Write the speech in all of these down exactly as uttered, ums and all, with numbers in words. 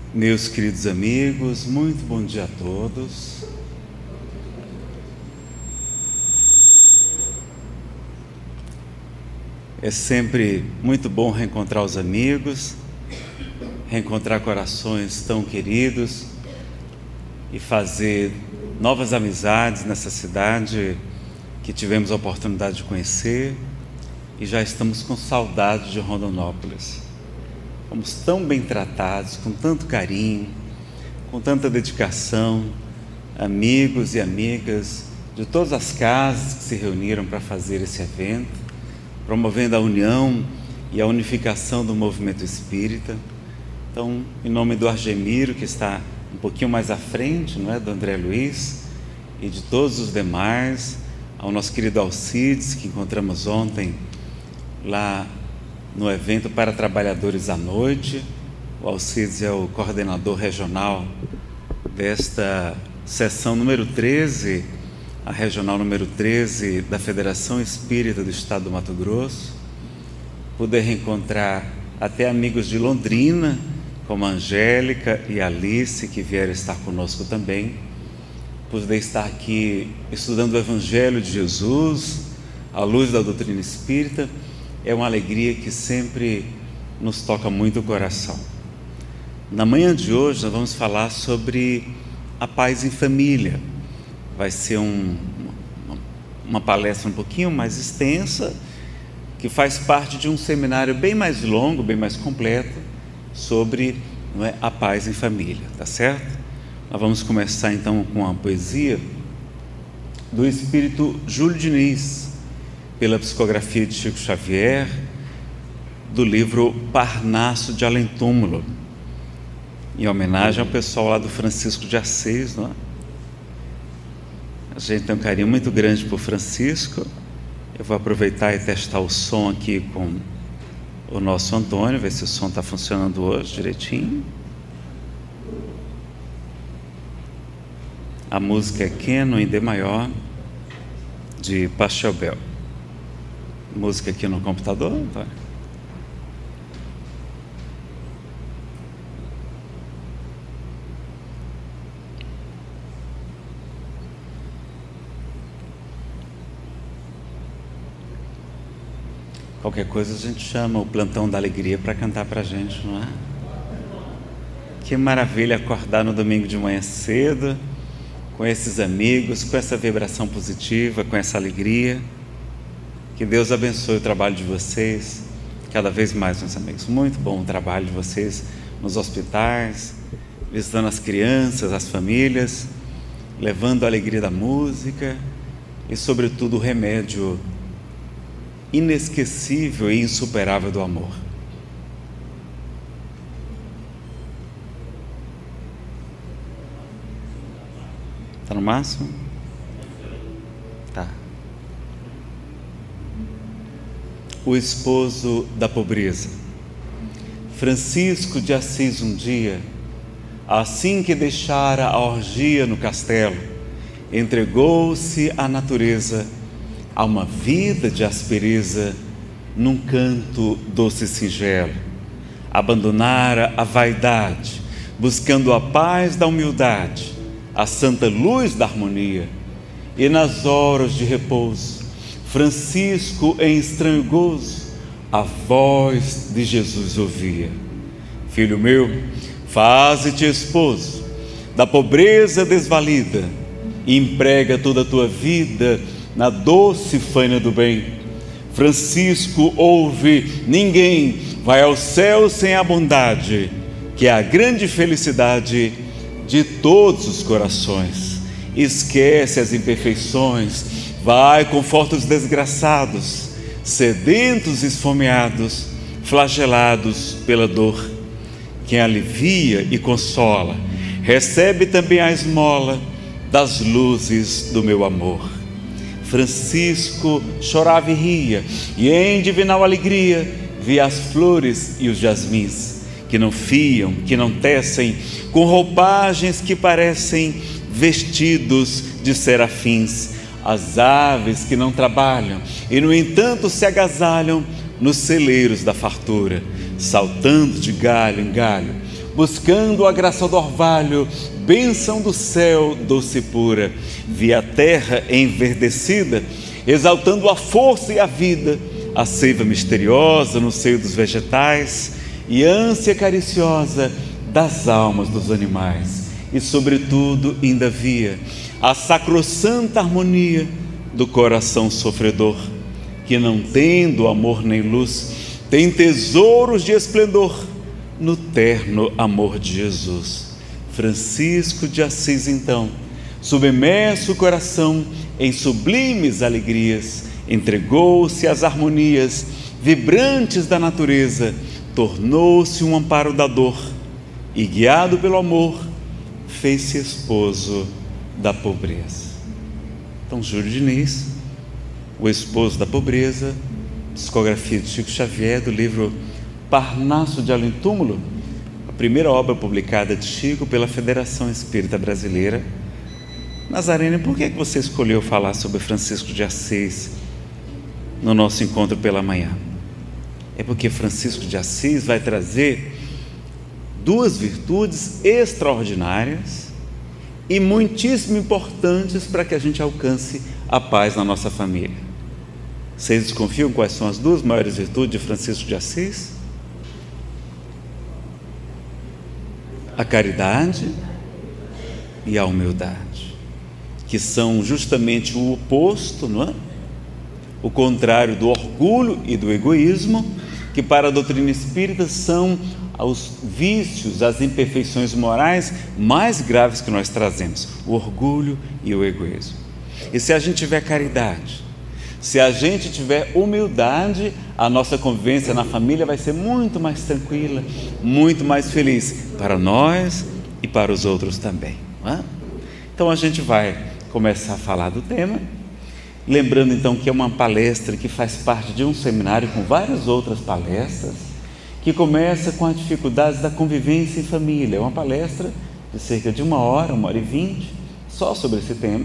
Meus queridos amigos, muito bom dia a todos. É sempre muito bom reencontrar os amigos, reencontrar corações tão queridos e fazer novas amizades nessa cidade que tivemos a oportunidade de conhecer e já estamos com saudade de Rondonópolis. Fomos tão bem tratados, com tanto carinho, com tanta dedicação, amigos e amigas de todas as casas que se reuniram para fazer esse evento, promovendo a união e a unificação do movimento espírita. Então, em nome do Argemiro, que está um pouquinho mais à frente, não é, do André Luiz, e de todos os demais, ao nosso querido Alcides, que encontramos ontem lá no evento para trabalhadores à noite. O Alcides é o coordenador regional desta seção número treze, a regional número treze da Federação Espírita do Estado do Mato Grosso. Pude reencontrar até amigos de Londrina, como a Angélica e a Alice, que vieram estar conosco também. Pude estar aqui estudando o Evangelho de Jesus, à luz da doutrina espírita. É uma alegria que sempre nos toca muito o coração. Na manhã de hoje nós vamos falar sobre a paz em família. Vai ser um, uma, uma palestra um pouquinho mais extensa, que faz parte de um seminário bem mais longo, bem mais completo, sobre, não é, a paz em família, tá certo? Nós vamos começar então com a poesia do espírito Júlio Diniz, pela psicografia de Chico Xavier, do livro Parnaso de Além Túmulo, em homenagem ao pessoal lá do Francisco de Assis, não é? A gente tem um carinho muito grande por Francisco. Eu vou aproveitar e testar o som aqui com o nosso Antônio, ver se o som está funcionando hoje direitinho. A música é Queno em Dê maior, de Pachelbel. Música aqui no computador, vai. Qualquer coisa a gente chama o Plantão da Alegria para cantar para a gente, não é? Que maravilha acordar no domingo de manhã cedo, com esses amigos, com essa vibração positiva, com essa alegria. Que Deus abençoe o trabalho de vocês, cada vez mais, meus amigos. Muito bom o trabalho de vocês nos hospitais, visitando as crianças, as famílias, levando a alegria da música e, sobretudo, o remédio inesquecível e insuperável do amor. Está no máximo? Tá. O esposo da pobreza. Francisco de Assis um dia, assim que deixara a orgia no castelo, entregou-se à natureza, a uma vida de aspereza, num canto doce e singelo. Abandonara a vaidade, buscando a paz da humildade, a santa luz da harmonia. E nas horas de repouso, Francisco, em estranho gozo, a voz de Jesus ouvia: filho meu, faze-te esposo da pobreza desvalida, e emprega toda a tua vida na doce faina do bem. Francisco, ouve, ninguém vai ao céu sem a bondade, que é a grande felicidade de todos os corações. Esquece as imperfeições, vai, conforta os desgraçados, sedentos e esfomeados, flagelados pela dor. Quem alivia e consola, recebe também a esmola das luzes do meu amor. Francisco chorava e ria, e em divinal alegria via as flores e os jasmins, que não fiam, que não tecem, com roupagens que parecem vestidos de serafins, as aves que não trabalham e no entanto se agasalham nos celeiros da fartura, saltando de galho em galho, buscando a graça do orvalho, bênção do céu doce e pura. Vi a terra enverdecida, exaltando a força e a vida, a seiva misteriosa no seio dos vegetais e ânsia cariciosa das almas dos animais. E sobretudo ainda via a sacrossanta harmonia do coração sofredor, que não tendo amor nem luz, tem tesouros de esplendor no terno amor de Jesus. Francisco de Assis, então, submerso o coração em sublimes alegrias, entregou-se às harmonias vibrantes da natureza, tornou-se um amparo da dor e, guiado pelo amor, fez-se esposo da pobreza. Então, Júlio Diniz, o esposo da pobreza, psicografia de Chico Xavier, do livro Parnaso de Além Túmulo, a primeira obra publicada de Chico pela Federação Espírita Brasileira. Nazarene, por que você escolheu falar sobre Francisco de Assis no nosso encontro pela manhã? É porque Francisco de Assis vai trazer duas virtudes extraordinárias e muitíssimo importantes para que a gente alcance a paz na nossa família. Vocês desconfiam quais são as duas maiores virtudes de Francisco de Assis? A caridade e a humildade, que são justamente o oposto, não é? O contrário do orgulho e do egoísmo, que para a doutrina espírita são os vícios, as imperfeições morais mais graves que nós trazemos, o orgulho e o egoísmo. E se a gente tiver caridade, se a gente tiver humildade, a nossa convivência na família vai ser muito mais tranquila, muito mais feliz, para nós e para os outros também, não é? Então a gente vai começar a falar do tema, lembrando então que é uma palestra que faz parte de um seminário com várias outras palestras, que começa com as dificuldades da convivência em família. É uma palestra de cerca de uma hora, uma hora e vinte, só sobre esse tema.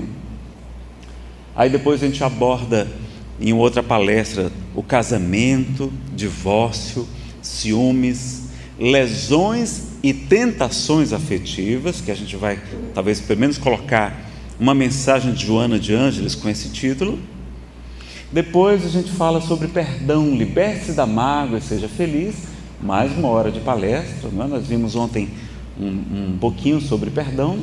Aí depois a gente aborda em outra palestra o casamento, divórcio, ciúmes, lesões e tentações afetivas, que a gente vai talvez pelo menos colocar uma mensagem de Joana de Ângeles com esse título. Depois a gente fala sobre perdão, liberte-se da mágoa e seja feliz, mais uma hora de palestra, não é? Nós vimos ontem um, um pouquinho sobre perdão.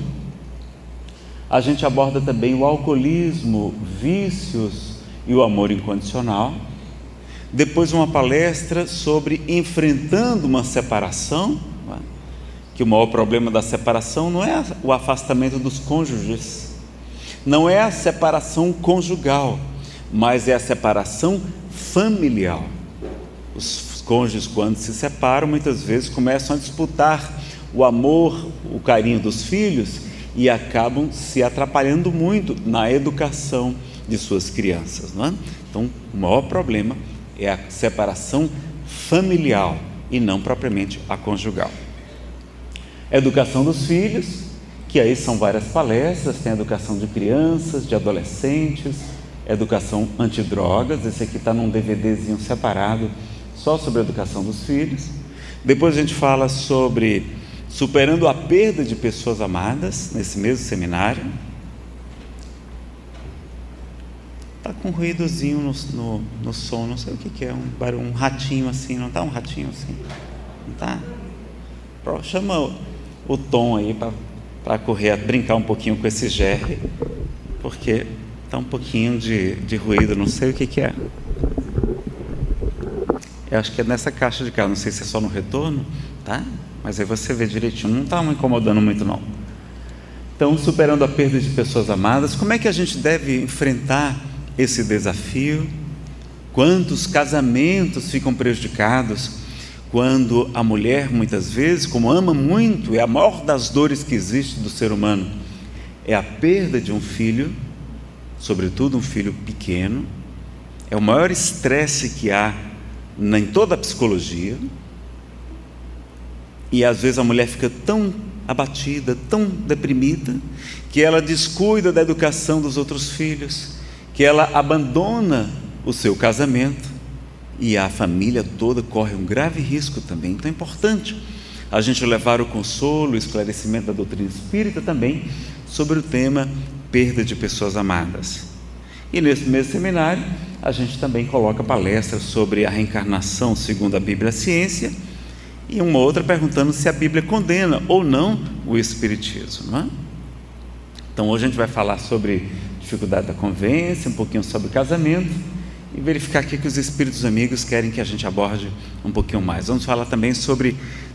A gente aborda também o alcoolismo, vícios e o amor incondicional. Depois uma palestra sobre enfrentando uma separação, não é? Que o maior problema da separação não é o afastamento dos cônjuges, não é a separação conjugal, mas é a separação familiar. Os cônjuges, quando se separam, muitas vezes começam a disputar o amor, o carinho dos filhos e acabam se atrapalhando muito na educação de suas crianças, não é? Então, o maior problema é a separação familiar e não propriamente a conjugal. A educação dos filhos, que aí são várias palestras, tem a educação de crianças, de adolescentes, educação antidrogas, esse aqui está num DVDzinho separado, só sobre a educação dos filhos. Depois a gente fala sobre superando a perda de pessoas amadas, nesse mesmo seminário. Está com um ruídozinho no, no, no som, não sei o que, que é, um barulho, um ratinho assim, não está um ratinho assim? Não está? Chama o, o Tom aí para correr, brincar um pouquinho com esse Jerry, porque está um pouquinho de, de ruído, não sei o que, que é. Eu acho que é nessa caixa de cá, não sei se é só no retorno, tá? Mas aí você vê direitinho, não está me incomodando muito não. Então, superando a perda de pessoas amadas, como é que a gente deve enfrentar esse desafio? Quantos casamentos ficam prejudicados quando a mulher, muitas vezes, como ama muito, é a maior das dores que existe do ser humano, é a perda de um filho, sobretudo um filho pequeno, é o maior estresse que há em toda a psicologia, e às vezes a mulher fica tão abatida, tão deprimida, que ela descuida da educação dos outros filhos, que ela abandona o seu casamento, e a família toda corre um grave risco também. Então é importante a gente levar o consolo, o esclarecimento da doutrina espírita também sobre o tema perda de pessoas amadas. E nesse mesmo seminário, a gente também coloca palestras sobre a reencarnação segundo a Bíblia e a ciência, e uma outra perguntando se a Bíblia condena ou não o espiritismo, não é? Então hoje a gente vai falar sobre dificuldade da convivência, um pouquinho sobre casamento, e verificar aqui que os espíritos amigos querem que a gente aborde um pouquinho mais. Vamos falar também sobre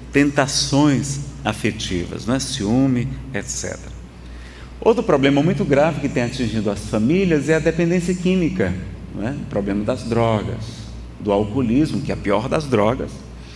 tentações afetivas, não é? Ciúme, etcétera. Outro problema muito grave que tem atingido as famílias é a dependência química, não é? O problema das drogas, do alcoolismo, que é a pior das drogas.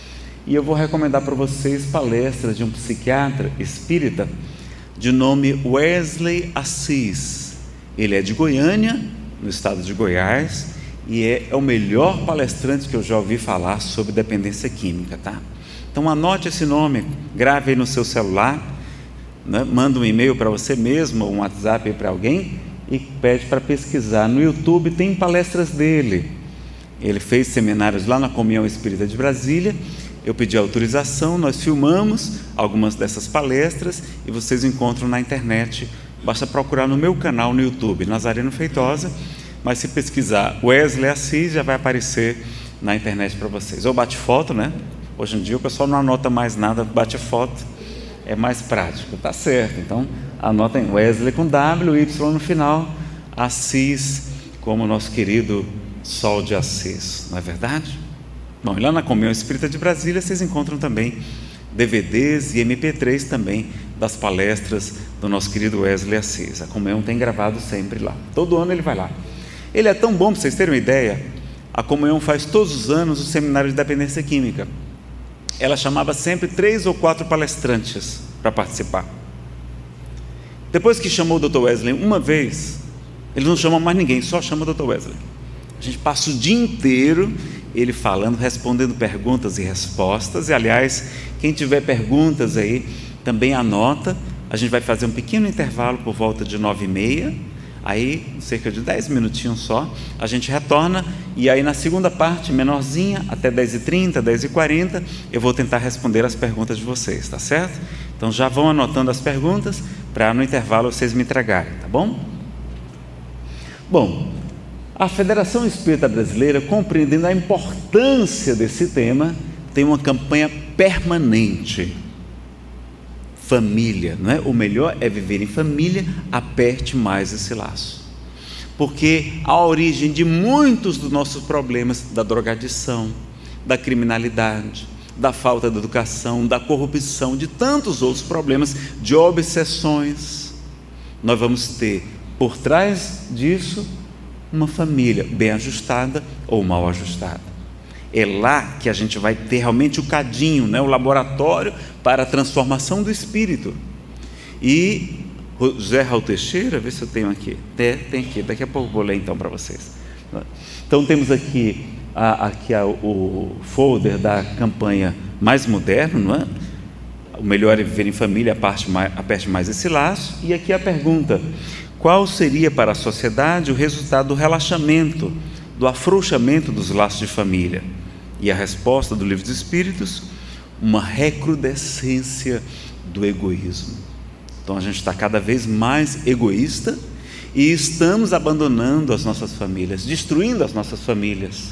E eu vou recomendar para vocês palestras de um psiquiatra espírita de nome Wesley Assis. Ele é de Goiânia, no estado de Goiás, e é, é o melhor palestrante que eu já ouvi falar sobre dependência química, tá? Então anote esse nome, grave aí no seu celular, né? Manda um e-mail para você mesmo, ou um WhatsApp para alguém, e pede para pesquisar. No YouTube tem palestras dele. Ele fez seminários lá na Comunhão Espírita de Brasília. Eu pedi autorização, nós filmamos algumas dessas palestras e vocês encontram na internet. Basta procurar no meu canal no YouTube, Nazareno Feitosa, mas se pesquisar Wesley Assis, já vai aparecer na internet para vocês. Ou bate foto, né? Hoje em dia o pessoal não anota mais nada, bate foto, é mais prático, tá certo. Então anotem Wesley com W, Y no final, Assis, como o nosso querido Sol de Assis, não é verdade? Bom, e lá na Comunhão Espírita de Brasília vocês encontram também D V Ds e M P três também das palestras do nosso querido Wesley Assis. A Comunhão tem gravado sempre lá, todo ano ele vai lá. Ele é tão bom, para vocês terem uma ideia, a Comunhão faz todos os anos o seminário de dependência química. Ela chamava sempre três ou quatro palestrantes para participar. Depois que chamou o doutor Wesley uma vez, ele não chama mais ninguém, só chama o doutor Wesley. A gente passa o dia inteiro ele falando, respondendo perguntas e respostas. E aliás, quem tiver perguntas aí, também anota. A gente vai fazer um pequeno intervalo por volta de nove e meia. Aí, cerca de dez minutinhos só, a gente retorna. E aí na segunda parte, menorzinha, até dez e trinta, dez e quarenta, eu vou tentar responder as perguntas de vocês, tá certo? Então já vão anotando as perguntas, para no intervalo vocês me entregarem, tá bom? Bom, a Federação Espírita Brasileira, compreendendo a importância desse tema, tem uma campanha permanente. Família, não é? O melhor é viver em família, aperte mais esse laço. Porque a origem de muitos dos nossos problemas, da drogadição, da criminalidade, da falta de educação, da corrupção, de tantos outros problemas, de obsessões, nós vamos ter por trás disso uma família bem ajustada ou mal ajustada. É lá que a gente vai ter realmente o cadinho, né? O laboratório para a transformação do espírito. E José Raul Teixeira, vê se eu tenho aqui, tem, tem aqui, daqui a pouco vou ler então para vocês. Então temos aqui, a, aqui a, o folder da campanha mais moderno, não é? O melhor é viver em família, aperte mais, aperte mais esse laço. E aqui a pergunta: qual seria para a sociedade o resultado do relaxamento, do afrouxamento dos laços de família? E a resposta do Livro dos Espíritos: uma recrudescência do egoísmo. Então a gente está cada vez mais egoísta e estamos abandonando as nossas famílias, destruindo as nossas famílias.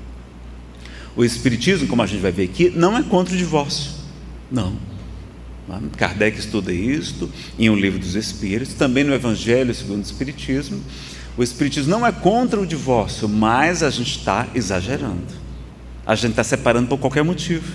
O Espiritismo, como a gente vai ver aqui, não é contra o divórcio, não. Kardec estuda isto em um Livro dos Espíritos, também no Evangelho segundo o Espiritismo. O Espiritismo não é contra o divórcio, mas a gente está exagerando. A gente está separando por qualquer motivo.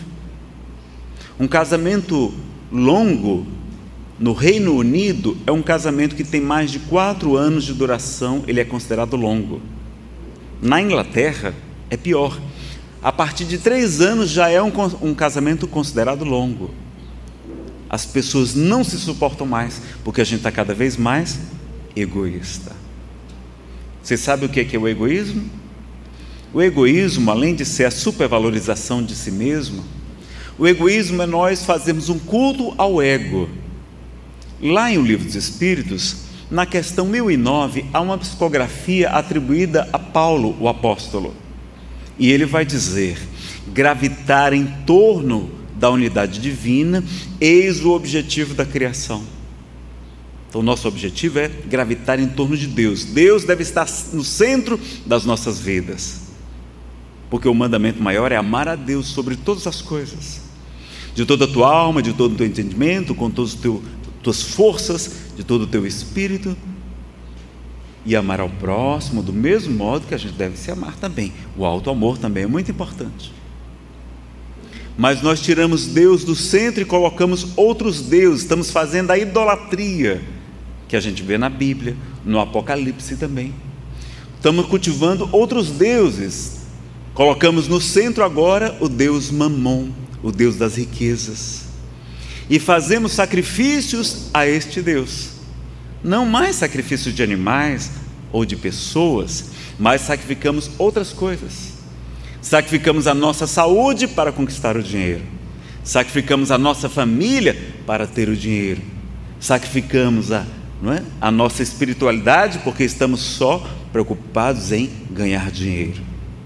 Um casamento longo no Reino Unido é um casamento que tem mais de quatro anos de duração, ele é considerado longo. Na Inglaterra é pior. A partir de três anos já é um, um casamento considerado longo. As pessoas não se suportam mais, porque a gente está cada vez mais egoísta. Você sabe o que é o egoísmo? O egoísmo, além de ser a supervalorização de si mesmo, o egoísmo é nós fazermos um culto ao ego. Lá em O Livro dos Espíritos, na questão mil e nove, há uma psicografia atribuída a Paulo, o apóstolo. E ele vai dizer: gravitar em torno da unidade divina, eis o objetivo da criação. Então, nosso objetivo é gravitar em torno de Deus. Deus deve estar no centro das nossas vidas, porque o mandamento maior é amar a Deus sobre todas as coisas, de toda a tua alma, de todo o teu entendimento, com todas as tuas forças, de todo o teu espírito, e amar ao próximo do mesmo modo que a gente deve se amar também. O auto-amor também é muito importante. Mas nós tiramos Deus do centro e colocamos outros deuses. Estamos fazendo a idolatria que a gente vê na Bíblia, no Apocalipse também. Estamos cultivando outros deuses. Colocamos no centro agora o Deus Mamon, o Deus das riquezas, e fazemos sacrifícios a este Deus. Não mais sacrifícios de animais ou de pessoas, mas sacrificamos outras coisas. Sacrificamos a nossa saúde para conquistar o dinheiro, sacrificamos a nossa família para ter o dinheiro, sacrificamos a, não é, a nossa espiritualidade porque estamos só preocupados em ganhar dinheiro.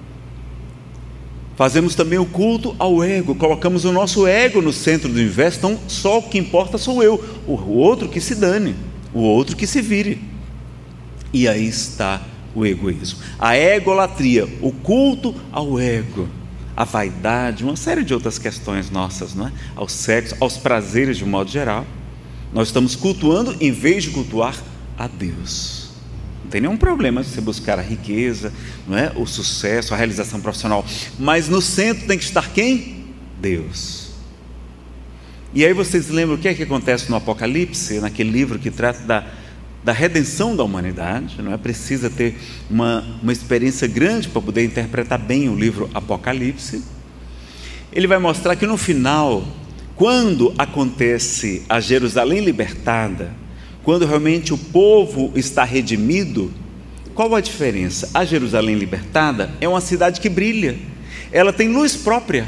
Fazemos também o culto ao ego, colocamos o nosso ego no centro do universo. Então só o que importa sou eu, o outro que se dane, o outro que se vire. E aí está o egoísmo, a egolatria, o culto ao ego, a vaidade, uma série de outras questões nossas, não é? Ao sexo, aos prazeres de um modo geral. Nós estamos cultuando em vez de cultuar a Deus. Não tem nenhum problema se você buscar a riqueza, não é? O sucesso, a realização profissional, mas no centro tem que estar quem? Deus. E aí vocês lembram o que é que acontece no Apocalipse, naquele livro que trata da, da redenção da humanidade, não é? Precisa ter uma, uma experiência grande para poder interpretar bem o livro Apocalipse. Ele vai mostrar que no final, quando acontece a Jerusalém libertada, quando realmente o povo está redimido, qual a diferença? A Jerusalém libertada é uma cidade que brilha, ela tem luz própria.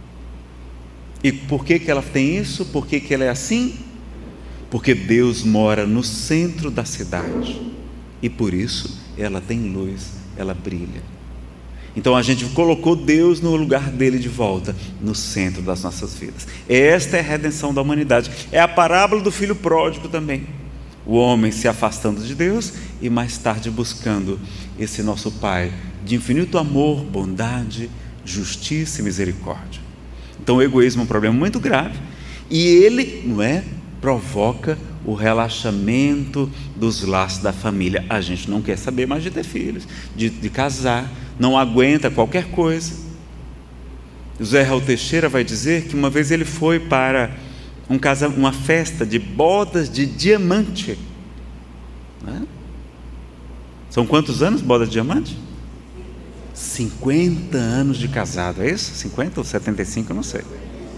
E por que que ela tem isso? Por que que ela é assim? Porque Deus mora no centro da cidade, e por isso ela tem luz, ela brilha. Então a gente colocou Deus no lugar dele de volta, no centro das nossas vidas. Esta é a redenção da humanidade. É a parábola do filho pródigo também. O homem se afastando de Deus e mais tarde buscando esse nosso Pai de infinito amor, bondade, justiça e misericórdia. Então o egoísmo é um problema muito grave, e ele, não é, provoca o relaxamento dos laços da família. A gente não quer saber mais de ter filhos, de, de casar, não aguenta qualquer coisa. José Raul Teixeira vai dizer que uma vez ele foi para um casa, uma festa de bodas de diamante, né? São quantos anos boda de diamante? cinquenta anos de casado, é isso? cinquenta ou setenta e cinco, eu não sei.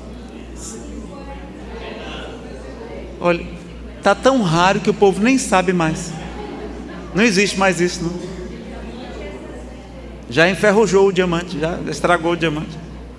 Olha, está tão raro que o povo nem sabe mais. Não existe mais isso, não. Já enferrujou o diamante, já estragou o diamante.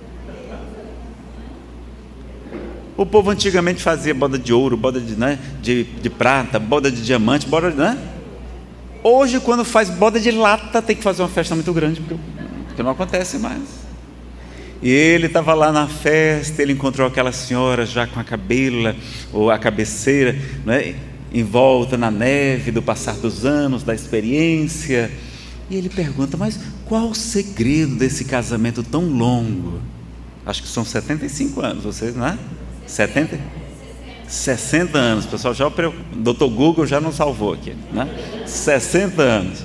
O povo antigamente fazia boda de ouro, boda de, né, de, de prata, boda de diamante, boda de, né? Hoje, quando faz boda de lata, tem que fazer uma festa muito grande, porque, porque não acontece mais. E ele estava lá na festa, ele encontrou aquela senhora já com a cabela, ou a cabeceira, né, em volta na neve do passar dos anos, da experiência. E ele pergunta, mas qual o segredo desse casamento tão longo? Acho que são setenta e cinco anos, vocês, não é? setenta? sessenta anos, pessoal, já o doutor Google já não salvou aqui, né? sessenta anos.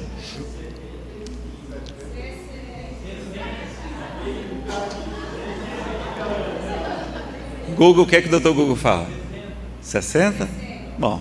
Google, o que é que o doutor Google fala? sessenta? Bom.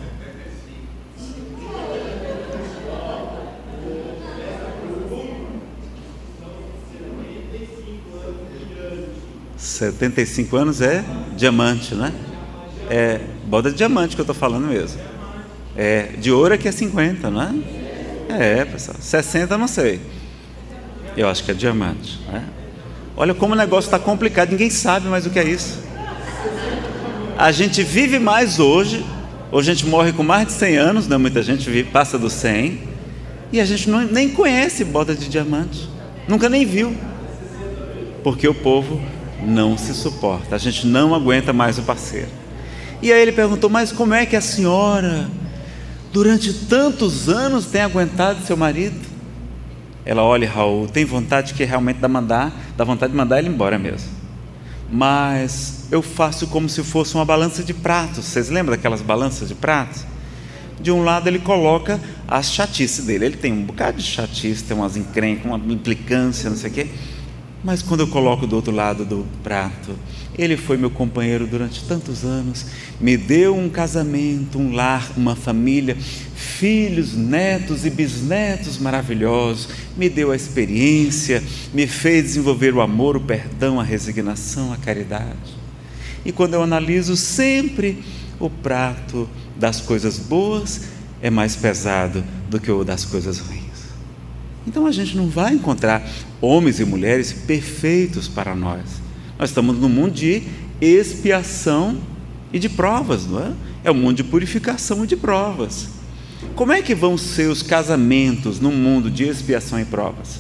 setenta e cinco anos é diamante, né? É boda de diamante que eu estou falando mesmo. É, de ouro é que é cinquenta, não é? É, pessoal. sessenta, não sei. Eu acho que é diamante, né? Olha como o negócio está complicado, ninguém sabe mais o que é isso. A gente vive mais hoje, hoje a gente morre com mais de cem anos, né? Muita gente vive, passa dos cem, e a gente não, nem conhece boda de diamante, nunca nem viu, porque o povo não se suporta, a gente não aguenta mais o parceiro. E aí ele perguntou: mas como é que a senhora, durante tantos anos, tem aguentado seu marido? Ela: olha, Raul, tem vontade que realmente dá, mandar, dá vontade de mandar ele embora mesmo, mas eu faço como se fosse uma balança de pratos. Vocês lembram daquelas balanças de pratos? De um lado ele coloca as chatices dele, ele tem um bocado de chatice, tem umas encrencas, uma implicância, não sei o quê. Mas quando eu coloco do outro lado do prato, ele foi meu companheiro durante tantos anos, me deu um casamento, um lar, uma família, filhos, netos e bisnetos maravilhosos, me deu a experiência, me fez desenvolver o amor, o perdão, a resignação, a caridade. E quando eu analiso, sempre o prato das coisas boas é mais pesado do que o das coisas ruins. Então a gente não vai encontrar homens e mulheres perfeitos para nós. Nós estamos num mundo de expiação e de provas, não é? É um mundo de purificação e de provas. Como é que vão ser os casamentos num mundo de expiação e provas?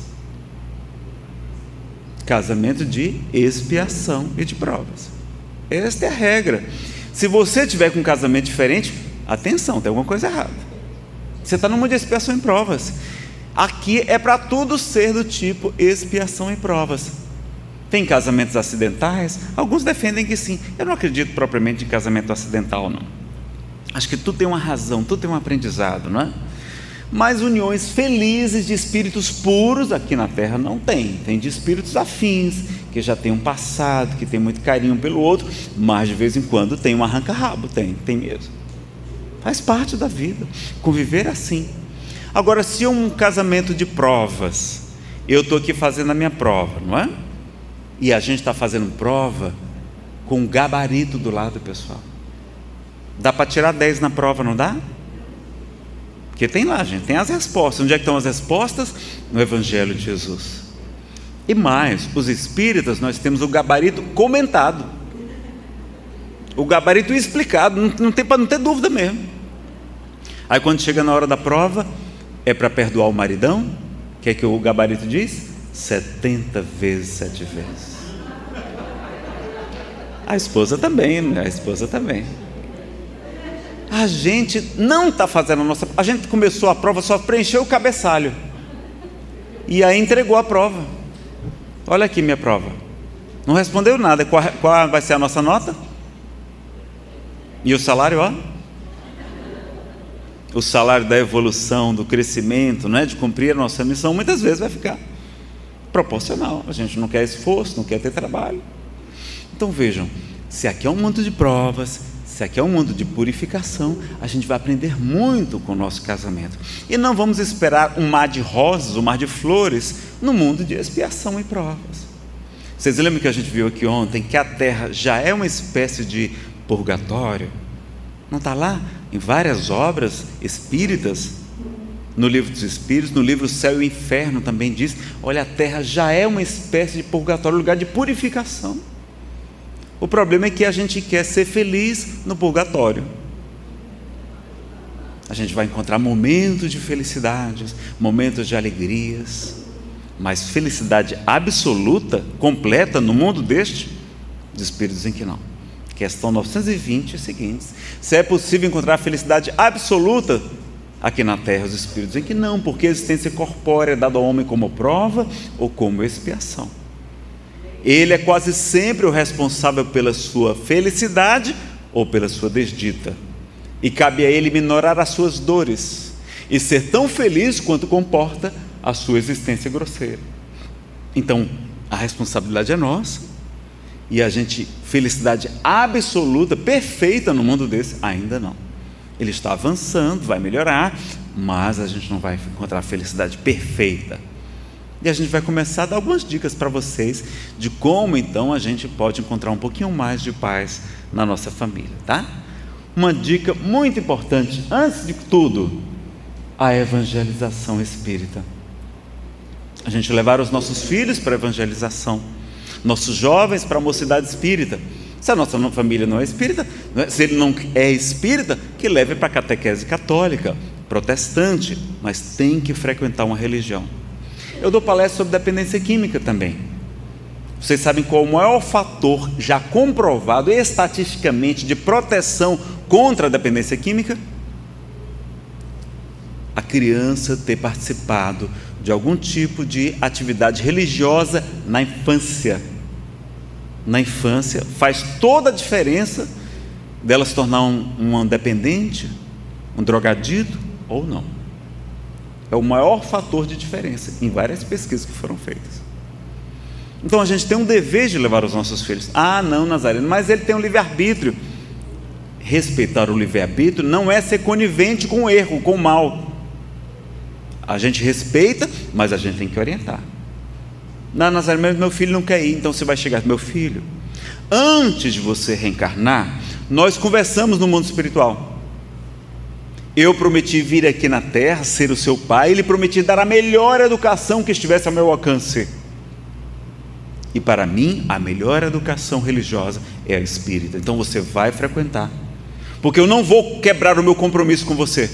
Casamento de expiação e de provas. Esta é a regra. Se você tiver com um casamento diferente, atenção, tem alguma coisa errada. Você está num mundo de expiação e provas. Aqui é para tudo ser do tipo expiação e provas. Tem casamentos acidentais? Alguns defendem que sim. Eu não acredito propriamente em casamento acidental, não. Acho que tudo tem uma razão, tudo tem um aprendizado, não é? Mas uniões felizes de espíritos puros aqui na Terra não tem. Tem de espíritos afins, que já tem um passado, que tem muito carinho pelo outro, mas de vez em quando tem um arranca-rabo, tem, tem mesmo. Faz parte da vida, conviver assim. Agora, se é um casamento de provas, eu estou aqui fazendo a minha prova, não é? E a gente está fazendo prova com um gabarito do lado, pessoal. Dá para tirar dez na prova, não dá? Porque tem lá, gente, tem as respostas. Onde é que estão as respostas? No Evangelho de Jesus. E mais, os espíritas, nós temos o gabarito comentado, o gabarito explicado, não, não tem para não ter dúvida mesmo. Aí quando chega na hora da prova, é para perdoar o maridão? O que é que o gabarito diz? setenta vezes, sete vezes. A esposa também, né? A esposa também. A gente não está fazendo a nossa... A gente começou a prova, só preencheu o cabeçalho. E aí entregou a prova. Olha aqui minha prova. Não respondeu nada. Qual, qual vai ser a nossa nota? E o salário, ó? O salário da evolução, do crescimento, não é? De cumprir a nossa missão, muitas vezes vai ficar proporcional. A gente não quer esforço, não quer ter trabalho. Então vejam, se aqui é um mundo de provas, se aqui é um mundo de purificação, a gente vai aprender muito com o nosso casamento. E não vamos esperar um mar de rosas, um mar de flores, no mundo de expiação e provas. Vocês lembram que a gente viu aqui ontem, que a Terra já é uma espécie de purgatório? Não está lá? Em várias obras espíritas, no livro dos Espíritos, no livro Céu e Inferno também diz, olha, a Terra já é uma espécie de purgatório, lugar de purificação. O problema é que a gente quer ser feliz no purgatório. A gente vai encontrar momentos de felicidades, momentos de alegrias, mas felicidade absoluta, completa no mundo deste, de espíritos em que não. Questão novecentos e vinte, seguintes: se é possível encontrar felicidade absoluta aqui na Terra, os espíritos em que não, porque a existência corpórea é dada ao homem como prova ou como expiação. Ele é quase sempre o responsável pela sua felicidade ou pela sua desdita, e cabe a ele minorar as suas dores e ser tão feliz quanto comporta a sua existência grosseira. Então a responsabilidade é nossa, e a gente, felicidade absoluta, perfeita no mundo desse, ainda não. Ele está avançando, vai melhorar, mas a gente não vai encontrar a felicidade perfeita. E a gente vai começar a dar algumas dicas para vocês de como então a gente pode encontrar um pouquinho mais de paz na nossa família, tá? Uma dica muito importante, antes de tudo, a evangelização espírita. A gente levar os nossos filhos para a evangelização, nossos jovens para a mocidade espírita. Se a nossa família não é espírita, se ele não é espírita, que leve para a catequese católica, protestante, mas tem que frequentar uma religião. Eu dou palestra sobre dependência química também. Vocês sabem qual é o maior fator já comprovado estatisticamente de proteção contra a dependência química? A criança ter participado de algum tipo de atividade religiosa na infância. Na infância faz toda a diferença dela se tornar um, um dependente, um drogadito ou não. É o maior fator de diferença em várias pesquisas que foram feitas. Então a gente tem um dever de levar os nossos filhos. Ah, não, Nazareno, mas ele tem um livre-arbítrio. Respeitar o livre-arbítrio não é ser conivente com o erro, com o mal. A gente respeita, mas a gente tem que orientar. Não, Nazareno, meu filho não quer ir, então você vai chegar, meu filho, antes de você reencarnar, nós conversamos no mundo espiritual. Eu prometi vir aqui na terra, ser o seu pai, e lhe prometi dar a melhor educação que estivesse ao meu alcance. E para mim, a melhor educação religiosa é a espírita. Então você vai frequentar, porque eu não vou quebrar o meu compromisso com você.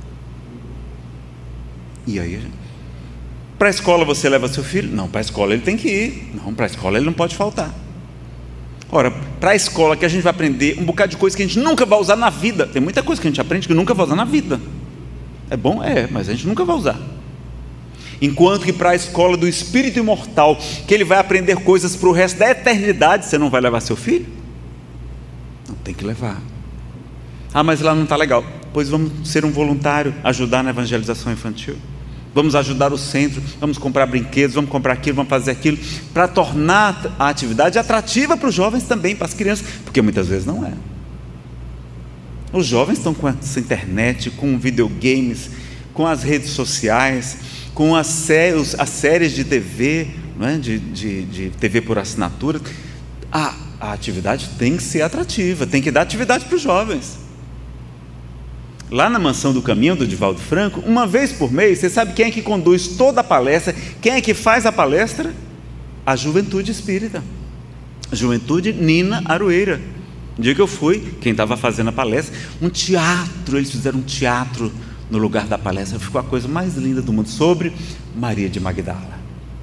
E aí, para a escola você leva seu filho? Não, para a escola ele tem que ir. Não, para a escola ele não pode faltar. Ora, para a escola que a gente vai aprender um bocado de coisa que a gente nunca vai usar na vida. Tem muita coisa que a gente aprende que nunca vai usar na vida. É bom? É, mas a gente nunca vai usar. Enquanto que para a escola do espírito imortal, que ele vai aprender coisas para o resto da eternidade, você não vai levar seu filho? Não, tem que levar. Ah, mas lá não está legal. Pois vamos ser um voluntário, ajudar na evangelização infantil. Vamos ajudar o centro, vamos comprar brinquedos, vamos comprar aquilo, vamos fazer aquilo, para tornar a atividade atrativa para os jovens também, para as crianças, porque muitas vezes não é. Os jovens estão com essa internet, com videogames, com as redes sociais, com as séries, as séries de T V, não é? de, de, de T V por assinatura. A, a atividade tem que ser atrativa, tem que dar atividade para os jovens. Lá na Mansão do Caminho, do Divaldo Franco, uma vez por mês, você sabe quem é que conduz toda a palestra? Quem é que faz a palestra? A Juventude Espírita. Juventude Nina Aroeira. No dia que eu fui, quem estava fazendo a palestra, um teatro, eles fizeram um teatro no lugar da palestra, ficou a coisa mais linda do mundo, sobre Maria de Magdala.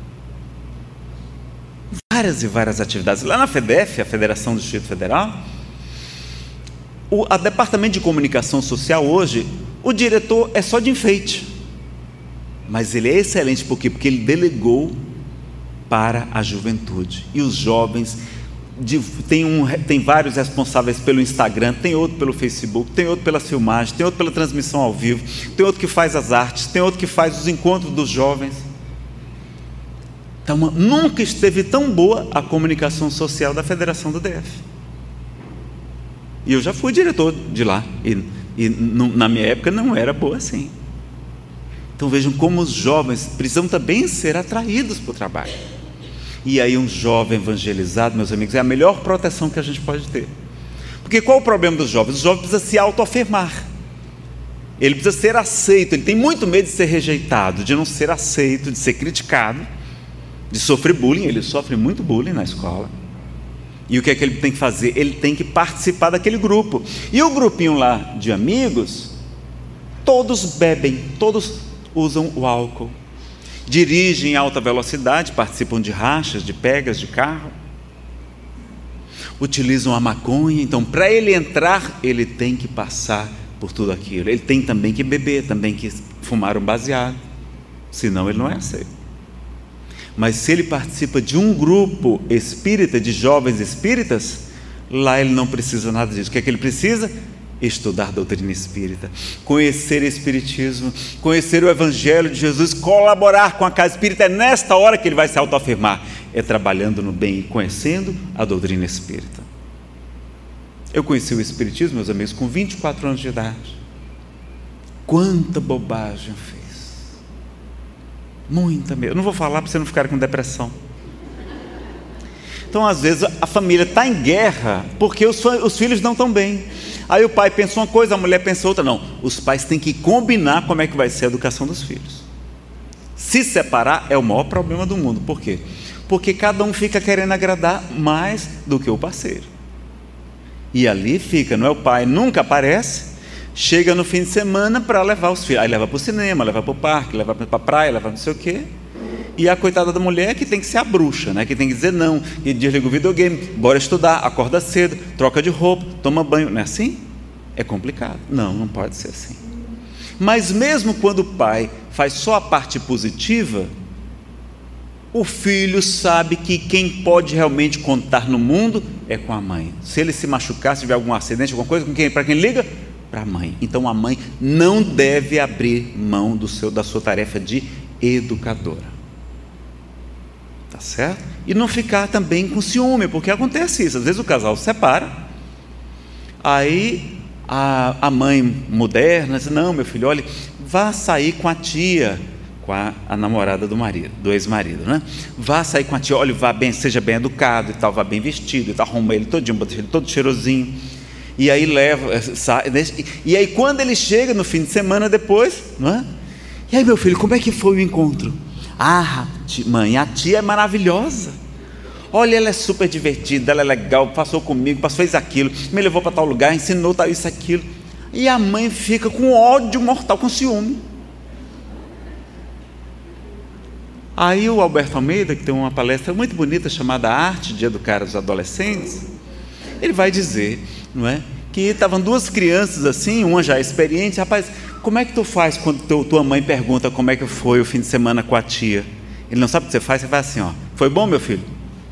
Várias e várias atividades. Lá na FEDEF, a Federação do Distrito Federal, o a Departamento de Comunicação Social hoje, o diretor é só de enfeite, mas ele é excelente, por quê? Porque ele delegou para a juventude, e os jovens, de, tem, um, tem vários responsáveis pelo Instagram, tem outro pelo Facebook, tem outro pela filmagem, tem outro pela transmissão ao vivo, tem outro que faz as artes, tem outro que faz os encontros dos jovens. Então nunca esteve tão boa a comunicação social da Federação do D F. E eu já fui diretor de lá, e, e na minha época não era boa assim. Então vejam como os jovens precisam também ser atraídos para o trabalho. E aí um jovem evangelizado, meus amigos, é a melhor proteção que a gente pode ter. Porque qual é o problema dos jovens? Os jovens precisam se autoafirmar. Ele precisa ser aceito, ele tem muito medo de ser rejeitado, de não ser aceito, de ser criticado, de sofrer bullying. Ele sofre muito bullying na escola. E o que é que ele tem que fazer? Ele tem que participar daquele grupo. E o grupinho lá de amigos, todos bebem, todos usam o álcool, dirigem em alta velocidade, participam de rachas, de pegas de carro, utilizam a maconha. Então, para ele entrar, ele tem que passar por tudo aquilo. Ele tem também que beber, também que fumar um baseado, senão ele não é aceito. Mas se ele participa de um grupo espírita, de jovens espíritas, lá ele não precisa nada disso. O que é que ele precisa? Estudar doutrina espírita, conhecer o espiritismo, conhecer o evangelho de Jesus, colaborar com a casa espírita. É nesta hora que ele vai se autoafirmar, é trabalhando no bem e conhecendo a doutrina espírita. Eu conheci o espiritismo, meus amigos, com vinte e quatro anos de idade. Quanta bobagem fez. Muita mesmo. Eu não vou falar para você não ficar com depressão. Então às vezes a família está em guerra porque os, os filhos não estão bem. Aí o pai pensa uma coisa, a mulher pensa outra. Não, os pais têm que combinar como é que vai ser a educação dos filhos. Se separar é o maior problema do mundo. Por quê? Porque cada um fica querendo agradar mais do que o parceiro. E ali fica, não é? O pai nunca aparece, chega no fim de semana para levar os filhos. Aí leva para o cinema, leva para o parque, leva para a praia, leva não sei o quê. E a coitada da mulher que tem que ser a bruxa, né? Que tem que dizer não, que desliga o videogame, bora estudar, acorda cedo, troca de roupa, toma banho. Não é assim? É complicado. Não, não pode ser assim. Mas mesmo quando o pai faz só a parte positiva, o filho sabe que quem pode realmente contar no mundo é com a mãe. Se ele se machucar, se tiver algum acidente, alguma coisa, com quem? Para quem liga? Para a mãe. Então a mãe não deve abrir mão do seu, da sua tarefa de educadora. Tá certo? E não ficar também com ciúme, porque acontece isso. Às vezes o casal se separa, aí a, a mãe moderna diz: não, meu filho, olha, vá sair com a tia, com a, a namorada do marido, do ex-marido, né? Vá sair com a tia, olha, vá bem, seja bem educado e tal, vá bem vestido e tal, arruma ele todinho, bota ele todo cheirosinho. E aí leva, sai, e aí quando ele chega no fim de semana depois, não é? E aí, meu filho, como é que foi o encontro? Ah, mãe, a tia é maravilhosa. Olha, ela é super divertida, ela é legal, passou comigo, passou, fez aquilo, me levou para tal lugar, ensinou tal, isso, aquilo. E a mãe fica com ódio mortal, com ciúme. Aí o Alberto Almeida, que tem uma palestra muito bonita chamada Arte de Educar os Adolescentes, ele vai dizer, não é, que estavam duas crianças assim, uma já experiente. Rapaz, como é que tu faz quando teu, tua mãe pergunta como é que foi o fim de semana com a tia? Ele não sabe o que você faz, você faz assim, ó: foi bom, meu filho?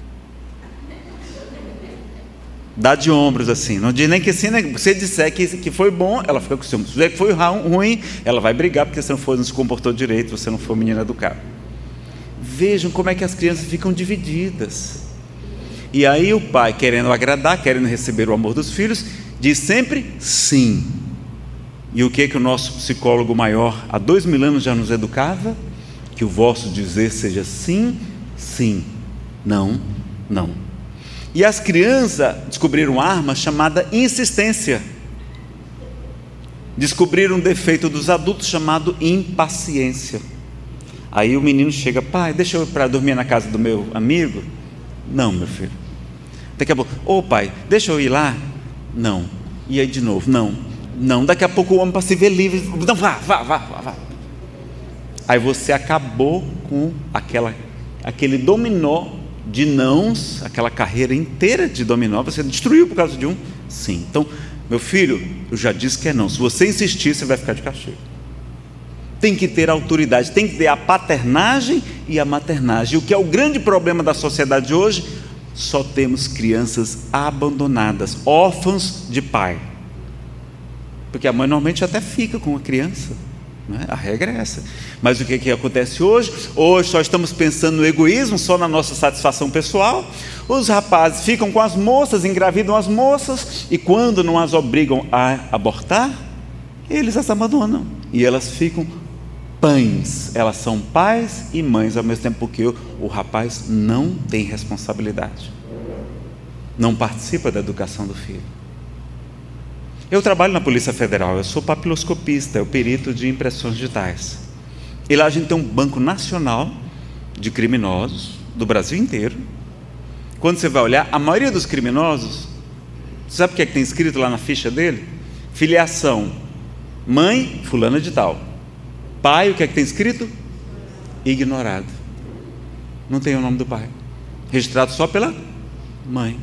Dá de ombros assim, não diz nem que sim, nem... se disser que, que foi bom, ela fica com ciúme. Se disser que foi ruim, ela vai brigar, porque você não, foi, não se comportou direito, você não foi um menino educado. Vejam como é que as crianças ficam divididas. E aí o pai, querendo agradar, querendo receber o amor dos filhos, diz sempre sim. E o que é que o nosso psicólogo maior há dois mil anos já nos educava? Que o vosso dizer seja sim, sim, não, não. E as crianças descobriram uma arma chamada insistência. Descobriram um defeito dos adultos chamado impaciência. Aí o menino chega: pai, deixa eu ir para dormir na casa do meu amigo? Não, meu filho. Daqui a pouco: ô pai, deixa eu ir lá? Não. E aí de novo: não, não. Daqui a pouco o homem, para se ver livre: não, vá, vá, vá, vá, vá. Aí você acabou com aquela, aquele dominó de nãos, aquela carreira inteira de dominó, você destruiu por causa de um sim. Então, meu filho, eu já disse que é não. Se você insistir, você vai ficar de castigo. Tem que ter autoridade, tem que ter a paternagem e a maternagem. O que é o grande problema da sociedade hoje? Só temos crianças abandonadas, órfãos de pai. Porque a mãe normalmente até fica com a criança, não é? A regra é essa. Mas o que, que acontece hoje? Hoje só estamos pensando no egoísmo, só na nossa satisfação pessoal. Os rapazes ficam com as moças, engravidam as moças, e quando não as obrigam a abortar, eles as abandonam. E elas ficam pães, elas são pais e mães ao mesmo tempo, porque o, o rapaz não tem responsabilidade, não participa da educação do filho. Eu trabalho na Polícia Federal, eu sou papiloscopista, eu perito de impressões digitais. E lá a gente tem um banco nacional de criminosos do Brasil inteiro. Quando você vai olhar, a maioria dos criminosos, sabe o que é que tem escrito lá na ficha dele? Filiação: mãe, fulana de tal. Pai, o que é que tem escrito? Ignorado. Não tem o nome do pai, registrado só pela mãe.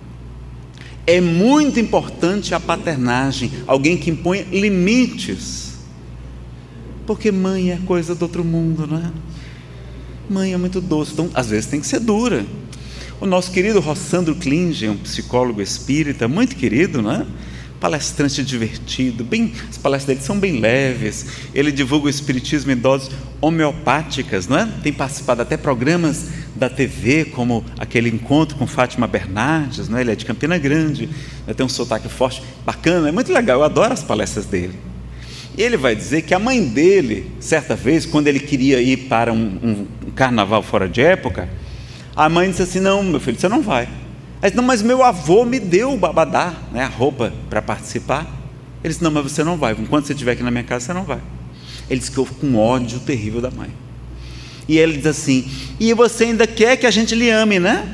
É muito importante a paternagem, alguém que impõe limites, porque mãe é coisa do outro mundo, não é? Mãe é muito doce, então às vezes tem que ser dura. O nosso querido Rossandro Klinger, um psicólogo espírita muito querido, não é? Palestrante divertido, bem, as palestras dele são bem leves. Ele divulga o espiritismo em doses homeopáticas, não é? Tem participado até programas da T V, como aquele encontro com Fátima Bernardes, não é? Ele é de Campina Grande, tem um sotaque forte, bacana, é muito legal, eu adoro as palestras dele. E ele vai dizer que a mãe dele, certa vez, quando ele queria ir para um, um, um carnaval fora de época, a mãe disse assim: não, meu filho, você não vai. Aí, não, mas meu avô me deu o babadá, né, a roupa para participar. Ele disse: não, mas você não vai, enquanto você estiver aqui na minha casa, você não vai. Ele disse que eu fico com um ódio terrível da mãe. E ele diz assim: e você ainda quer que a gente lhe ame, né?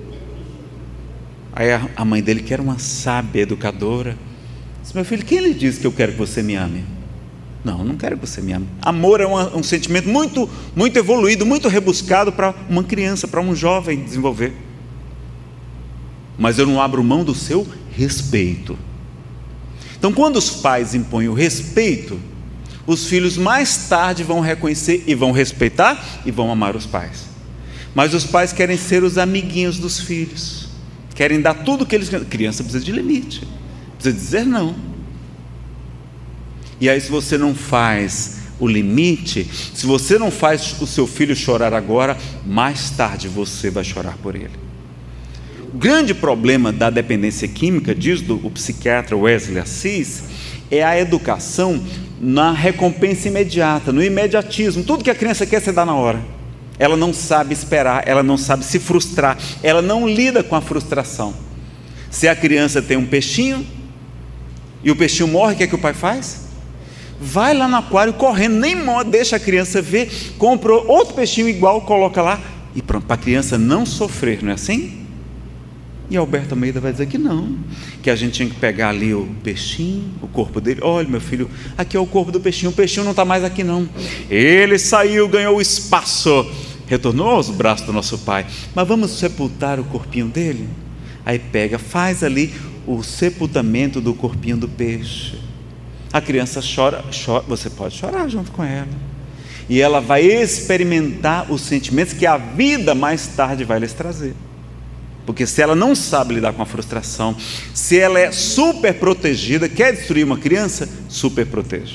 Aí a, a mãe dele, que era uma sábia educadora, disse: meu filho, quem lhe disse que eu quero que você me ame? Não, não quero que você me ame. Amor é um, um sentimento muito, muito evoluído, muito rebuscado para uma criança, para um jovem desenvolver. Mas eu não abro mão do seu respeito. Então, quando os pais impõem o respeito, os filhos mais tarde vão reconhecer e vão respeitar e vão amar os pais. Mas os pais querem ser os amiguinhos dos filhos, querem dar tudo o que eles querem. Criança precisa de limite, precisa dizer não. E aí, se você não faz o limite, se você não faz o seu filho chorar agora, mais tarde você vai chorar por ele. O grande problema da dependência química, diz do, o psiquiatra Wesley Assis, é a educação na recompensa imediata, no imediatismo. Tudo que a criança quer você dá na hora. Ela não sabe esperar, ela não sabe se frustrar, ela não lida com a frustração. Se a criança tem um peixinho e o peixinho morre, o que é que o pai faz? Vai lá no aquário correndo, nem deixa a criança ver, compra outro peixinho igual, coloca lá e pronto, para a criança não sofrer, não é assim? E Alberto Almeida vai dizer que não, que a gente tinha que pegar ali o peixinho, o corpo dele. Olha, meu filho, aqui é o corpo do peixinho, o peixinho não está mais aqui não, ele saiu, ganhou o espaço, retornou aos braços do nosso pai, mas vamos sepultar o corpinho dele? Aí pega, faz ali o sepultamento do corpinho do peixe. A criança chora, chora, você pode chorar junto com ela, e ela vai experimentar os sentimentos que a vida mais tarde vai lhes trazer. Porque se ela não sabe lidar com a frustração, se ela é super protegida, quer destruir uma criança, super proteja.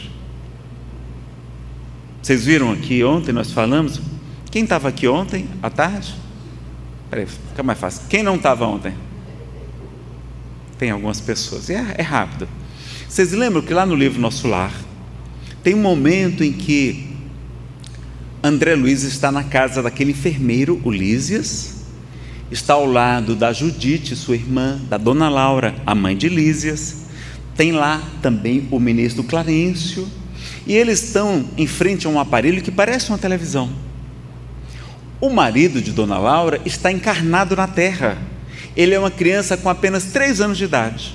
Vocês viram aqui ontem, nós falamos, quem estava aqui ontem, à tarde? Peraí, fica mais fácil. Quem não estava ontem? Tem algumas pessoas, é, é rápido. Vocês lembram que lá no livro Nosso Lar, tem um momento em que André Luiz está na casa daquele enfermeiro, o Lísias, está ao lado da Judite, sua irmã, da dona Laura, a mãe de Lísias, tem lá também o ministro Clarencio, e eles estão em frente a um aparelho que parece uma televisão. O marido de dona Laura está encarnado na terra, ele é uma criança com apenas três anos de idade,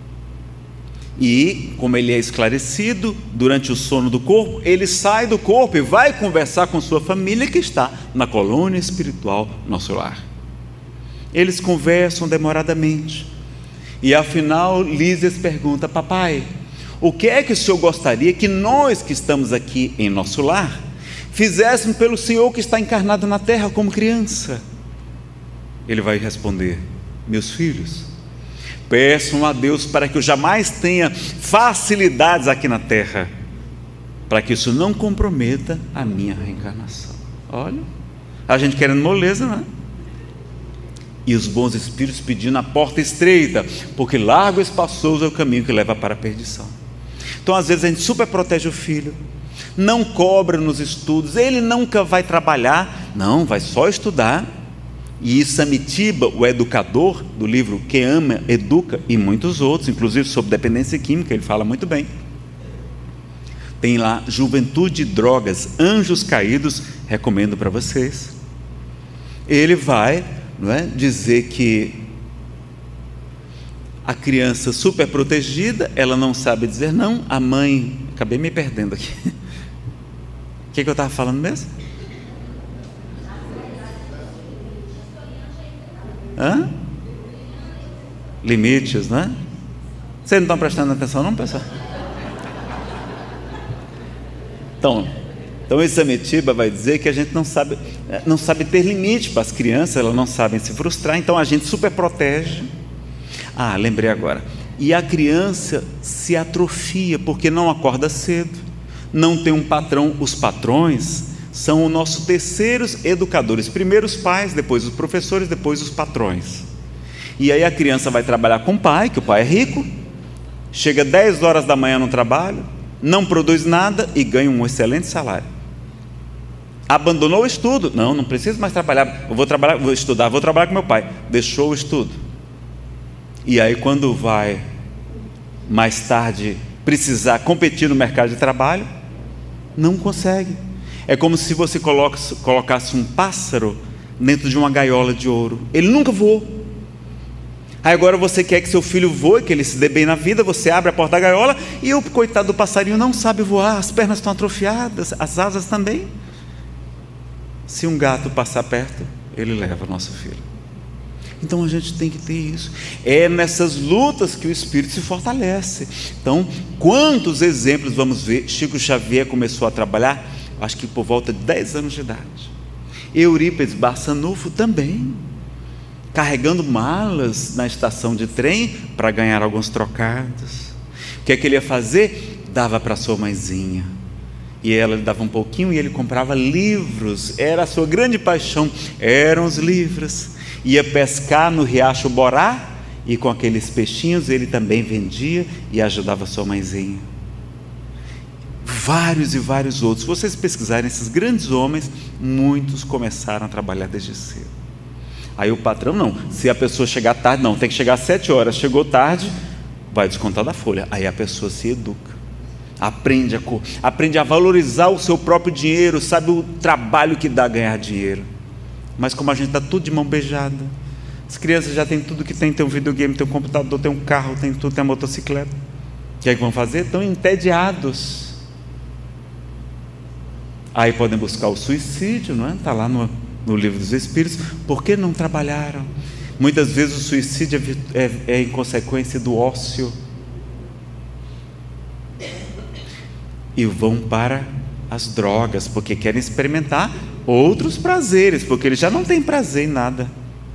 e como ele é esclarecido, durante o sono do corpo, ele sai do corpo e vai conversar com sua família que está na colônia espiritual Nosso Lar. Eles conversam demoradamente, e afinal Lísias pergunta: papai, o que é que o senhor gostaria que nós que estamos aqui em nosso lar fizéssemos pelo senhor que está encarnado na terra como criança? Ele vai responder: meus filhos, peçam a Deus para que eu jamais tenha facilidades aqui na terra, para que isso não comprometa a minha reencarnação. Olha, a gente querendo moleza, não é? E os bons espíritos pedindo a porta estreita, porque largo e espaçoso é o caminho que leva para a perdição. Então às vezes a gente super protege o filho, não cobra nos estudos, ele nunca vai trabalhar, não, vai só estudar. E Samitiba, o educador do livro Quem Ama, Educa, e muitos outros, inclusive sobre dependência química, ele fala muito bem. Tem lá Juventude e Drogas, Anjos Caídos, recomendo para vocês. Ele vai, não é, dizer que a criança super protegida, ela não sabe dizer não, a mãe, acabei me perdendo aqui, o que, que eu estava falando mesmo? Hã? Limites, né? Vocês não estão prestando atenção não, pessoal? Então, então esse Samitiba vai dizer que a gente não sabe, não sabe ter limite para as crianças, elas não sabem se frustrar, então a gente super protege. Ah, lembrei agora. E a criança se atrofia porque não acorda cedo, não tem um patrão. Os patrões são os nossos terceiros educadores, primeiro os pais, depois os professores, depois os patrões. E aí a criança vai trabalhar com o pai, que o pai é rico, chega dez horas da manhã no trabalho, não produz nada e ganha um excelente salário. Abandonou o estudo, não, não preciso mais trabalhar, eu vou trabalhar, vou estudar, vou trabalhar com meu pai. Deixou o estudo. E aí quando vai mais tarde precisar competir no mercado de trabalho, não consegue. É como se você colocasse, colocasse um pássaro dentro de uma gaiola de ouro. Ele nunca voou. Aí agora você quer que seu filho voe, que ele se dê bem na vida, você abre a porta da gaiola e o coitado do passarinho não sabe voar, as pernas estão atrofiadas, as asas também. Se um gato passar perto, ele leva o nosso filho. Então a gente tem que ter isso. É nessas lutas que o espírito se fortalece. Então, quantos exemplos vamos ver? Chico Xavier começou a trabalhar, acho que por volta de dez anos de idade. Eurípides Barçanufo também, carregando malas na estação de trem para ganhar alguns trocados. O que é que ele ia fazer? Dava para sua mãezinha, e ela lhe dava um pouquinho e ele comprava livros. Era a sua grande paixão, eram os livros. Ia pescar no Riacho Borá e com aqueles peixinhos ele também vendia e ajudava a sua mãezinha. Vários e vários outros. Se vocês pesquisarem esses grandes homens, muitos começaram a trabalhar desde cedo. Aí o patrão, não, se a pessoa chegar tarde, não, tem que chegar às sete horas, chegou tarde, vai descontar da folha. Aí a pessoa se educa, aprende a, aprende a valorizar o seu próprio dinheiro, sabe o trabalho que dá ganhar dinheiro. Mas como a gente está tudo de mão beijada, as crianças já têm tudo que tem, tem um videogame, tem um computador, tem um carro, tem tudo, tem a motocicleta. O que é que vão fazer? Estão entediados. Aí podem buscar o suicídio, não é? Está lá no, no livro dos Espíritos. Por que não trabalharam? Muitas vezes o suicídio é, é, é em consequência do ócio. E vão para as drogas, porque querem experimentar outros prazeres, porque eles já não têm prazer em nada.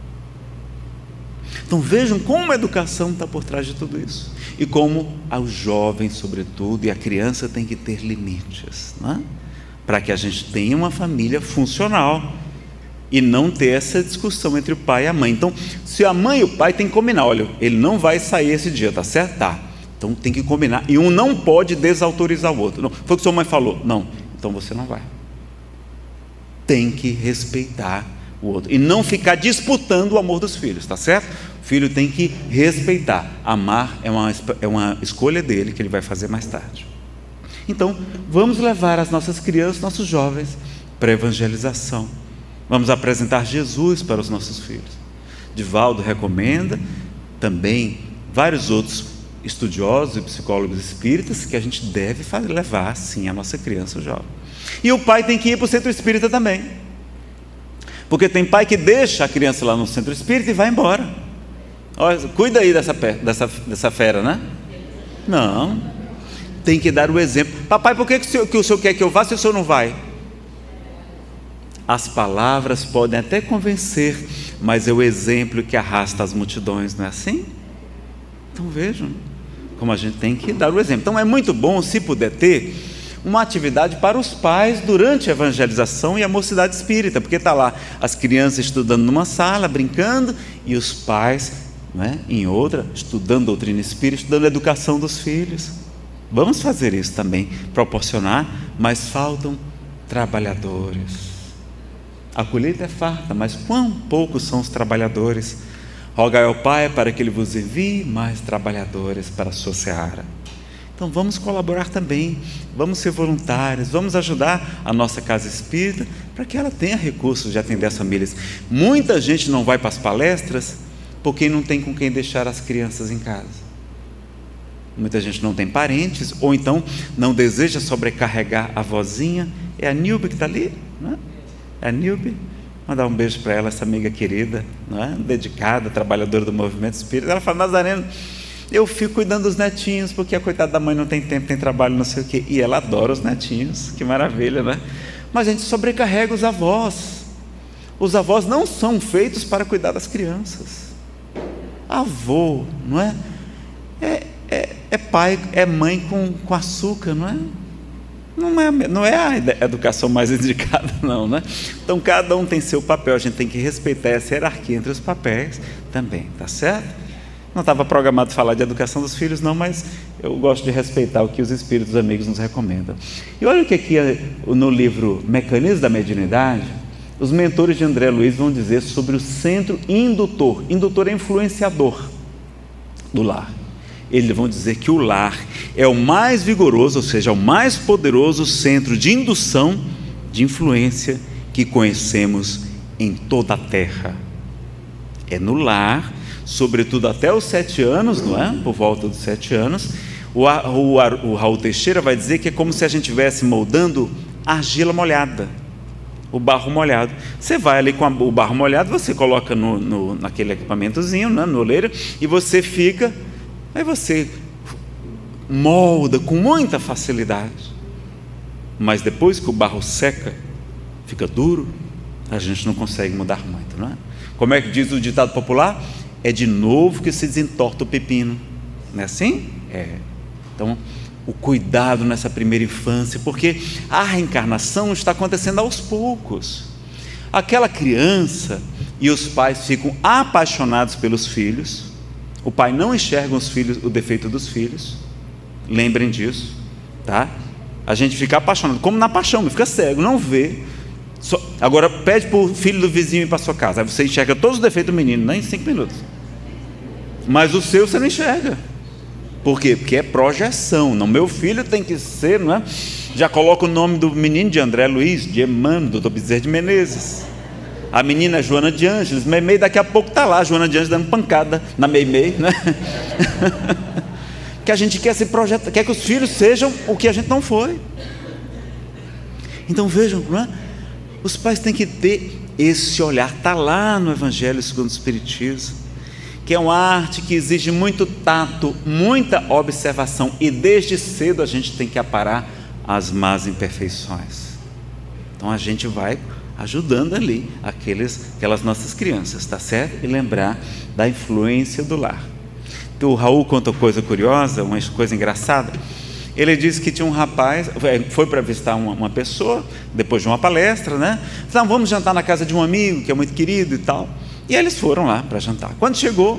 Então vejam como a educação está por trás de tudo isso, e como aos jovens sobretudo, e a criança tem que ter limites, não é? Para que a gente tenha uma família funcional, e não ter essa discussão entre o pai e a mãe. Então se a mãe e o pai tem que combinar, olha, ele não vai sair esse dia, tá certo? Tá. Então tem que combinar, e um não pode desautorizar o outro. Não, foi o que sua mãe falou, não, então você não vai. Tem que respeitar o outro, e não ficar disputando o amor dos filhos, tá certo? O filho tem que respeitar, amar é uma, é uma escolha dele, que ele vai fazer mais tarde. Então vamos levar as nossas crianças, nossos jovens, para a evangelização. Vamos apresentar Jesus para os nossos filhos. Divaldo recomenda, também vários outros estudiosos e psicólogos espíritas, que a gente deve levar sim a nossa criança ou jovem. E o pai tem que ir para o centro espírita também, porque tem pai que deixa a criança lá no centro espírita e vai embora. Olha, cuida aí dessa, dessa, dessa fera, né? Não, tem que dar o exemplo. Papai, por que, que, o senhor, que o senhor quer que eu vá se o senhor não vai? As palavras podem até convencer, mas é o exemplo que arrasta as multidões, não é assim? Então vejam como a gente tem que dar o exemplo. Então é muito bom, se puder ter uma atividade para os pais durante a evangelização e a mocidade espírita, porque está lá as crianças estudando numa sala, brincando, e os pais, não é, em outra, estudando doutrina espírita, estudando a educação dos filhos. Vamos fazer isso também, proporcionar, mas faltam trabalhadores. A colheita é farta, mas quão poucos são os trabalhadores. Rogai ao Pai para que Ele vos envie mais trabalhadores para a sua seara. Então vamos colaborar também, vamos ser voluntários, vamos ajudar a nossa casa espírita, para que ela tenha recursos de atender as famílias. Muita gente não vai para as palestras, porque não tem com quem deixar as crianças em casa. Muita gente não tem parentes, ou então não deseja sobrecarregar a vozinha. É a Nilbe que está ali, não é? É a Nilbe. Mandar um beijo para ela, essa amiga querida, não é? Dedicada, trabalhadora do movimento espírita. Ela fala: Nazareno, eu fico cuidando dos netinhos, porque a coitada da mãe não tem tempo, tem trabalho, não sei o quê. E ela adora os netinhos, que maravilha, né? Mas a gente sobrecarrega os avós. Os avós não são feitos para cuidar das crianças. Avô, não é? É, é, é pai, é mãe com, com açúcar, não é? Não é, não é a educação mais indicada, não, né? Então cada um tem seu papel, a gente tem que respeitar essa hierarquia entre os papéis também, tá certo? Não estava programado falar de educação dos filhos, não, mas eu gosto de respeitar o que os espíritos amigos nos recomendam. E olha o que aqui no livro Mecanismos da Mediunidade, os mentores de André Luiz vão dizer sobre o centro indutor. Indutor é influenciador do lar. Eles vão dizer que o lar é o mais vigoroso, ou seja, o mais poderoso centro de indução, de influência que conhecemos em toda a terra. É no lar, sobretudo até os sete anos, não é? Por volta dos sete anos, o, o, o Raul Teixeira vai dizer que é como se a gente estivesse moldando argila molhada, o barro molhado. Você vai ali com a, o barro molhado, você coloca no, no, naquele equipamentozinho, né, no oleiro, e você fica, aí você molda com muita facilidade. Mas depois que o barro seca, fica duro, a gente não consegue mudar muito, não é? Como é que diz o ditado popular? É de novo que se desentorta o pepino. Não é assim? É. Então, o cuidado nessa primeira infância, porque a reencarnação está acontecendo aos poucos. Aquela criança e os pais ficam apaixonados pelos filhos, o pai não enxerga os filhos, o defeito dos filhos, lembrem disso, tá? A gente fica apaixonado, como na paixão, fica cego, não vê. Só, agora pede para o filho do vizinho ir para a sua casa, aí você enxerga todos os defeitos do menino, nem em cinco minutos, mas o seu você não enxerga. Por quê? Porque é projeção. Não, meu filho tem que ser, não é? Já coloca o nome do menino de André Luiz, de Emmanuel, doutor Bezerra de Menezes. A menina é Joana de Ângeles. Meimei daqui a pouco está lá, Joana de Ângeles dando pancada na Meimei, né? Que a gente quer se projetar, quer que os filhos sejam o que a gente não foi. Então vejam, não é? Os pais têm que ter esse olhar. Está lá no Evangelho segundo o Espiritismo, que é uma arte que exige muito tato, muita observação, e desde cedo a gente tem que aparar as más imperfeições. Então a gente vai ajudando ali aqueles, aquelas nossas crianças, tá certo? E lembrar da influência do lar. Então, o Raul conta uma coisa curiosa, uma coisa engraçada. Ele disse que tinha um rapaz, foi para visitar uma, uma pessoa, depois de uma palestra, né? Então, vamos jantar na casa de um amigo, que é muito querido e tal. E eles foram lá para jantar. Quando chegou,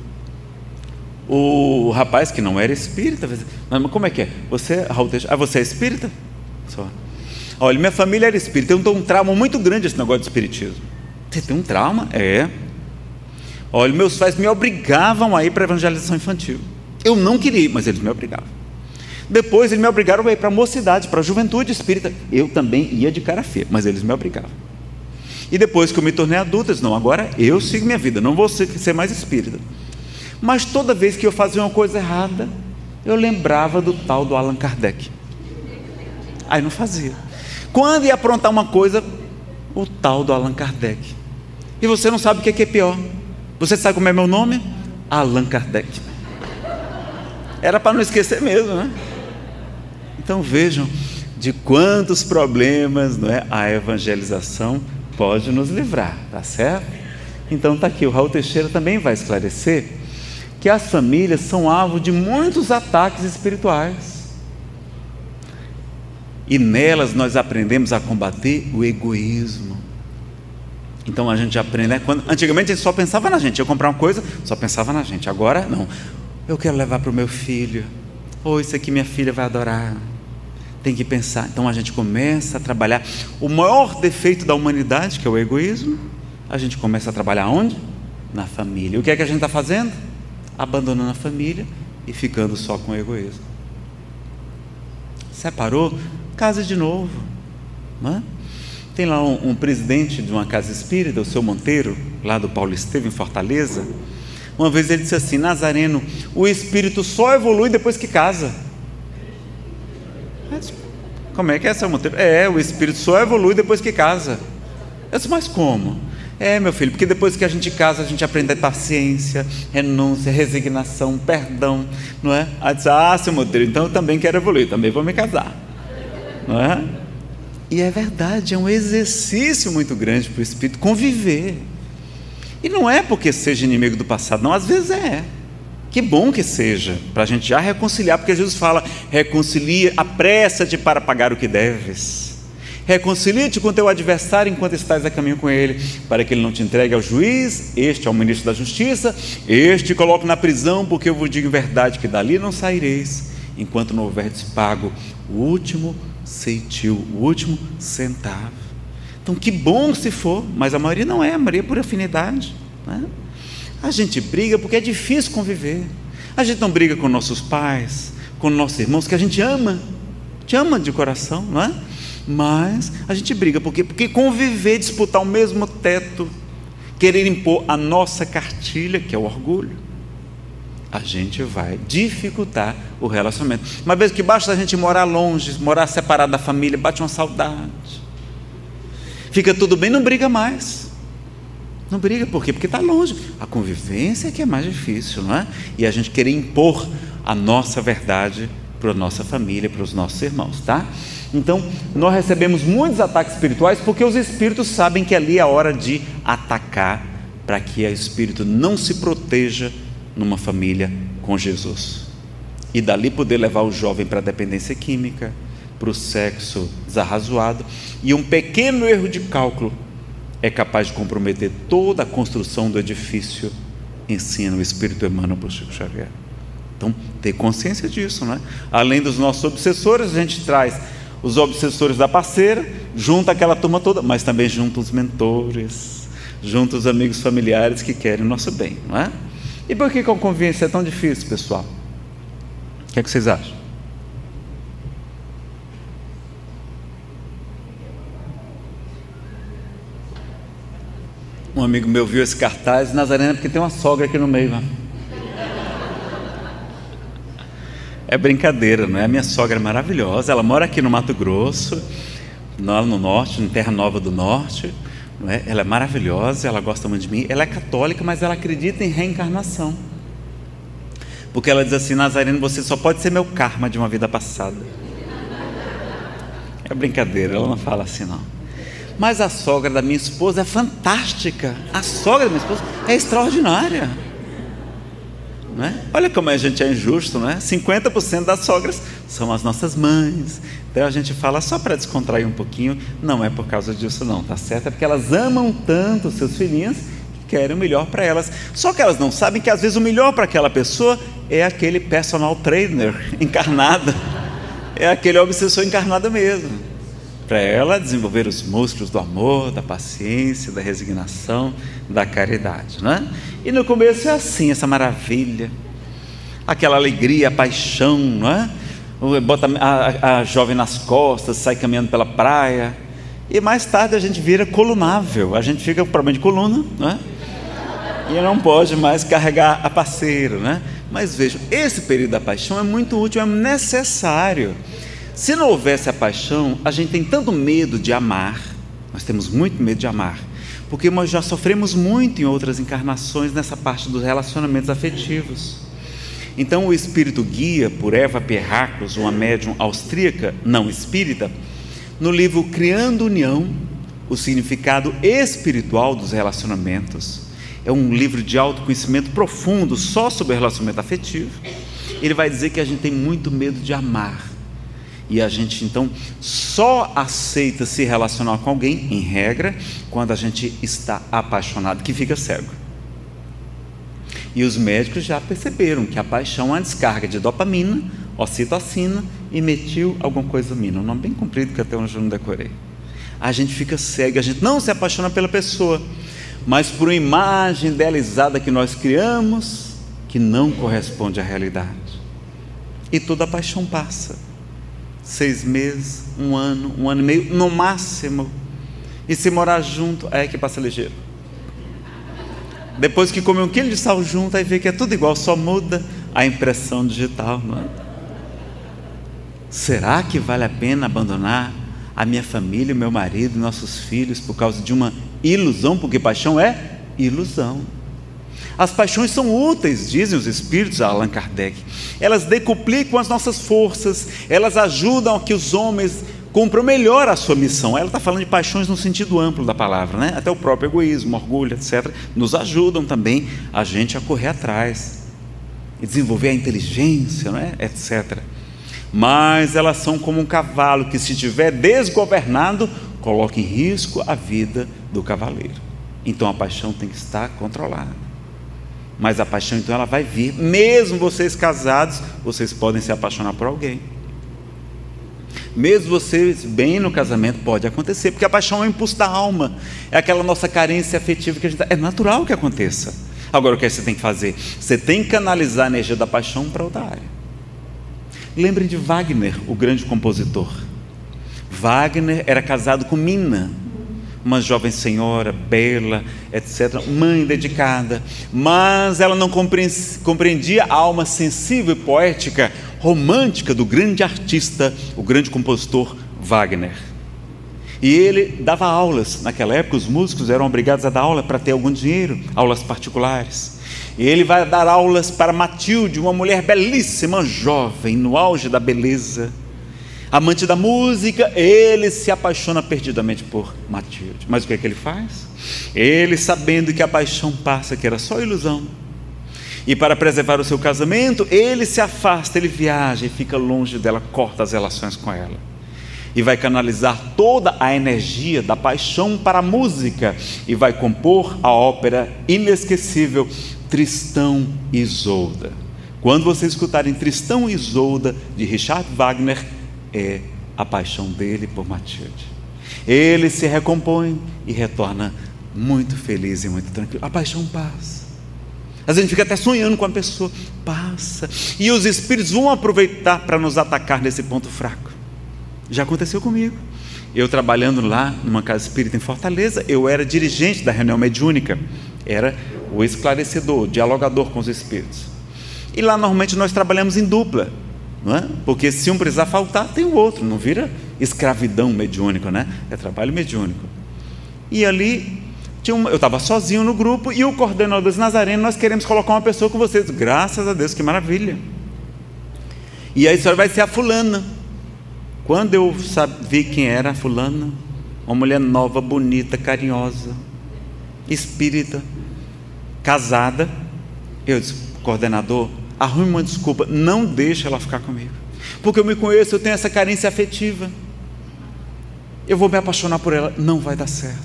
o rapaz, que não era espírita, disse: mas como é que é? Você, Raul Teixeira, ah, você é espírita? Só. Olha, minha família era espírita, eu tenho um trauma muito grande esse negócio de espiritismo. Você tem um trauma? É. Olha, meus pais me obrigavam a ir para a evangelização infantil. Eu não queria, mas eles me obrigavam. Depois eles me obrigaram a ir para a mocidade, para a juventude espírita. Eu também ia de cara feia, mas eles me obrigavam. E depois que eu me tornei adulto, eu disse: não, agora eu sigo minha vida, não vou ser mais espírita. Mas toda vez que eu fazia uma coisa errada, eu lembrava do tal do Allan Kardec. Aí não fazia. Quando ia aprontar uma coisa, o tal do Allan Kardec. E você não sabe o que é pior. Você sabe como é meu nome? Allan Kardec. Era para não esquecer mesmo, né? Então vejam de quantos problemas, não é, a evangelização pode nos livrar, tá certo? Então está aqui, o Raul Teixeira também vai esclarecer que as famílias são alvo de muitos ataques espirituais, e nelas nós aprendemos a combater o egoísmo. Então a gente aprende, né? Quando, antigamente a gente só pensava na gente, eu comprar uma coisa, só pensava na gente. Agora não, eu quero levar para o meu filho, ou oh, isso aqui minha filha vai adorar. Tem que pensar. Então a gente começa a trabalhar o maior defeito da humanidade, que é o egoísmo. A gente começa a trabalhar onde? Na família. O que é que a gente está fazendo? Abandonando a família e ficando só com o egoísmo. Separou, casa de novo, não é? Tem lá um, um presidente de uma casa espírita, o seu Monteiro, lá do Paulo Estevam, em Fortaleza. Uma vez ele disse assim: Nazareno, o espírito só evolui depois que casa. Como é que é, seu Monteiro? É, o espírito só evolui depois que casa. Eu disse: mas como? É, meu filho, porque depois que a gente casa, a gente aprende a paciência, renúncia, resignação, perdão, não é? Aí disse: ah, seu Monteiro, então eu também quero evoluir, também vou me casar, não é? E é verdade, é um exercício muito grande para o espírito conviver. E não é porque seja inimigo do passado, não, às vezes é. Que bom que seja, para a gente já reconciliar, porque Jesus fala: reconcilia, apressa-te para pagar o que deves. Reconcilia-te com teu adversário enquanto estás a caminho com ele, para que ele não te entregue ao juiz, este ao ministro da justiça, este te coloque na prisão, porque eu vos digo em verdade que dali não saireis, enquanto não houverdes pago o último ceitil, o último centavo. Então que bom se for, mas a maioria não é, a maioria é por afinidade, né? A gente briga porque é difícil conviver. A gente não briga com nossos pais, com nossos irmãos, que a gente ama, te ama de coração, não é? Mas a gente briga porque, porque conviver, disputar o mesmo teto, querer impor a nossa cartilha, que é o orgulho, a gente vai dificultar o relacionamento. Uma vez que basta a gente morar longe, morar separado da família, bate uma saudade, fica tudo bem, não briga mais. Não briga, por quê? Porque está longe. A convivência é que é mais difícil, não é? E a gente querer impor a nossa verdade para a nossa família, para os nossos irmãos, tá? Então, nós recebemos muitos ataques espirituais porque os espíritos sabem que ali é a hora de atacar, para que o espírito não se proteja numa família com Jesus. E dali poder levar o jovem para a dependência química, para o sexo desarrazoado, e um pequeno erro de cálculo é capaz de comprometer toda a construção do edifício, ensina o Espírito Emmanuel para o Chico Xavier. Então, ter consciência disso, né? Além dos nossos obsessores, a gente traz os obsessores da parceira, junta aquela turma toda, mas também junta os mentores, junta os amigos familiares que querem o nosso bem, não é? E por que a convivência é tão difícil, pessoal? O que é que vocês acham? Um amigo meu viu esse cartaz, Nazarena, porque tem uma sogra aqui no meio, né? É brincadeira, não é? A minha sogra é maravilhosa, ela mora aqui no Mato Grosso, lá no norte, em Terra Nova do Norte, não é? Ela é maravilhosa, ela gosta muito de mim, ela é católica, mas ela acredita em reencarnação, porque ela diz assim: Nazareno, você só pode ser meu karma de uma vida passada. É brincadeira, ela não fala assim não. Mas a sogra da minha esposa é fantástica, a sogra da minha esposa é extraordinária, não é? Olha como a gente é injusto, não é? cinquenta por cento das sogras são as nossas mães. Então a gente fala só para descontrair um pouquinho, não é por causa disso não, tá certo? É porque elas amam tanto os seus filhinhos que querem o melhor para elas. Só que elas não sabem que às vezes o melhor para aquela pessoa é aquele personal trainer encarnado, é aquele obsessor encarnado mesmo, para ela desenvolver os músculos do amor, da paciência, da resignação, da caridade, né? E no começo é assim, essa maravilha, aquela alegria, a paixão, não é? Bota a, a jovem nas costas, sai caminhando pela praia, e mais tarde a gente vira colunável, a gente fica com problema de coluna, não é? E não pode mais carregar a parceira, né? Mas vejam, esse período da paixão é muito útil, é necessário. Se não houvesse a paixão, a gente tem tanto medo de amar, nós temos muito medo de amar, porque nós já sofremos muito em outras encarnações nessa parte dos relacionamentos afetivos. Então o espírito guia, por Eva Pierracos, uma médium austríaca não espírita, no livro Criando União, o significado espiritual dos relacionamentos, é um livro de autoconhecimento profundo só sobre o relacionamento afetivo. Ele vai dizer que a gente tem muito medo de amar, e a gente então só aceita se relacionar com alguém, em regra, quando a gente está apaixonado, que fica cego. E os médicos já perceberam que a paixão é uma descarga de dopamina, ocitocina e metil alguma coisa mina, um nome bem comprido que até hoje eu não decorei. A gente fica cego, a gente não se apaixona pela pessoa, mas por uma imagem idealizada que nós criamos, que não corresponde à realidade. E toda a paixão passa. Seis meses, um ano, um ano e meio, no máximo. E se morar junto, é que passa ligeiro. Depois que come um quilo de sal junto, aí vê que é tudo igual, só muda a impressão digital, não é? Será que vale a pena abandonar a minha família, o meu marido, nossos filhos, por causa de uma ilusão? Porque paixão é ilusão. As paixões são úteis, dizem os espíritos, Allan Kardec. Elas decuplicam as nossas forças, elas ajudam a que os homens cumpram melhor a sua missão. Ela está falando de paixões no sentido amplo da palavra, né? Até o próprio egoísmo, orgulho, etcétera, nos ajudam também a gente a correr atrás e desenvolver a inteligência, não é? etcétera. Mas elas são como um cavalo que, se estiver desgovernado, coloca em risco a vida do cavaleiro. Então a paixão tem que estar controlada. Mas a paixão, então, ela vai vir. Mesmo vocês casados, vocês podem se apaixonar por alguém. Mesmo vocês bem no casamento, pode acontecer, porque a paixão é o impulso da alma, é aquela nossa carência afetiva que a gente é natural que aconteça. Agora, o que você tem que fazer? Você tem que canalizar a energia da paixão para outra área. Lembrem de Wagner, o grande compositor. Wagner era casado com Mina, uma jovem senhora, bela, etcétera, mãe dedicada, mas ela não compreendia a alma sensível e poética, romântica do grande artista, o grande compositor Wagner. E ele dava aulas, naquela época os músicos eram obrigados a dar aula para ter algum dinheiro, aulas particulares. E ele vai dar aulas para Matilde, uma mulher belíssima, jovem, no auge da beleza, amante da música. Ele se apaixona perdidamente por Matilde. Mas o que é que ele faz? Ele, sabendo que a paixão passa, que era só ilusão, e para preservar o seu casamento, ele se afasta, ele viaja e fica longe dela, corta as relações com ela, e vai canalizar toda a energia da paixão para a música, e vai compor a ópera inesquecível Tristão e Isolda. Quando vocês escutarem Tristão e Isolda, de Richard Wagner, é a paixão dele por Matilde. Ele se recompõe e retorna muito feliz e muito tranquilo. A paixão passa. Às vezes a gente fica até sonhando com a pessoa, passa, e os espíritos vão aproveitar para nos atacar nesse ponto fraco. Já aconteceu comigo. Eu trabalhando lá numa casa espírita em Fortaleza, eu era dirigente da reunião mediúnica, era o esclarecedor, o dialogador com os espíritos. E lá normalmente nós trabalhamos em dupla, não é? Porque se um precisar faltar, tem o outro, não vira escravidão mediúnica, né? É trabalho mediúnico. E ali, tinha uma, eu estava sozinho no grupo, e o coordenador dos Nazarenos, nós queremos colocar uma pessoa com vocês. Graças a Deus, que maravilha. E aí a senhora vai ser a fulana. Quando eu vi quem era a fulana, uma mulher nova, bonita, carinhosa, espírita, casada, eu disse, coordenador, arrume uma desculpa, não deixe ela ficar comigo, porque eu me conheço, eu tenho essa carência afetiva, eu vou me apaixonar por ela, não vai dar certo,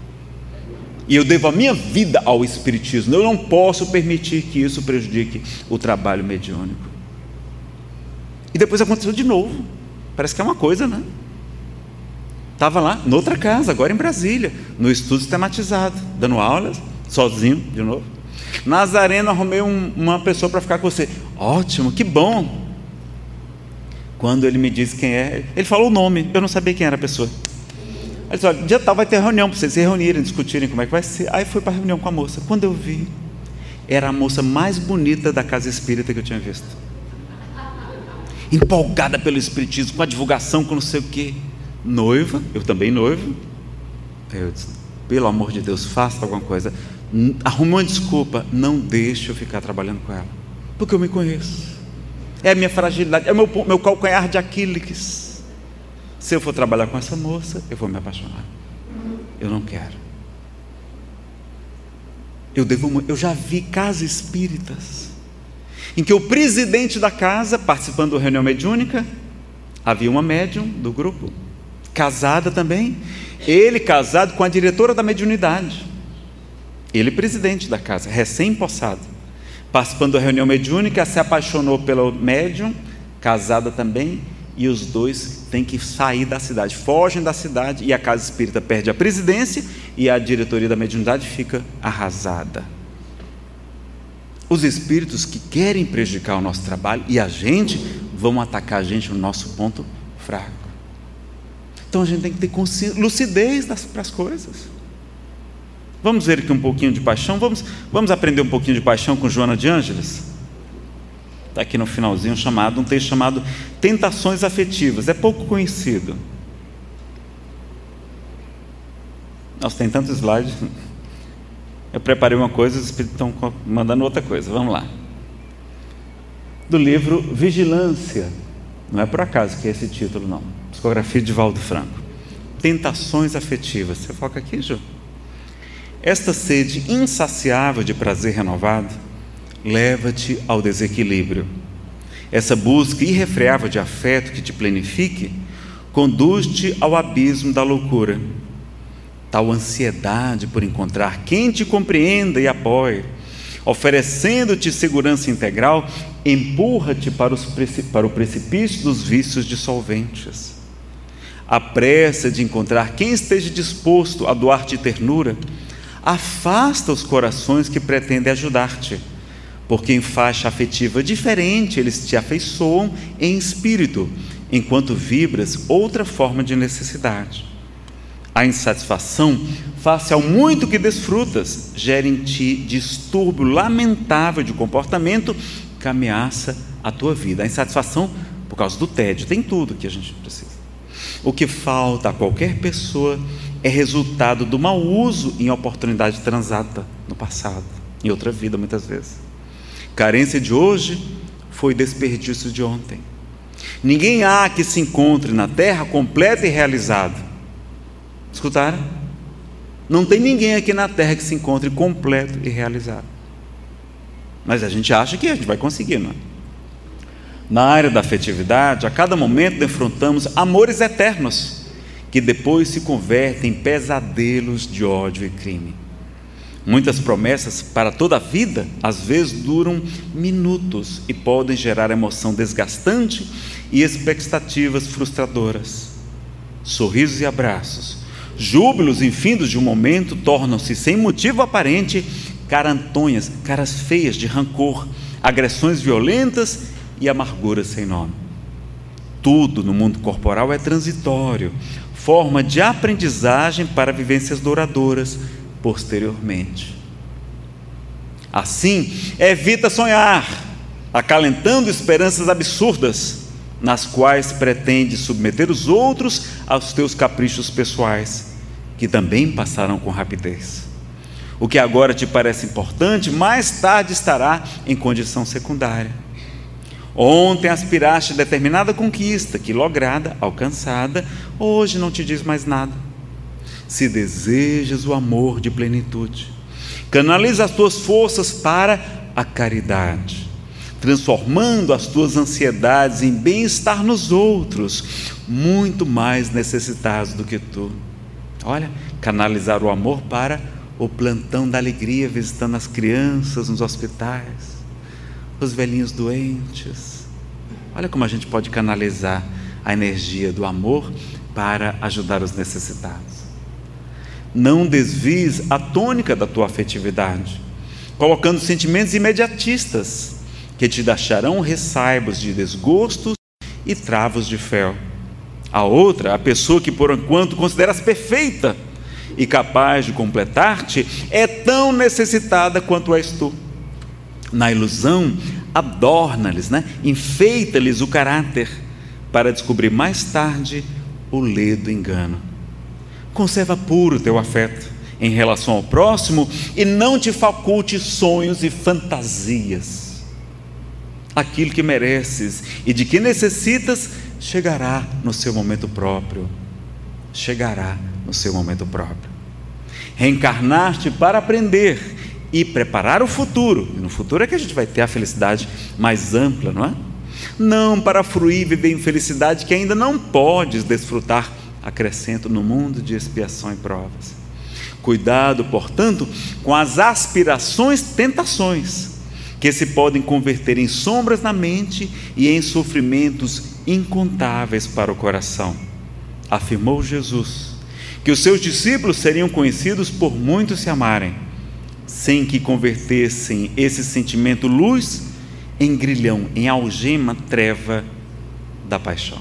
e eu devo a minha vida ao espiritismo, eu não posso permitir que isso prejudique o trabalho mediúnico. E depois aconteceu de novo, parece que é uma coisa, né? Estava lá, noutra casa, agora em Brasília, no estudo sistematizado, dando aulas, sozinho, de novo. Nazareno, arrumei um, uma pessoa para ficar com você. Ótimo, que bom. Quando ele me disse quem é, ele falou o nome, eu não sabia quem era a pessoa. Ele disse, olha, dia tal vai ter reunião para vocês se reunirem, discutirem como é que vai ser. Aí fui para a reunião com a moça. Quando eu vi, era a moça mais bonita da casa espírita que eu tinha visto. Empolgada pelo espiritismo, com a divulgação, com não sei o quê. Noiva, eu também noivo. Eu disse, pelo amor de Deus, faça alguma coisa, arrume uma desculpa, não deixe eu ficar trabalhando com ela, porque eu me conheço, é a minha fragilidade, é o meu, meu calcanhar de Aquiles. Se eu for trabalhar com essa moça, eu vou me apaixonar, eu não quero. Eu, devo, eu já vi casas espíritas em que o presidente da casa, participando da reunião mediúnica, havia uma médium do grupo, casada também, ele casado com a diretora da mediunidade, ele presidente da casa, recém-possado, participando da reunião mediúnica, se apaixonou pelo médium, casada também, e os dois têm que sair da cidade, fogem da cidade, e a casa espírita perde a presidência, e a diretoria da mediunidade fica arrasada. Os espíritos que querem prejudicar o nosso trabalho, e a gente, vão atacar a gente no nosso ponto fraco. Então a gente tem que ter lucidez para as coisas. Vamos ver aqui um pouquinho de paixão, vamos, vamos aprender um pouquinho de paixão com Joana de Ângeles. Está aqui no finalzinho chamado, um texto chamado Tentações Afetivas, é pouco conhecido. Nossa, tem tantos slides. Eu preparei uma coisa, os espíritos estão mandando outra coisa, vamos lá. Do livro Vigilância, não é por acaso que é esse título não, psicografia de Valdo Franco. Tentações afetivas, você foca aqui, Ju? Esta sede insaciável de prazer renovado leva-te ao desequilíbrio. Essa busca irrefreável de afeto que te plenifique conduz-te ao abismo da loucura. Tal ansiedade por encontrar quem te compreenda e apoie, oferecendo-te segurança integral, empurra-te para, os, para o precipício dos vícios dissolventes. A pressa de encontrar quem esteja disposto a doar-te ternura afasta os corações que pretendem ajudar-te, porque em faixa afetiva diferente eles te afeiçoam em espírito, enquanto vibras outra forma de necessidade. A insatisfação face ao muito que desfrutas gera em ti distúrbio lamentável de comportamento que ameaça a tua vida. A insatisfação por causa do tédio, tem tudo que a gente precisa. O que falta a qualquer pessoa é resultado do mau uso em oportunidade transata no passado, em outra vida muitas vezes. Carência de hoje foi desperdício de ontem. Ninguém há que se encontre na terra completo e realizado. Escutaram? Não tem ninguém aqui na terra que se encontre completo e realizado. Mas a gente acha que a gente vai conseguir, não é? Na área da afetividade, a cada momento defrontamos amores eternos, que depois se convertem em pesadelos de ódio e crime. Muitas promessas para toda a vida, às vezes duram minutos e podem gerar emoção desgastante e expectativas frustradoras. Sorrisos e abraços, júbilos infindos de um momento, tornam-se sem motivo aparente carantonhas, caras feias de rancor, agressões violentas e amarguras sem nome. Tudo no mundo corporal é transitório, forma de aprendizagem para vivências duradouras posteriormente. Assim, evita sonhar, acalentando esperanças absurdas, nas quais pretende submeter os outros aos teus caprichos pessoais, que também passarão com rapidez. O que agora te parece importante, mais tarde estará em condição secundária. Ontem aspiraste a determinada conquista, que lograda, alcançada, hoje não te diz mais nada. Se desejas o amor de plenitude, canaliza as tuas forças para a caridade, transformando as tuas ansiedades em bem-estar nos outros, muito mais necessitados do que tu. Olha, canalizar o amor para o plantão da alegria, visitando as crianças nos hospitais, os velhinhos doentes. Olha como a gente pode canalizar a energia do amor para ajudar os necessitados. Não desvies a tônica da tua afetividade, colocando sentimentos imediatistas, que te deixarão ressaibos de desgostos e travos de fel. A outra, a pessoa que por enquanto consideras perfeita e capaz de completar-te, é tão necessitada quanto és tu. Na ilusão, adorna-lhes, né? enfeita-lhes o caráter, para descobrir mais tarde o ledo engano. Conserva puro o teu afeto em relação ao próximo e não te faculte sonhos e fantasias. Aquilo que mereces e de que necessitas chegará no seu momento próprio. Chegará no seu momento próprio. Reencarnar-te para aprender e preparar o futuro. E no futuro é que a gente vai ter a felicidade mais ampla, não é? Não para fruir e viver em felicidade que ainda não podes desfrutar, acrescento, no mundo de expiação e provas. Cuidado, portanto, com as aspirações, tentações, que se podem converter em sombras na mente e em sofrimentos incontáveis para o coração. Afirmou Jesus que os seus discípulos seriam conhecidos por muitos se amarem, sem que convertessem esse sentimento luz em grilhão, em algema, treva da paixão.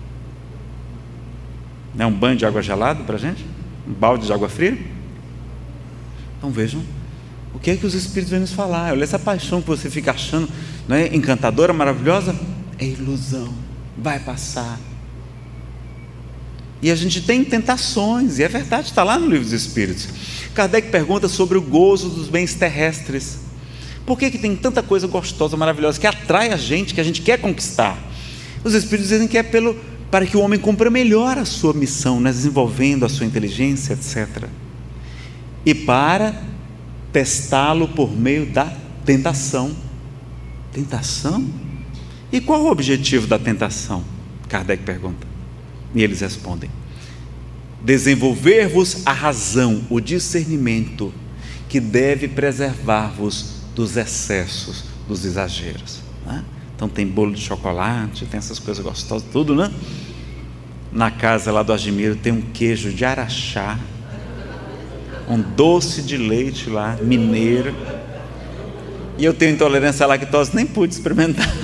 Não é um banho de água gelada para a gente? Um balde de água fria? Então vejam o que é que os Espíritos vêm nos falar. Olha, essa paixão que você fica achando, não é, encantadora, maravilhosa, é ilusão, vai passar. E a gente tem tentações, e é verdade, está lá no Livro dos Espíritos. Kardec pergunta sobre o gozo dos bens terrestres. Por que que tem tanta coisa gostosa, maravilhosa, que atrai a gente, que a gente quer conquistar? Os Espíritos dizem que é pelo, para que o homem cumpra melhor a sua missão, né, desenvolvendo a sua inteligência, etcétera. E para testá-lo por meio da tentação. Tentação? E qual o objetivo da tentação? Kardec pergunta. E eles respondem: desenvolver-vos a razão, o discernimento, que deve preservar-vos dos excessos, dos exageros, né? Então tem bolo de chocolate, tem essas coisas gostosas, tudo, né? Na casa lá do Admiro tem um queijo de Araxá, um doce de leite lá, mineiro, e eu tenho intolerância à lactose, nem pude experimentar.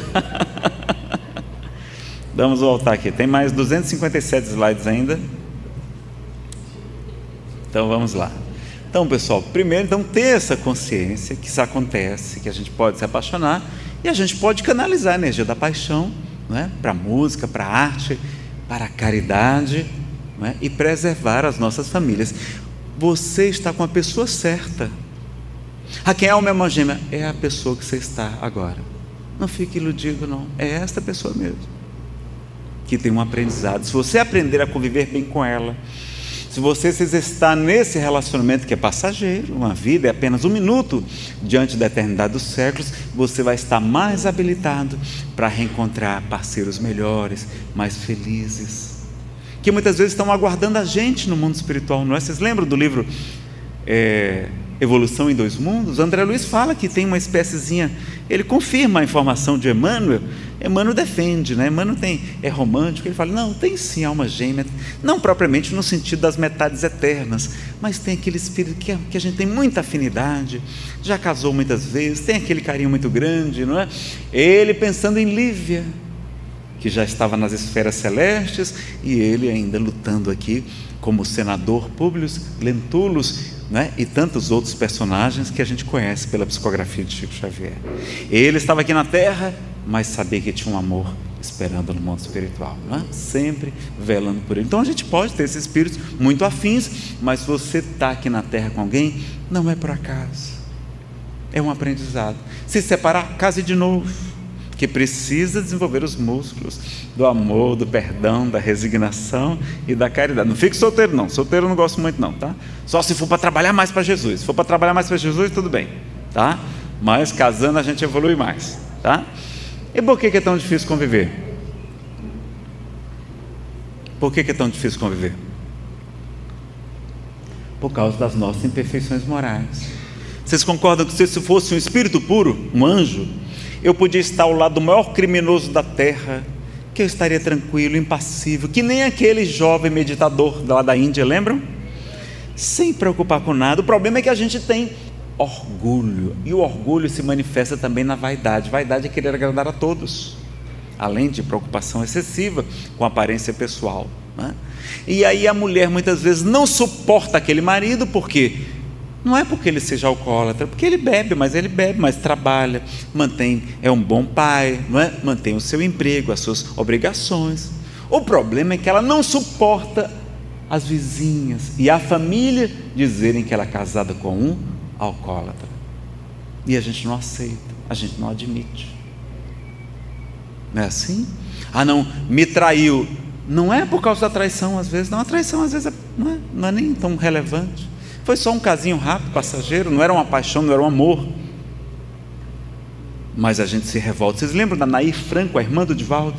Vamos voltar aqui, tem mais duzentos e cinquenta e sete slides ainda. Então vamos lá. Então, pessoal, primeiro, então, ter essa consciência que isso acontece, que a gente pode se apaixonar e a gente pode canalizar a energia da paixão, né, para a música, para a arte, para a caridade, né, e preservar as nossas famílias. Você está com a pessoa certa. A quem é uma alma gêmea? É a pessoa que você está agora. Não fique iludido, não. É esta pessoa mesmo que tem um aprendizado. Se você aprender a conviver bem com ela, se você se exercitar nesse relacionamento que é passageiro, uma vida é apenas um minuto diante da eternidade dos séculos, você vai estar mais habilitado para reencontrar parceiros melhores, mais felizes, que muitas vezes estão aguardando a gente no mundo espiritual, não é? Vocês lembram do livro é, Evolução em Dois Mundos? André Luiz fala que tem uma espéciezinha, ele confirma a informação de Emmanuel. Emmanuel defende, né? Emmanuel tem, é romântico, ele fala, não, tem sim alma gêmea, não propriamente no sentido das metades eternas, mas tem aquele espírito que, que a gente tem muita afinidade, já casou muitas vezes, tem aquele carinho muito grande, não é? Ele pensando em Lívia, que já estava nas esferas celestes, e ele ainda lutando aqui como o senador Públio Lentulus, né? E tantos outros personagens que a gente conhece pela psicografia de Chico Xavier. Ele estava aqui na Terra, mas sabia que tinha um amor esperando no mundo espiritual, não é? Sempre velando por ele. Então a gente pode ter esses espíritos muito afins, mas se você está aqui na Terra com alguém, não é por acaso, é um aprendizado. Se separar, case de novo, que precisa desenvolver os músculos do amor, do perdão, da resignação e da caridade. Não fique solteiro não, solteiro eu não gosto muito não, tá? Só se for para trabalhar mais para Jesus. Se for para trabalhar mais para Jesus, tudo bem, tá? Mas casando a gente evolui mais, tá? E por que é tão difícil conviver? Por que é tão difícil conviver? Por causa das nossas imperfeições morais. Vocês concordam que se fosse um espírito puro, um anjo, eu podia estar ao lado do maior criminoso da terra, que eu estaria tranquilo, impassível, que nem aquele jovem meditador lá da Índia, lembram? Sem preocupar com nada. O problema é que a gente tem orgulho, e o orgulho se manifesta também na vaidade. Vaidade é querer agradar a todos, além de preocupação excessiva com a aparência pessoal, né? E aí a mulher muitas vezes não suporta aquele marido, porque não é porque ele seja alcoólatra, porque ele bebe, mas ele bebe, mas trabalha, mantém, é um bom pai, não é? Mantém o seu emprego, as suas obrigações. O problema é que ela não suporta as vizinhas e a família dizerem que ela é casada com um alcoólatra, e a gente não aceita, a gente não admite. Não é assim? Ah não, me traiu. Não é por causa da traição às vezes, não, a traição às vezes é, não, é, não é nem tão relevante, foi só um casinho rápido, passageiro, não era uma paixão, não era um amor, mas a gente se revolta. Vocês lembram da Nair Franco, a irmã do Divaldo?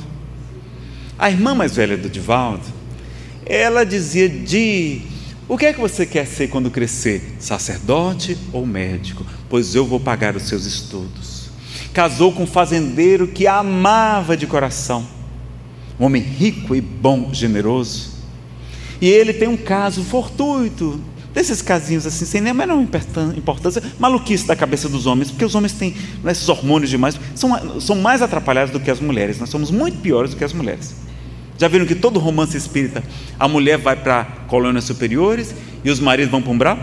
A irmã mais velha do Divaldo, ela dizia: Di, o que é que você quer ser quando crescer? Sacerdote ou médico? Pois eu vou pagar os seus estudos. Casou com um fazendeiro que a amava de coração, um homem rico e bom, generoso, e ele tem um caso fortuito, desses casinhos assim, sem nem a menor importância, maluquice da cabeça dos homens, porque os homens têm esses hormônios demais, são, são mais atrapalhados do que as mulheres, nós somos muito piores do que as mulheres. Já viram que todo romance espírita, a mulher vai para colônias superiores e os maridos vão para umbral?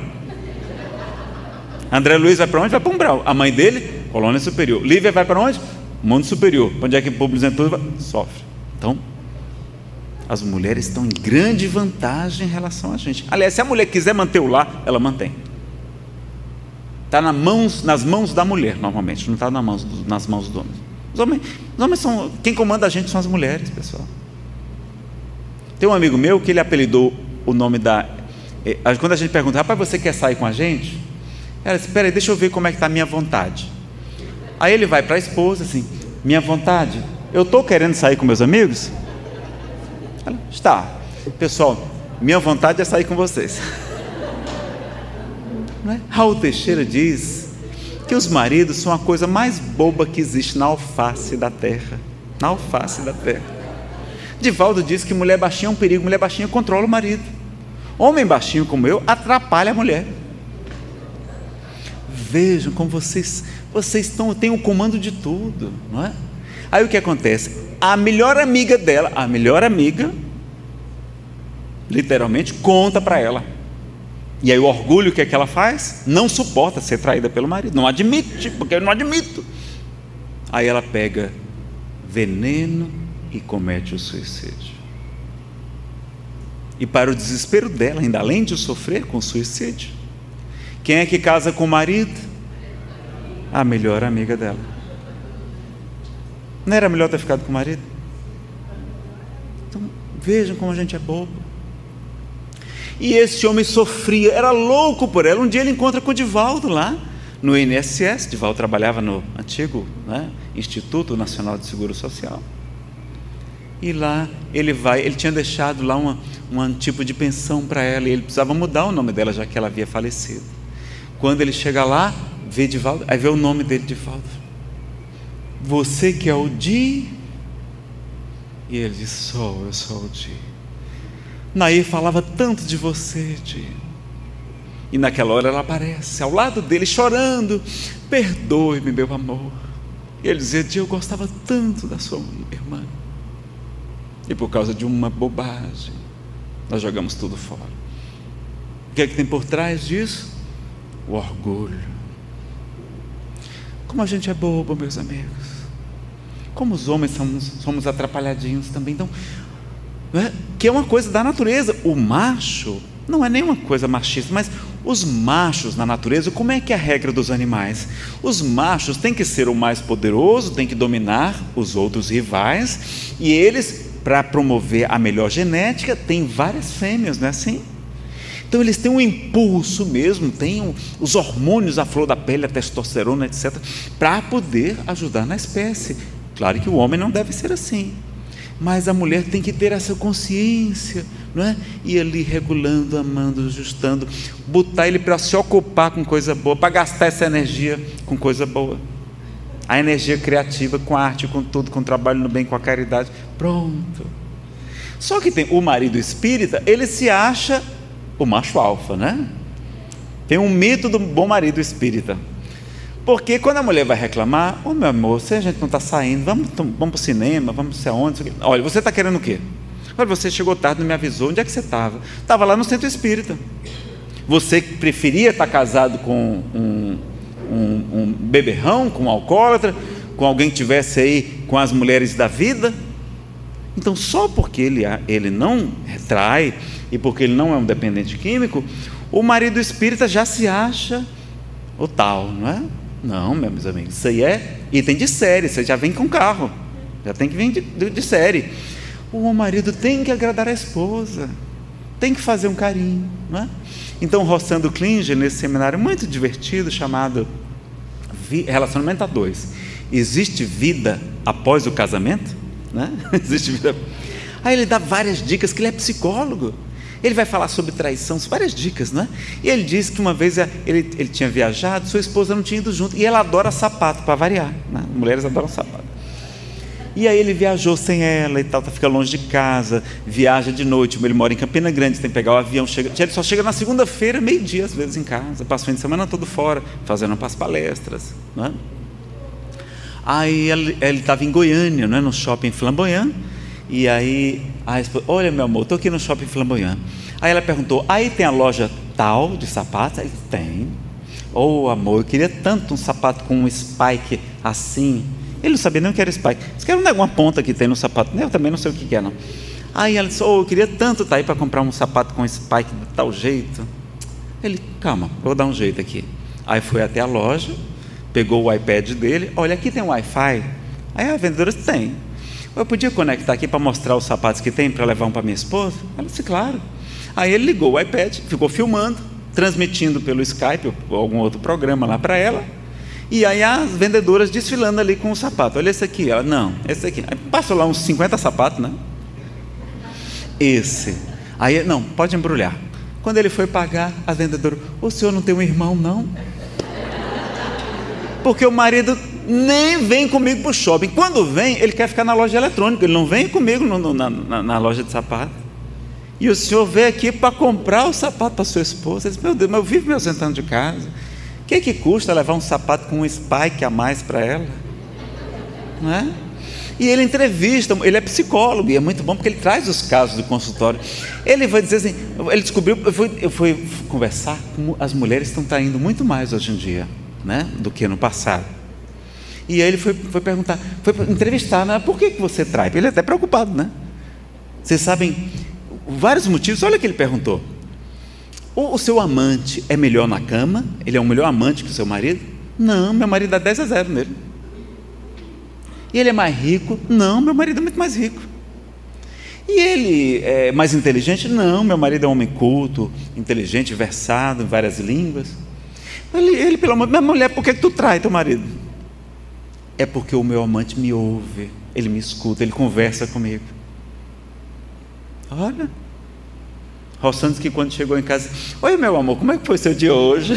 André Luiz vai para onde? Vai para umbral. A mãe dele, colônia superior. Lívia vai para onde? Mundo superior. Onde é que o Públio Lentulus sofre? Então, as mulheres estão em grande vantagem em relação a gente. Aliás, se a mulher quiser manter o lar, ela mantém. Está nas mãos, nas mãos da mulher, normalmente, não está nas mãos, do, nas mãos dos homens. Os homens. Os homens são, quem comanda a gente são as mulheres, pessoal. Tem um amigo meu que ele apelidou o nome da... Eh, quando a gente pergunta, rapaz, você quer sair com a gente? Ela disse, espera aí, deixa eu ver como é que está a minha vontade. Aí ele vai para a esposa assim, minha vontade, eu estou querendo sair com meus amigos? Ela, está. Pessoal, minha vontade é sair com vocês. Não é? Raul Teixeira diz que os maridos são a coisa mais boba que existe na alface da terra. Na alface da terra. Divaldo diz que mulher baixinha é um perigo, mulher baixinha controla o marido. Homem baixinho como eu atrapalha a mulher. Vejam como vocês, vocês estão, têm o comando de tudo, não é? Aí o que acontece? A melhor amiga dela, a melhor amiga, literalmente, conta para ela. E aí o orgulho, o que é que ela faz? Não suporta ser traída pelo marido, não admite, porque eu não admito. Aí ela pega veneno e comete o suicídio. E para o desespero dela, ainda além de sofrer com o suicídio, quem é que casa com o marido? A melhor amiga dela. Não era melhor ter ficado com o marido? Então vejam como a gente é bobo. E esse homem sofria, era louco por ela. Um dia ele encontra com o Divaldo lá no I N S S. Divaldo trabalhava no antigo, né, Instituto Nacional de Seguro Social. E lá ele vai, ele tinha deixado lá uma, um tipo de pensão para ela, e ele precisava mudar o nome dela, já que ela havia falecido. Quando ele chega lá, vê Divaldo, aí vê o nome dele, Divaldo. Você que é o Di? E ele diz, sou, eu sou o Di. Nair falava tanto de você, Di. E naquela hora ela aparece ao lado dele, chorando, perdoe-me, meu amor. E ele dizia, Di, eu gostava tanto da sua irmã. E por causa de uma bobagem, nós jogamos tudo fora. O que é que tem por trás disso? O orgulho. Como a gente é bobo, meus amigos. Como os homens somos, somos atrapalhadinhos também. Então, é, que é uma coisa da natureza. O macho, não é nenhuma coisa machista, mas os machos na natureza, como é que é a regra dos animais? Os machos têm que ser o mais poderoso, têm que dominar os outros rivais, e eles, para promover a melhor genética, têm várias fêmeas, não é assim? Então eles têm um impulso mesmo, têm um, os hormônios, a flor da pele, a testosterona, etcétera, para poder ajudar na espécie. Claro que o homem não deve ser assim, mas a mulher tem que ter essa consciência, não é? Ir ali regulando, amando, ajustando, botar ele para se ocupar com coisa boa, para gastar essa energia com coisa boa, a energia criativa, com a arte, com tudo, com o trabalho no bem, com a caridade, pronto. Só que tem o marido espírita, ele se acha o macho alfa, né? Tem um mito do bom marido espírita. Porque quando a mulher vai reclamar, ô oh, meu amor, se a gente não está saindo, vamos, vamos para o cinema, vamos ser onde? Olha, você está querendo o quê? Olha, você chegou tarde, não me avisou, onde é que você estava? Estava lá no centro espírita. Você preferia estar casado com um, um, um beberrão, com um alcoólatra, com alguém que estivesse aí com as mulheres da vida? Então, só porque ele, ele não retrai e porque ele não é um dependente químico, o marido espírita já se acha o tal, não é? Não, meus amigos, isso aí é item de série, você já vem com carro, já tem que vir de, de, de série. O marido tem que agradar a esposa, tem que fazer um carinho, não é? Então, Rossando Klinger, nesse seminário muito divertido, chamado Relacionamento a Dois, existe vida após o casamento? Né? Existe vida. Aí ele dá várias dicas, que ele é psicólogo. Ele vai falar sobre traição, várias dicas, né? E ele diz que uma vez ele, ele tinha viajado, sua esposa não tinha ido junto, e ela adora sapato, para variar, né? Mulheres adoram sapato. E aí ele viajou sem ela e tal, fica longe de casa, viaja de noite, ele mora em Campina Grande, tem que pegar o avião, chega, ele só chega na segunda-feira, meio-dia às vezes em casa, passa o fim de semana todo fora, fazendo as palestras, né? Aí ele estava em Goiânia, né, no shopping Flamboyant, e aí a esposa, olha meu amor, estou aqui no shopping Flamboyant. Aí ela perguntou, aí tem a loja tal de sapatos? Ele, tem. Oh amor, eu queria tanto um sapato com um spike assim. Ele não sabia nem o que era spike. Você quer alguma ponta que tem no sapato? Eu também não sei o que é não. Aí ela disse, oh, eu queria tanto estar aí para comprar um sapato com spike de tal jeito. Ele, calma, vou dar um jeito aqui. Aí foi até a loja, pegou o iPad dele, olha, aqui tem um Wi-Fi. Aí a vendedora disse, tem. Eu podia conectar aqui para mostrar os sapatos que tem, para levar um para minha esposa? Ela disse, claro. Aí ele ligou o iPad, ficou filmando, transmitindo pelo Skype ou algum outro programa lá para ela, e aí as vendedoras desfilando ali com o sapato. Olha esse aqui. Ela, não, esse aqui. Aí passou lá uns cinquenta sapatos, né? Esse. Aí, não, pode embrulhar. Quando ele foi pagar, a vendedora, o senhor não tem um irmão, não? Porque o marido nem vem comigo para o shopping. Quando vem, ele quer ficar na loja eletrônica, ele não vem comigo no, no, na, na, na loja de sapato. E o senhor veio aqui para comprar o sapato para sua esposa. Ele diz, meu Deus, mas eu vivo me ausentando de casa. O que, que custa levar um sapato com um spike a mais para ela? Não é? E ele entrevista, ele é psicólogo, e é muito bom porque ele traz os casos do consultório. Ele vai dizer assim, ele descobriu, eu fui, eu fui conversar com as mulheres estão traindo muito mais hoje em dia, né, do que no passado. E aí ele foi, foi perguntar, foi entrevistar, né, por que, que você trai? Ele é até preocupado, né? Vocês sabem vários motivos. Olha o que ele perguntou: o, o seu amante é melhor na cama? Ele é um melhor amante que o seu marido? Não, meu marido dá dez a zero nele. E ele é mais rico? Não, meu marido é muito mais rico. E ele é mais inteligente? Não, meu marido é um homem culto, inteligente, versado em várias línguas. Ele, ele pelo amor de Deus, minha mulher, por que tu trai teu marido? É porque o meu amante me ouve, ele me escuta, ele conversa comigo. Olha, Roçandes que quando chegou em casa, oi meu amor, como é que foi seu dia hoje?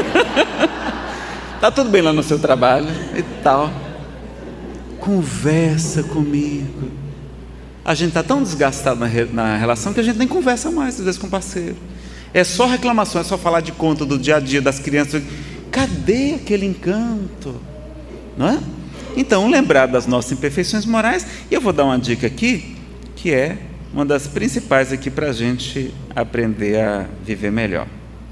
Tá tudo bem lá no seu trabalho e tal. Conversa comigo. A gente está tão desgastado na, re, na relação que a gente nem conversa mais às vezes com o parceiro. É só reclamação, é só falar de conta do dia a dia das crianças. Cadê aquele encanto? Não é? Então, lembrar das nossas imperfeições morais. E eu vou dar uma dica aqui, que é uma das principais aqui para a gente aprender a viver melhor.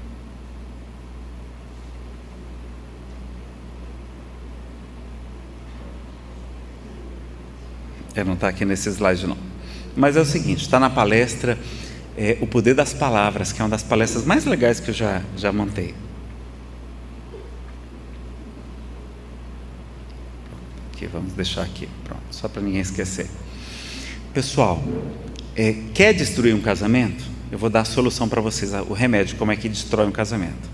É, não está aqui nesse slide não. Mas é o seguinte, está na palestra é, O Poder das Palavras, que é uma das palestras mais legais que eu já, já montei. Aqui, vamos deixar aqui, pronto, só para ninguém esquecer. Pessoal, é, quer destruir um casamento? Eu vou dar a solução para vocês, o remédio, como é que destrói um casamento.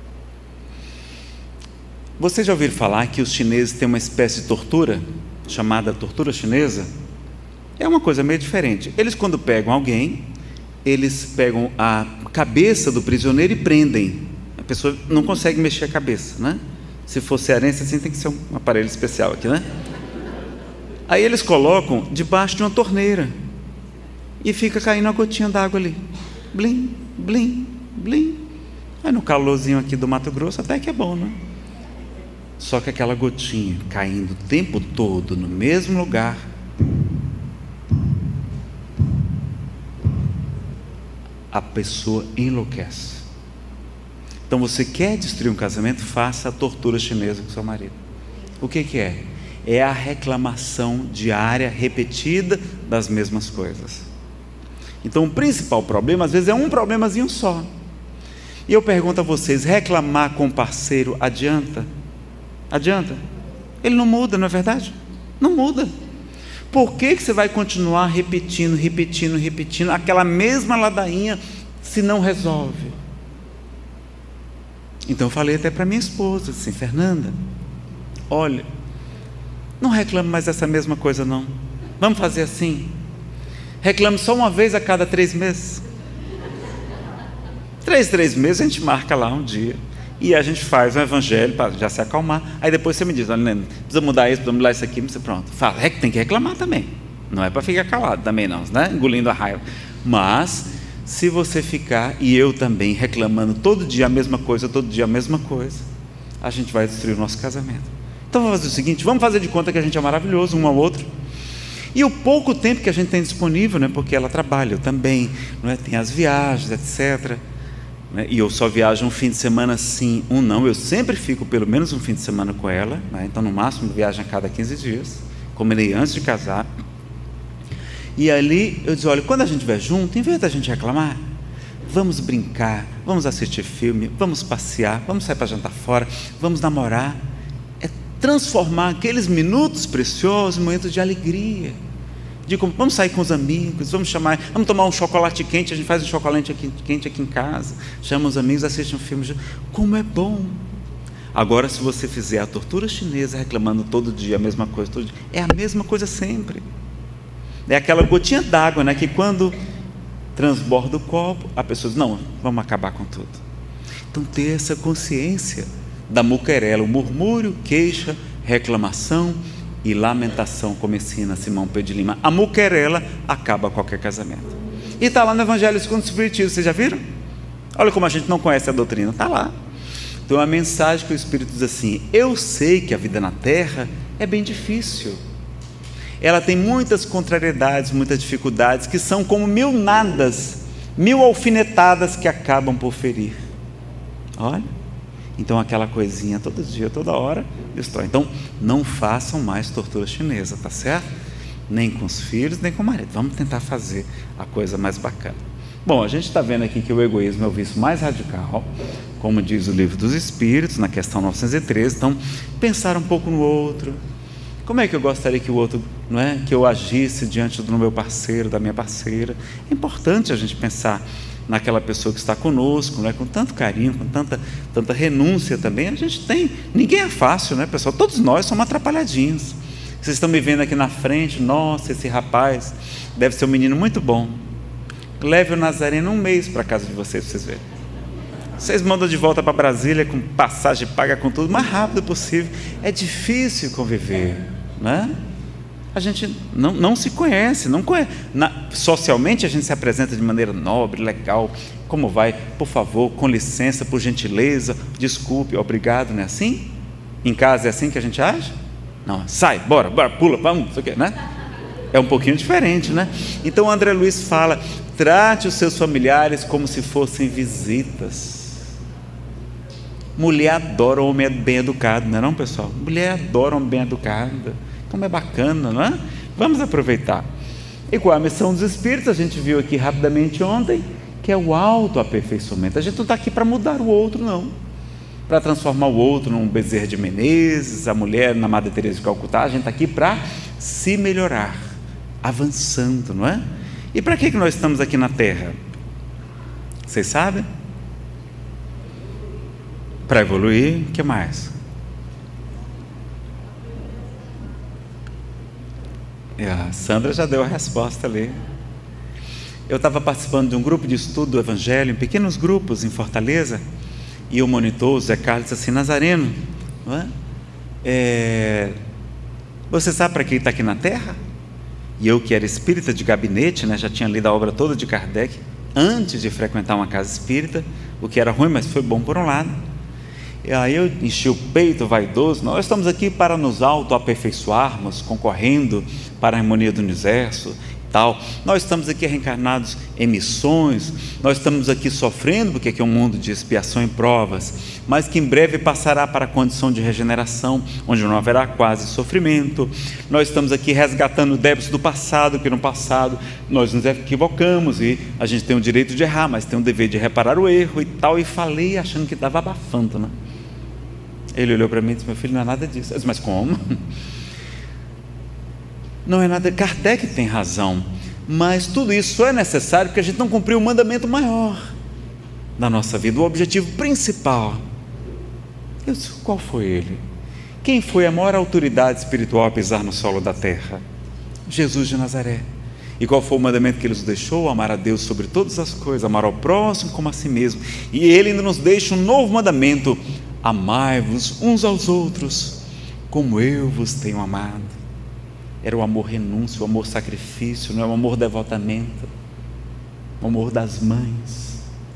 Vocês já ouviram falar que os chineses têm uma espécie de tortura, chamada tortura chinesa? É uma coisa meio diferente. Eles, quando pegam alguém, eles pegam a cabeça do prisioneiro e prendem. A pessoa não consegue mexer a cabeça, né? Se for cearense assim, tem que ser um aparelho especial aqui, né? Aí eles colocam debaixo de uma torneira e fica caindo uma gotinha d'água ali, blim, blim, blim. Aí no calorzinho aqui do Mato Grosso até que é bom, né? Só que aquela gotinha caindo o tempo todo no mesmo lugar, a pessoa enlouquece. Então você quer destruir um casamento? Faça a tortura chinesa com seu marido. O que que é? É a reclamação diária, repetida das mesmas coisas. Então o principal problema, às vezes é um problemazinho só. E eu pergunto a vocês, reclamar com o parceiro adianta? Adianta? Ele não muda, não é verdade? Não muda. Por que que você vai continuar repetindo, repetindo, repetindo aquela mesma ladainha se não resolve? Então eu falei até para minha esposa, assim, Fernanda, olha, não reclame mais dessa mesma coisa não. Vamos fazer assim. Reclame só uma vez a cada três meses. Três, três meses a gente marca lá um dia. E a gente faz um evangelho para já se acalmar. Aí depois você me diz, olha, precisa mudar isso, precisa mudar isso aqui. Você, pronto, fala, é que tem que reclamar também. Não é para ficar calado também não, né? Engolindo a raiva. Mas, se você ficar, e eu também, reclamando todo dia a mesma coisa, todo dia a mesma coisa, a gente vai destruir o nosso casamento. Então vamos fazer o seguinte, vamos fazer de conta que a gente é maravilhoso, um ao outro. E o pouco tempo que a gente tem disponível, né, porque ela trabalha, eu também, não é? Tem as viagens, etcétera. Né? E eu só viajo um fim de semana sim, um não. Eu sempre fico pelo menos um fim de semana com ela, né? Então no máximo viajo a cada quinze dias. Combinei antes de casar. E ali eu disse, olha, quando a gente estiver junto, em vez da gente reclamar, vamos brincar, vamos assistir filme, vamos passear, vamos sair para jantar fora, vamos namorar. É transformar aqueles minutos preciosos em momentos de alegria. De como, vamos sair com os amigos, vamos chamar, vamos tomar um chocolate quente, a gente faz um chocolate aqui, quente aqui em casa, chama os amigos, assiste um filme. Como é bom. Agora, se você fizer a tortura chinesa reclamando todo dia a mesma coisa, todo dia, é a mesma coisa sempre. É aquela gotinha d'água, né, que quando transborda o copo, a pessoa diz, não, vamos acabar com tudo. Então ter essa consciência da muquerela, o murmúrio, queixa, reclamação e lamentação, como ensina Simão Pedro de Lima. A muquerela acaba qualquer casamento. E está lá no Evangelho segundo o Espiritismo, vocês já viram? Olha como a gente não conhece a doutrina, está lá. Então a mensagem que o Espírito diz assim, eu sei que a vida na Terra é bem difícil. ela tem muitas contrariedades, muitas dificuldades, que são como mil nadas, mil alfinetadas que acabam por ferir. Olha, então aquela coisinha todo dia, toda hora, destrói. Então, não façam mais tortura chinesa, tá certo? Nem com os filhos, nem com o marido. Vamos tentar fazer a coisa mais bacana. Bom, a gente está vendo aqui que o egoísmo é o vício mais radical, como diz o Livro dos Espíritos, na questão novecentos e treze. Então, pensar um pouco no outro. Como é que eu gostaria que o outro, não é, que eu agisse diante do meu parceiro, da minha parceira? É importante a gente pensar naquela pessoa que está conosco, não é, com tanto carinho, com tanta, tanta renúncia também. A gente tem, ninguém é fácil, né, pessoal? Todos nós somos atrapalhadinhos. Vocês estão me vendo aqui na frente, nossa, esse rapaz deve ser um menino muito bom. Leve o Nazareno um mês para a casa de vocês, para vocês verem. Vocês mandam de volta para Brasília com passagem paga, com tudo, o mais rápido possível. É difícil conviver, né? A gente não, não se conhece, não conhece. Na, socialmente a gente se apresenta de maneira nobre, legal. Como vai? Por favor, com licença, por gentileza, desculpe, obrigado, não é assim? Em casa é assim que a gente age? Não, sai, bora, bora, pula, vamos, não sei o quê, né? É um pouquinho diferente, né? Então o André Luiz fala: trate os seus familiares como se fossem visitas. Mulher adora homem bem educado, não é não, pessoal? Mulher adora homem bem educado. Como é bacana, não é? Vamos aproveitar. E qual é a missão dos espíritos? A gente viu aqui rapidamente ontem, que é o autoaperfeiçoamento. A gente não está aqui para mudar o outro, não. Para transformar o outro num Bezerra de Menezes, a mulher na Madre Teresa de Calcutá. A gente está aqui para se melhorar, avançando, não é? E para que que nós estamos aqui na Terra? Vocês sabem? Para evoluir, o que mais? E a Sandra já deu a resposta ali. Eu estava participando de um grupo de estudo do Evangelho, em pequenos grupos em Fortaleza, e o monitor, o Zé Carlos, disse assim: Nazareno, não é? É, você sabe para que está aqui na Terra? E eu, que era espírita de gabinete, né, já tinha lido a obra toda de Kardec, antes de frequentar uma casa espírita, o que era ruim, mas foi bom por um lado. E aí eu enchi o peito vaidoso: nós estamos aqui para nos autoaperfeiçoarmos, concorrendo para a harmonia do universo, tal. Nós estamos aqui reencarnados em missões, nós estamos aqui sofrendo, porque aqui é um mundo de expiação e provas, mas que em breve passará para a condição de regeneração, onde não haverá quase sofrimento. Nós estamos aqui resgatando débitos do passado, que no passado nós nos equivocamos, e a gente tem o direito de errar, mas tem o dever de reparar o erro e tal. E falei achando que estava abafando, né? Ele olhou para mim e disse: meu filho, não é nada disso. Eu disse: mas como? Não é nada. Kardec tem razão, mas tudo isso só é necessário porque a gente não cumpriu o mandamento maior da nossa vida, o objetivo principal. Eu disse: qual foi ele? Quem foi a maior autoridade espiritual a pisar no solo da terra? Jesus de Nazaré. E qual foi o mandamento que ele nos deixou? Amar a Deus sobre todas as coisas, amar ao próximo como a si mesmo. E ele ainda nos deixa um novo mandamento: amai-vos uns aos outros como eu vos tenho amado. Era o amor renúncia, o amor sacrifício, não é o amor devotamento, o amor das mães.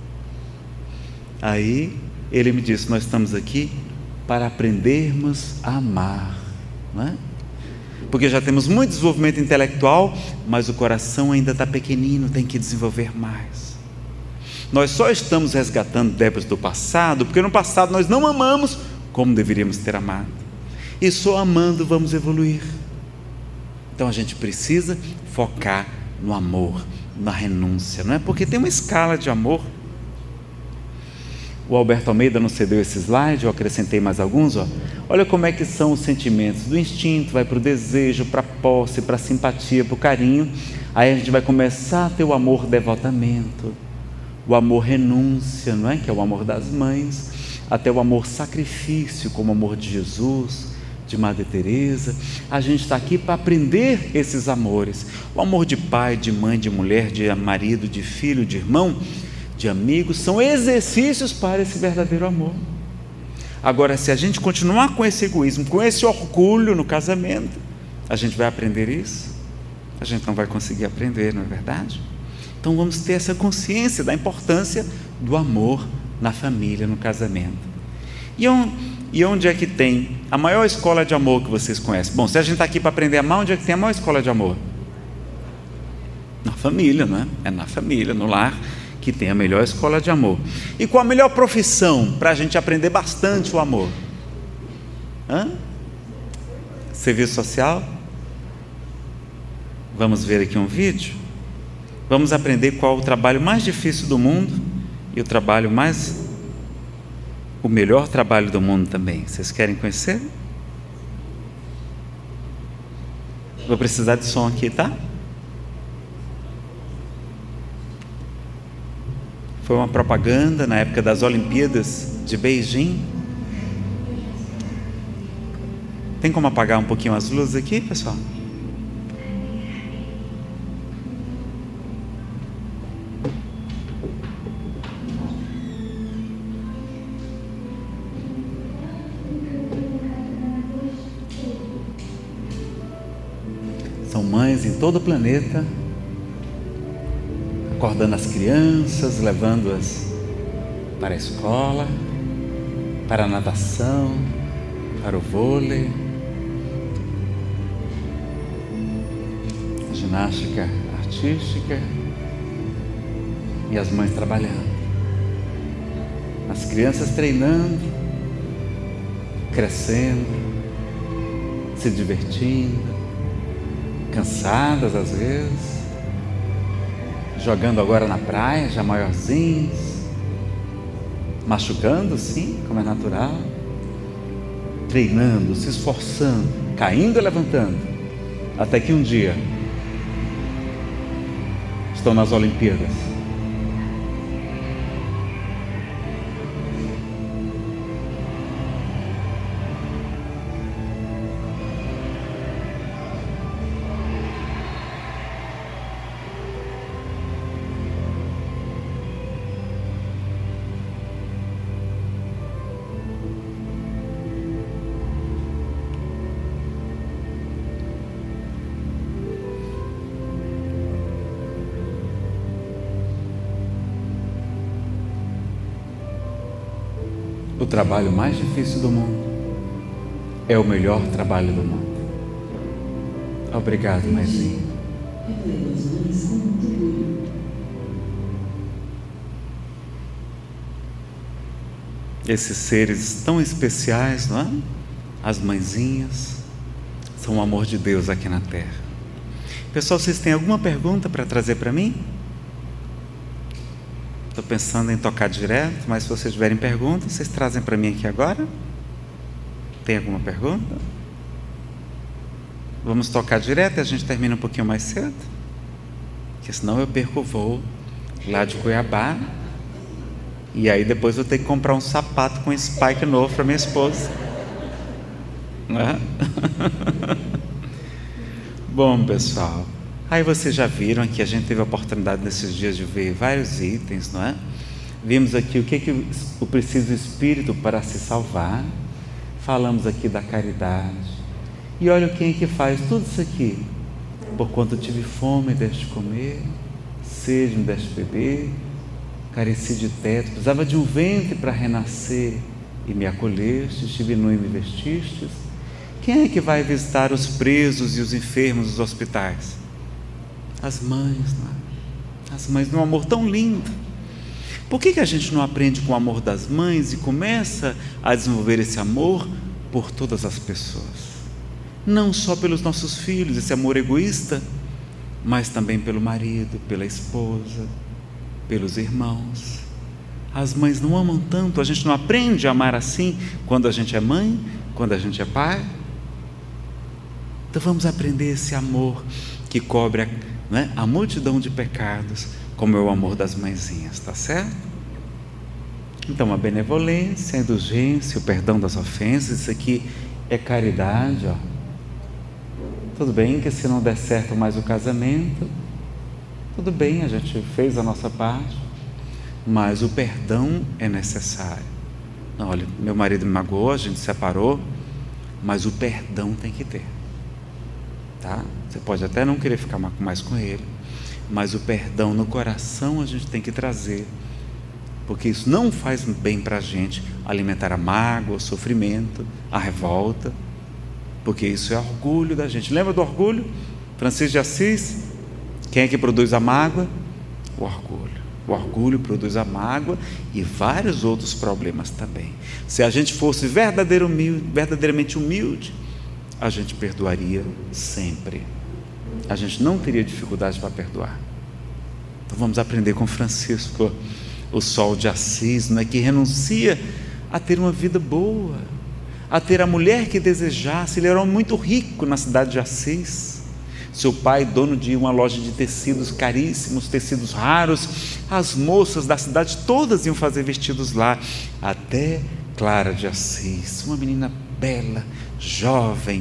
Aí ele me disse: nós estamos aqui para aprendermos a amar, não é? Porque já temos muito desenvolvimento intelectual, mas o coração ainda está pequenino, tem que desenvolver mais. Nós só estamos resgatando débitos do passado porque no passado nós não amamos como deveríamos ter amado, e só amando vamos evoluir. Então a gente precisa focar no amor, na renúncia, não é? Porque tem uma escala de amor. O Alberto Almeida não cedeu esse slide, eu acrescentei mais alguns, ó. Olha como é que são os sentimentos: do instinto, vai para o desejo, para a posse, para a simpatia, para o carinho. Aí a gente vai começar a ter o amor devotamento, o amor renúncia, não é? Que é o amor das mães, até o amor sacrifício, como o amor de Jesus, de Madre Teresa. A gente está aqui para aprender esses amores: o amor de pai, de mãe, de mulher, de marido, de filho, de irmão, de amigos. São exercícios para esse verdadeiro amor. Agora, se a gente continuar com esse egoísmo, com esse orgulho no casamento, a gente vai aprender isso? A gente não vai conseguir aprender, não é verdade? Então vamos ter essa consciência da importância do amor na família, no casamento. E eu E onde é que tem a maior escola de amor que vocês conhecem? Bom, se a gente está aqui para aprender a amar, onde é que tem a maior escola de amor? Na família, não é? É na família, no lar, que tem a melhor escola de amor. E qual a melhor profissão para a gente aprender bastante o amor? Hã? Serviço social? Vamos ver aqui um vídeo? Vamos aprender qual o trabalho mais difícil do mundo e o trabalho mais... o melhor trabalho do mundo também. Vocês querem conhecer? Vou precisar de som aqui, tá? Foi uma propaganda na época das Olimpíadas de Beijing. Tem como apagar um pouquinho as luzes aqui, pessoal? São mães em todo o planeta acordando as crianças, levando-as para a escola, para a natação, para o vôlei, a ginástica artística, e as mães trabalhando, as crianças treinando, crescendo, se divertindo, cansadas às vezes, jogando agora na praia, já maiorzinhos, machucando, sim, como é natural, treinando, se esforçando, caindo e levantando, até que um dia estão nas Olimpíadas. O trabalho mais difícil do mundo é o melhor trabalho do mundo. Obrigado, mãezinha. Esses seres tão especiais, não é? As mãezinhas são o amor de Deus aqui na terra. Pessoal, vocês têm alguma pergunta para trazer para mim? Estou pensando em tocar direto, mas se vocês tiverem perguntas, vocês trazem para mim aqui agora? Tem alguma pergunta? Vamos tocar direto e a gente termina um pouquinho mais cedo? Porque senão eu perco o voo lá de Cuiabá. E aí depois eu tenho que comprar um sapato com spike novo para minha esposa. Não é? Bom, pessoal, aí vocês já viram que a gente teve a oportunidade nesses dias de ver vários itens, não é? Vimos aqui o que, que o precisa do Espírito para se salvar. Falamos aqui da caridade. E olha quem é que faz tudo isso aqui. Porquanto tive fome, deste comer, sede, me deste beber, careci de teto, precisava de um ventre para renascer, e me acolheste, estive nu e me vestistes. Quem é que vai visitar os presos e os enfermos dos hospitais? As mães, não é? As mães, num amor tão lindo. Por que que a gente não aprende com o amor das mães e começa a desenvolver esse amor por todas as pessoas? Não só pelos nossos filhos, esse amor egoísta, mas também pelo marido, pela esposa, pelos irmãos. As mães não amam tanto, a gente não aprende a amar assim quando a gente é mãe, quando a gente é pai. Então vamos aprender esse amor que cobre a, né, a multidão de pecados, como é o amor das mãezinhas, tá certo? Então a benevolência, a indulgência, o perdão das ofensas, isso aqui é caridade, ó. Tudo bem que se não der certo mais o casamento, tudo bem, a gente fez a nossa parte, mas o perdão é necessário. Não, olha, meu marido me magoou, a gente se separou, mas o perdão tem que ter, tá? Você pode até não querer ficar mais com ele, mas o perdão no coração a gente tem que trazer porque isso não faz bem para a gente alimentar a mágoa, o sofrimento, a revolta, porque isso é orgulho da gente. Lembra do orgulho? Francisco de Assis, quem é que produz a mágoa? O orgulho. O orgulho produz a mágoa e vários outros problemas também. Se a gente fosse verdadeiro humilde, verdadeiramente humilde, a gente perdoaria sempre. A gente não teria dificuldade para perdoar. Então vamos aprender com Francisco, o sol de Assis, não é, que renuncia a ter uma vida boa, a ter a mulher que desejasse. Ele era muito rico na cidade de Assis. Seu pai, dono de uma loja de tecidos caríssimos, tecidos raros, as moças da cidade todas iam fazer vestidos lá, até Clara de Assis, uma menina bela, jovem,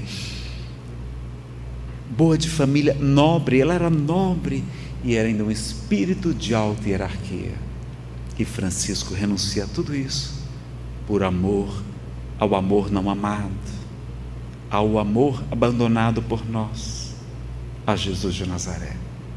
boa de família, nobre. Ela era nobre e era ainda um espírito de alta hierarquia. E Francisco renuncia a tudo isso por amor ao amor não amado, ao amor abandonado por nós, a Jesus de Nazaré.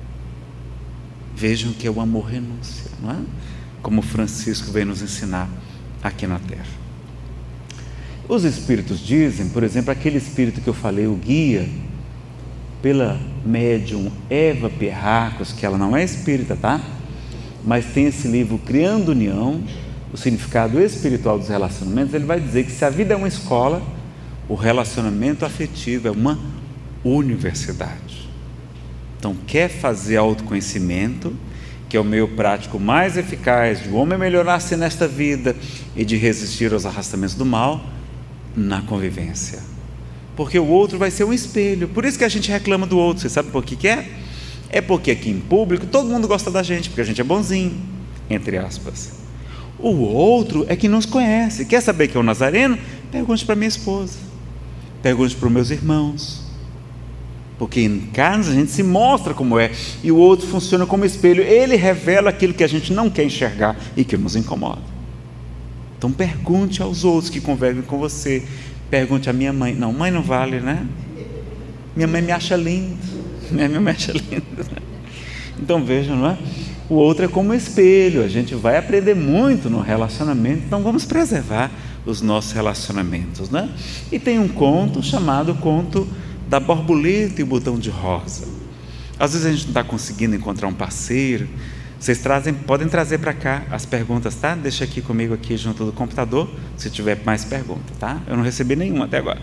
Vejam que é o amor renúncia, não é? Como Francisco vem nos ensinar aqui na terra. Os espíritos dizem, por exemplo, aquele espírito que eu falei, o guia, pela médium Eva Perracos, que ela não é espírita, tá? Mas tem esse livro Criando União, o significado espiritual dos relacionamentos. Ele vai dizer que se a vida é uma escola, o relacionamento afetivo é uma universidade. Então, quer fazer autoconhecimento, que é o meio prático mais eficaz de o homem melhorar-se nesta vida e de resistir aos arrastamentos do mal, na convivência. Porque o outro vai ser um espelho. Por isso que a gente reclama do outro. Você sabe por que que é? É porque aqui em público todo mundo gosta da gente, porque a gente é bonzinho, entre aspas. O outro é que nos conhece. Quer saber que é o nazareno? Pergunte para minha esposa, pergunte para os meus irmãos. Porque em casa a gente se mostra como é, e o outro funciona como espelho. Ele revela aquilo que a gente não quer enxergar e que nos incomoda. Então pergunte aos outros que convivem com você. Pergunte à minha mãe. Não, mãe não vale, né? Minha mãe me acha lindo. Minha mãe me acha lindo. Então vejam, não é? O outro é como espelho. A gente vai aprender muito no relacionamento. Então vamos preservar os nossos relacionamentos, né? E tem um conto chamado Conto da Borboleta e o Botão de Rosa. Às vezes a gente não está conseguindo encontrar um parceiro. Vocês trazem, podem trazer para cá as perguntas, tá? Deixa aqui comigo aqui junto do computador, se tiver mais perguntas, tá? Eu não recebi nenhuma até agora.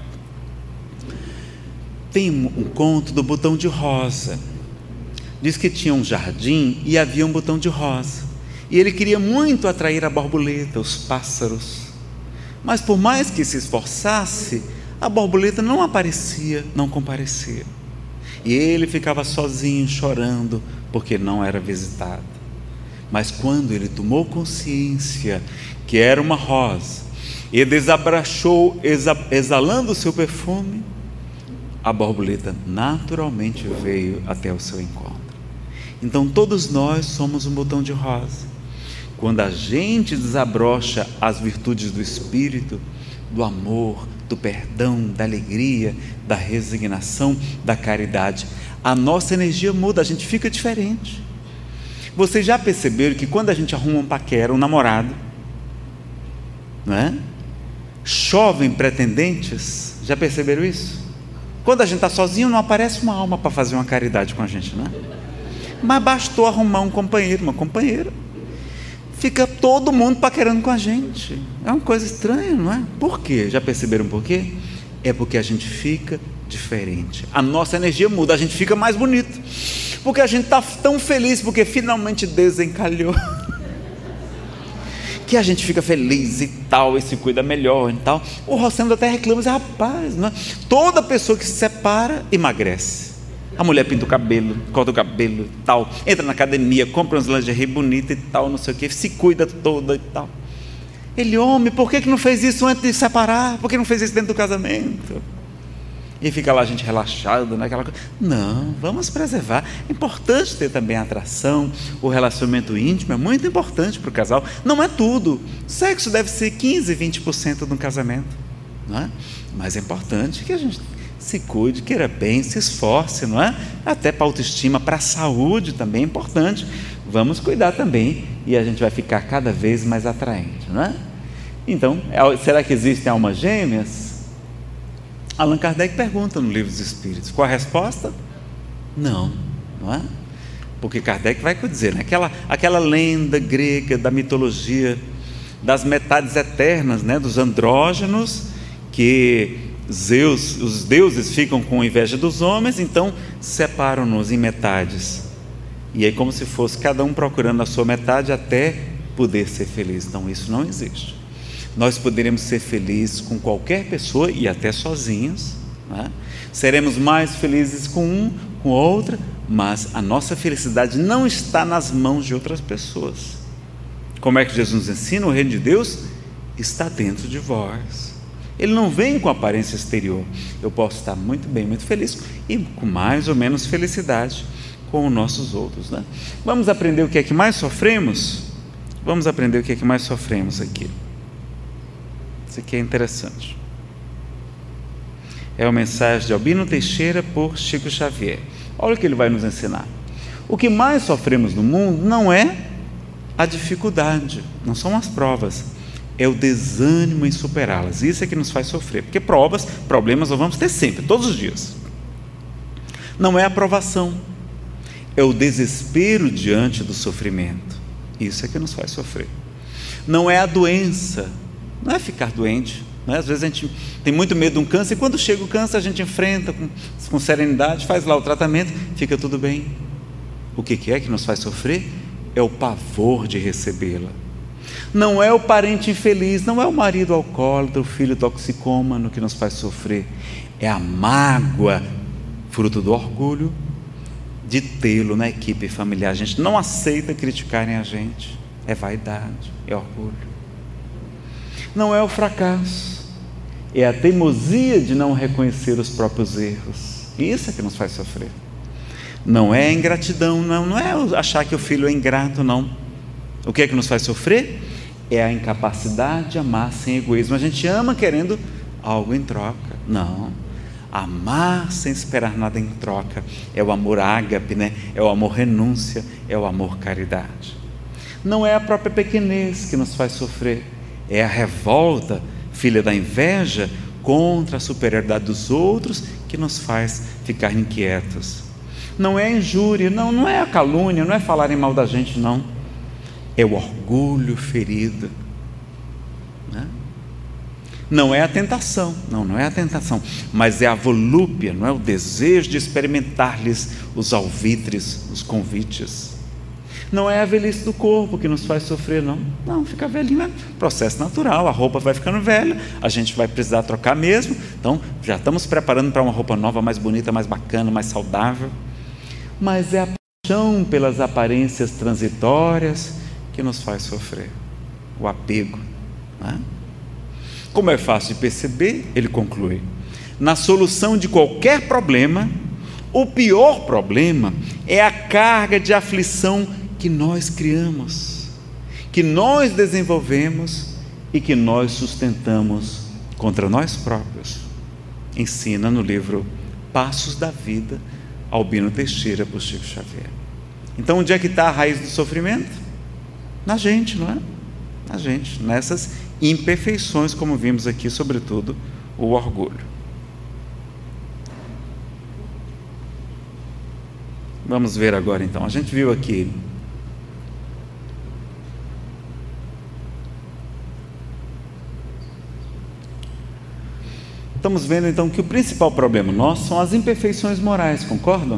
Tem um, um conto do Botão de Rosa. Diz que tinha um jardim e havia um botão de rosa. E ele queria muito atrair a borboleta, os pássaros. Mas por mais que se esforçasse, a borboleta não aparecia, não comparecia. E ele ficava sozinho, chorando, porque não era visitado. Mas quando ele tomou consciência que era uma rosa, e desabrachou, exalando o seu perfume, a borboleta naturalmente veio até o seu encontro. Então todos nós somos um botão de rosa. Quando a gente desabrocha as virtudes do Espírito, do amor, do perdão, da alegria, da resignação, da caridade, a nossa energia muda, a gente fica diferente. Vocês já perceberam que quando a gente arruma um paquera, um namorado, não é? Chovem pretendentes, já perceberam isso? Quando a gente está sozinho, não aparece uma alma para fazer uma caridade com a gente, não é? Mas bastou arrumar um companheiro, uma companheira, fica todo mundo paquerando com a gente. É uma coisa estranha, não é? Por quê? Já perceberam por quê? É porque a gente fica diferente, a nossa energia muda, a gente fica mais bonito, porque a gente está tão feliz, porque finalmente desencalhou, que a gente fica feliz e tal, e se cuida melhor e tal. O Rossendo até reclama, diz, rapaz, não é? Toda pessoa que se separa, emagrece. A mulher pinta o cabelo, corta o cabelo e tal, entra na academia, compra umas lingerie bonitas e tal, não sei o que, se cuida toda e tal. Ele, homem, por que que não fez isso antes de separar? Por que não fez isso dentro do casamento? E fica lá a gente relaxado, né? Aquela coisa. Não, vamos preservar. É importante ter também a atração, o relacionamento íntimo é muito importante para o casal. Não é tudo. Sexo deve ser quinze, vinte por cento de um casamento, não é? Mas é importante que a gente se cuide, queira bem, se esforce, não é? Até para a autoestima, para a saúde também é importante. Vamos cuidar também e a gente vai ficar cada vez mais atraente, não é? Então, será que existem almas gêmeas? Allan Kardec pergunta no Livro dos Espíritos. Qual a resposta? Não, não é? Porque Kardec vai dizer, né? aquela, aquela lenda grega da mitologia das metades eternas, né? Dos andrógenos, que Zeus, os deuses ficam com inveja dos homens, então separam-nos em metades. E aí, como se fosse cada um procurando a sua metade até poder ser feliz. Então, isso não existe. Nós poderemos ser felizes com qualquer pessoa e até sozinhos, né? Seremos mais felizes com um, com outra, mas a nossa felicidade não está nas mãos de outras pessoas. Como é que Jesus nos ensina? O reino de Deus está dentro de vós. Ele não vem com aparência exterior. Eu posso estar muito bem, muito feliz e com mais ou menos felicidade com os nossos outros, né? Vamos aprender o que é que mais sofremos? Vamos aprender o que é que mais sofremos aqui. Isso aqui é interessante. É uma mensagem de Albino Teixeira por Chico Xavier. Olha o que ele vai nos ensinar. O que mais sofremos no mundo não é a dificuldade, não são as provas, é o desânimo em superá-las. Isso é que nos faz sofrer, porque provas, problemas nós vamos ter sempre, todos os dias. Não é a provação, é o desespero diante do sofrimento. Isso é que nos faz sofrer. Não é a doença, não é ficar doente, né? Às vezes a gente tem muito medo de um câncer, e quando chega o câncer a gente enfrenta com, com serenidade, faz lá o tratamento, fica tudo bem. O que, que é que nos faz sofrer? É o pavor de recebê-la. Não é o parente infeliz, não é o marido alcoólatra, o filho toxicômano que nos faz sofrer, é a mágoa, fruto do orgulho de tê-lo na equipe familiar. A gente não aceita criticarem a gente, é vaidade, é orgulho. Não é o fracasso, é a teimosia de não reconhecer os próprios erros. Isso é que nos faz sofrer. Não é a ingratidão, não, não é achar que o filho é ingrato, não. O que é que nos faz sofrer? É a incapacidade de amar sem egoísmo. A gente ama querendo algo em troca. Não, amar sem esperar nada em troca é o amor ágape, né? É o amor renúncia, é o amor caridade. Não é a própria pequenez que nos faz sofrer, é a revolta, filha da inveja, contra a superioridade dos outros que nos faz ficar inquietos. Não é a injúria, não, não é a calúnia, não é falarem mal da gente, não. É o orgulho ferido, né? Não é a tentação, não, não é a tentação, mas é a volúpia, não é o desejo de experimentar-lhes os alvitres, os convites. Não é a velhice do corpo que nos faz sofrer, não. Não, ficar velhinho é processo natural, a roupa vai ficando velha, a gente vai precisar trocar mesmo, então já estamos preparando para uma roupa nova, mais bonita, mais bacana, mais saudável. Mas é a paixão pelas aparências transitórias que nos faz sofrer, o apego, né? Como é fácil de perceber, ele conclui, na solução de qualquer problema, o pior problema é a carga de aflição que nós criamos, que nós desenvolvemos e que nós sustentamos contra nós próprios. Ensina no livro Passos da Vida, Albino Teixeira por Chico Xavier. Então, onde é que está a raiz do sofrimento? Na gente, não é? Na gente, nessas imperfeições, como vimos aqui, sobretudo o orgulho. Vamos ver agora então, a gente viu aqui estamos vendo então que o principal problema nosso são as imperfeições morais, concordam?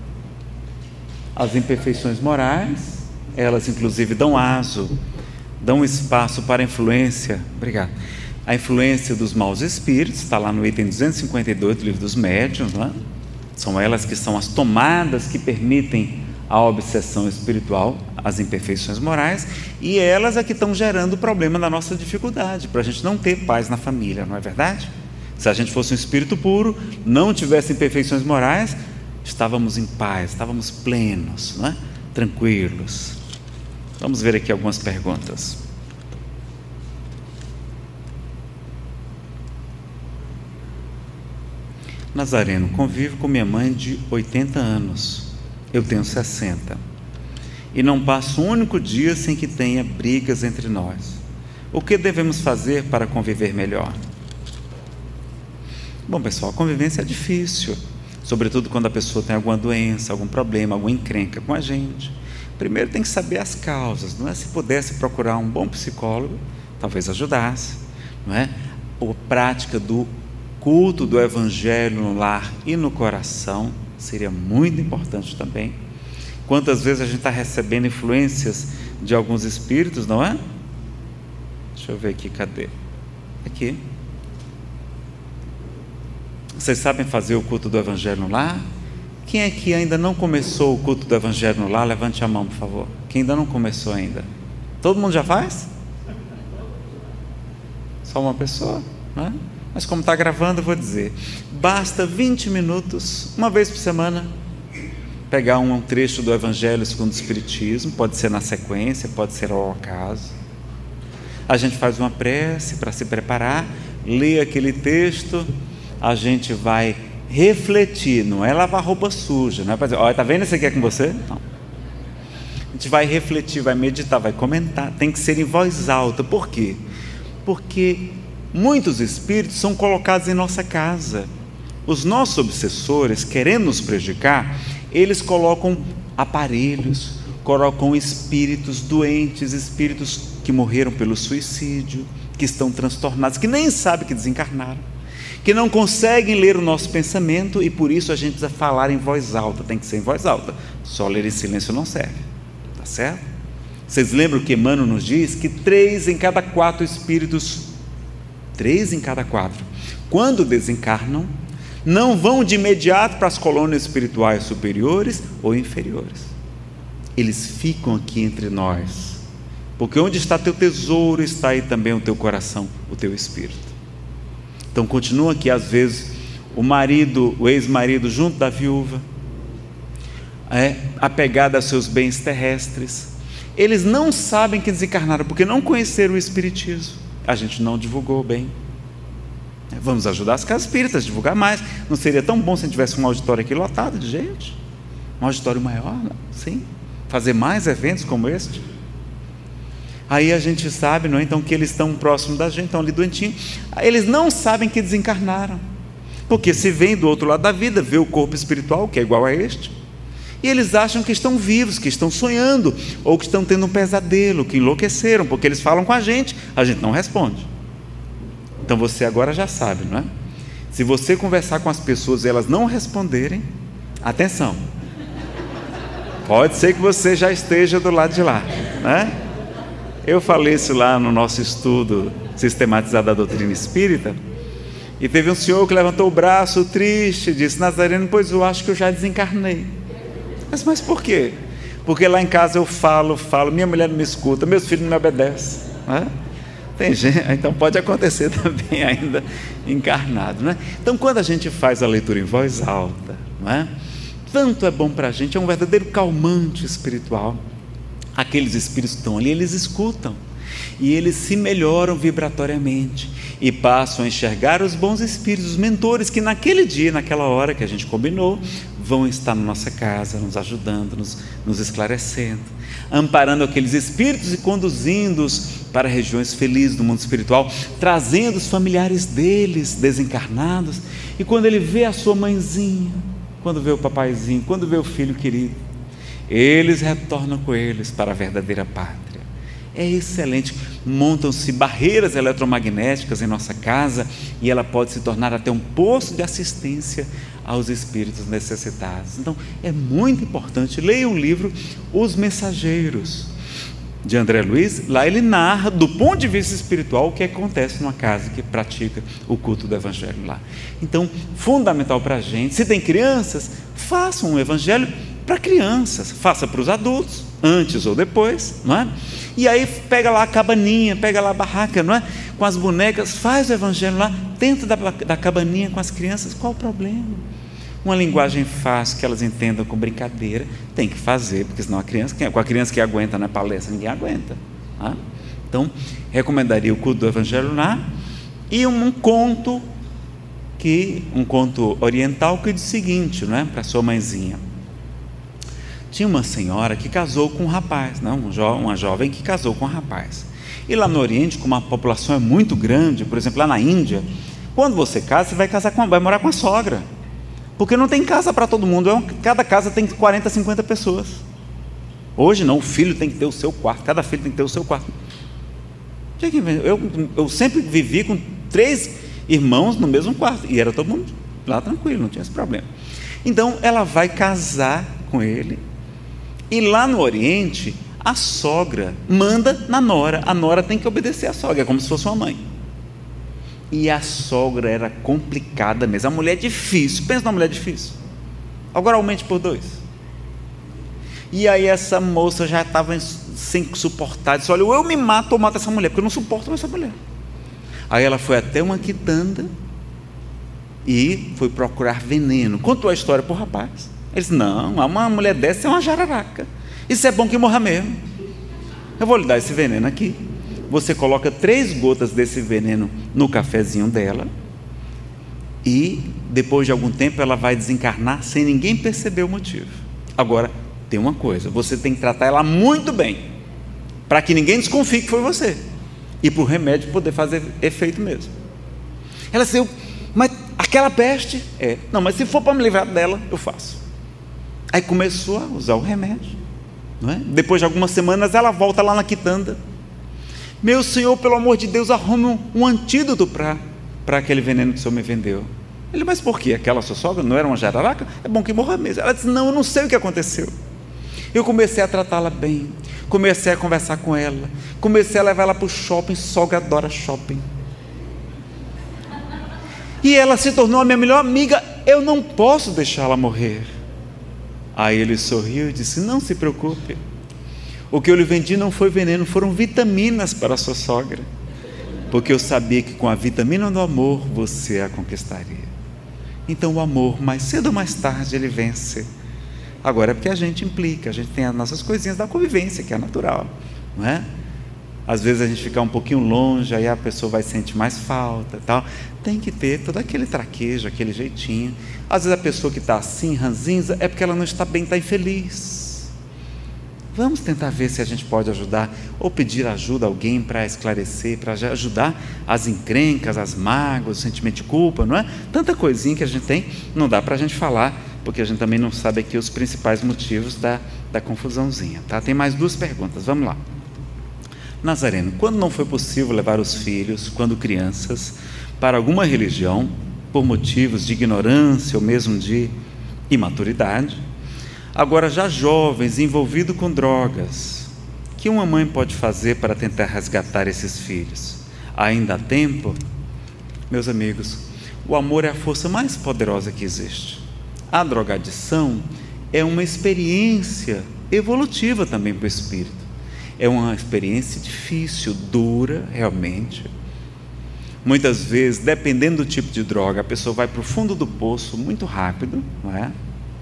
As imperfeições morais, elas inclusive dão aso, dão espaço para a influência, obrigado, a influência dos maus espíritos, está lá no item duzentos e cinquenta e dois do livro dos médiuns, não é? São elas que são as tomadas que permitem a obsessão espiritual, as imperfeições morais, e elas é que estão gerando o problema da nossa dificuldade, para a gente não ter paz na família, não é verdade? Se a gente fosse um espírito puro, não tivesse imperfeições morais, estávamos em paz, estávamos plenos, não é? Tranquilos. Vamos ver aqui algumas perguntas. Nazareno, convivo com minha mãe de oitenta anos, eu tenho sessenta. e não passa um único dia sem que tenha brigas entre nós. O que devemos fazer para conviver melhor? Bom, pessoal, a convivência é difícil, sobretudo quando a pessoa tem alguma doença, algum problema, alguma encrenca com a gente. Primeiro tem que saber as causas, não é? Se pudesse procurar um bom psicólogo, talvez ajudasse, não é? A prática do culto do Evangelho no lar e no coração seria muito importante também. Quantas vezes a gente está recebendo influências de alguns espíritos, não é? Deixa eu ver aqui, cadê? Aqui. Vocês sabem fazer o culto do Evangelho no lar? Quem é que ainda não começou o culto do Evangelho no lar? Levante a mão, por favor. Quem ainda não começou ainda? Todo mundo já faz? Só uma pessoa, não é? Mas como está gravando, eu vou dizer. Basta vinte minutos, uma vez por semana, pegar um trecho do Evangelho segundo o Espiritismo, pode ser na sequência, pode ser ao acaso. A gente faz uma prece para se preparar, lê aquele texto, a gente vai refletir, não é lavar roupa suja, não é para dizer, olha, está vendo esse aqui é com você? Não. A gente vai refletir, vai meditar, vai comentar, tem que ser em voz alta. Por quê? Porque muitos espíritos são colocados em nossa casa. Os nossos obsessores, querendo nos prejudicar, eles colocam aparelhos, colocam espíritos doentes, espíritos que morreram pelo suicídio, que estão transtornados, que nem sabem que desencarnaram, que não conseguem ler o nosso pensamento, e por isso a gente precisa falar em voz alta. Tem que ser em voz alta, só ler em silêncio não serve, tá certo? Vocês lembram que Emmanuel nos diz que três em cada quatro espíritos, três em cada quatro, quando desencarnam, não vão de imediato para as colônias espirituais superiores ou inferiores. Eles ficam aqui entre nós, porque onde está teu tesouro, está aí também o teu coração, o teu espírito. Então continua aqui, às vezes, o marido, o ex-marido junto da viúva, é, apegado a seus bens terrestres. Eles não sabem que desencarnaram, porque não conheceram o Espiritismo. A gente não divulgou bem. Vamos ajudar as casas espíritas a divulgar mais. Não seria tão bom se a gente tivesse um auditório aqui lotado de gente? Um auditório maior, sim. Fazer mais eventos como este. Aí a gente sabe, não é? Então, que eles estão próximos da gente, estão ali doentinhos. Eles não sabem que desencarnaram, porque se vem do outro lado da vida, vê o corpo espiritual, que é igual a este, e eles acham que estão vivos, que estão sonhando, ou que estão tendo um pesadelo, que enlouqueceram, porque eles falam com a gente, a gente não responde. Então você agora já sabe, não é? Se você conversar com as pessoas e elas não responderem, atenção, pode ser que você já esteja do lado de lá, né? Eu falei isso lá no nosso estudo sistematizado da doutrina espírita, e teve um senhor que levantou o braço triste e disse: Nazareno, pois eu acho que eu já desencarnei. Mas, mas por quê? Porque lá em casa eu falo, falo, minha mulher não me escuta, meus filhos não me obedecem, né? Tem gente, então pode acontecer também ainda encarnado, né? Então, quando a gente faz a leitura em voz alta, não é? Tanto é bom para a gente, é um verdadeiro calmante espiritual. Aqueles espíritos que estão ali, eles escutam, e eles se melhoram vibratoriamente, e passam a enxergar os bons espíritos, os mentores, que naquele dia, naquela hora que a gente combinou, vão estar na nossa casa, nos ajudando, nos, nos esclarecendo, amparando aqueles espíritos e conduzindo-os para regiões felizes do mundo espiritual, trazendo os familiares deles, desencarnados. E quando ele vê a sua mãezinha, quando vê o papaizinho, quando vê o filho querido, eles retornam com eles para a verdadeira pátria. É excelente. Montam-se barreiras eletromagnéticas em nossa casa, e ela pode se tornar até um poço de assistência aos espíritos necessitados. Então é muito importante. Leia o livro Os Mensageiros, de André Luiz. Lá ele narra, do ponto de vista espiritual, o que acontece numa casa que pratica o culto do Evangelho lá. Então, fundamental para a gente, se tem crianças, façam um Evangelho para crianças, faça para os adultos, antes ou depois, não é? E aí pega lá a cabaninha, pega lá a barraca, não é? Com as bonecas, faz o Evangelho lá, dentro da, da cabaninha com as crianças. Qual o problema? Uma linguagem fácil, que elas entendam com brincadeira, tem que fazer, porque senão a criança, com a criança que aguenta na palestra, ninguém aguenta, não é? Então, recomendaria o culto do Evangelho lá, e um, um conto, que, um conto oriental, que diz o seguinte, não é? Para sua mãezinha: tinha uma senhora que casou com um rapaz, não, um jo uma jovem que casou com um rapaz. E lá no Oriente, como a população é muito grande, por exemplo, lá na Índia, quando você casa, você vai casar com, vai morar com a sogra, porque não tem casa para todo mundo, é um, cada casa tem quarenta, cinquenta pessoas. Hoje não, o filho tem que ter o seu quarto, cada filho tem que ter o seu quarto. Eu, eu sempre vivi com três irmãos no mesmo quarto, e era todo mundo lá tranquilo, não tinha esse problema. Então ela vai casar com ele, e lá no Oriente, a sogra manda na nora, a nora tem que obedecer à sogra, é como se fosse uma mãe. E a sogra era complicada mesmo, a mulher é difícil, pensa numa mulher difícil, agora aumente por dois. E aí essa moça já estava sem suportar, disse, olha, eu me mato ou mato essa mulher, porque eu não suporto essa mulher. Aí ela foi até uma quitanda e foi procurar veneno, contou a história para o rapaz. Ele disse, não, uma mulher dessa é uma jararaca, isso é bom que morra mesmo. Eu vou lhe dar esse veneno aqui, você coloca três gotas desse veneno no cafezinho dela, e depois de algum tempo ela vai desencarnar sem ninguém perceber o motivo. Agora, tem uma coisa, você tem que tratar ela muito bem, para que ninguém desconfie que foi você, e para o remédio poder fazer efeito mesmo. Ela disse, mas aquela peste, é, não, mas se for para me livrar dela, eu faço. Aí começou a usar o remédio, não é? Depois de algumas semanas ela volta lá na quitanda, meu senhor, pelo amor de Deus, arrume um, um antídoto para para aquele veneno que o senhor me vendeu. Ele, mas por quê? Aquela sua sogra não era uma jararaca? É bom que morra mesmo. Ela disse, não, eu não sei o que aconteceu. Eu comecei a tratá-la bem, comecei a conversar com ela, comecei a levar ela para o shopping, sogra adora shopping, e ela se tornou a minha melhor amiga, eu não posso deixá-la morrer. Aí ele sorriu e disse, não se preocupe, o que eu lhe vendi não foi veneno, foram vitaminas para a sua sogra, porque eu sabia que com a vitamina do amor você a conquistaria. Então o amor, mais cedo ou mais tarde, ele vence. Agora é porque a gente implica, a gente tem as nossas coisinhas da convivência, que é natural, não é? Às vezes a gente fica um pouquinho longe, aí a pessoa vai sentir mais falta, tal. Tem que ter todo aquele traquejo, aquele jeitinho. Às vezes a pessoa que está assim, ranzinza, é porque ela não está bem, está infeliz. Vamos tentar ver se a gente pode ajudar, ou pedir ajuda a alguém para esclarecer, para ajudar as encrencas, as mágoas, o sentimento de culpa, não é? Tanta coisinha que a gente tem, não dá para a gente falar, porque a gente também não sabe aqui os principais motivos da, da confusãozinha, tá? Tem mais duas perguntas, vamos lá. Nazareno, quando não foi possível levar os filhos, quando crianças, para alguma religião, por motivos de ignorância ou mesmo de imaturidade, agora já jovens, envolvidos com drogas, o que uma mãe pode fazer para tentar resgatar esses filhos? Ainda há tempo? Meus amigos, o amor é a força mais poderosa que existe. A drogadição é uma experiência evolutiva também para o espírito. É uma experiência difícil, dura, realmente. Muitas vezes, dependendo do tipo de droga, a pessoa vai para o fundo do poço muito rápido, não é?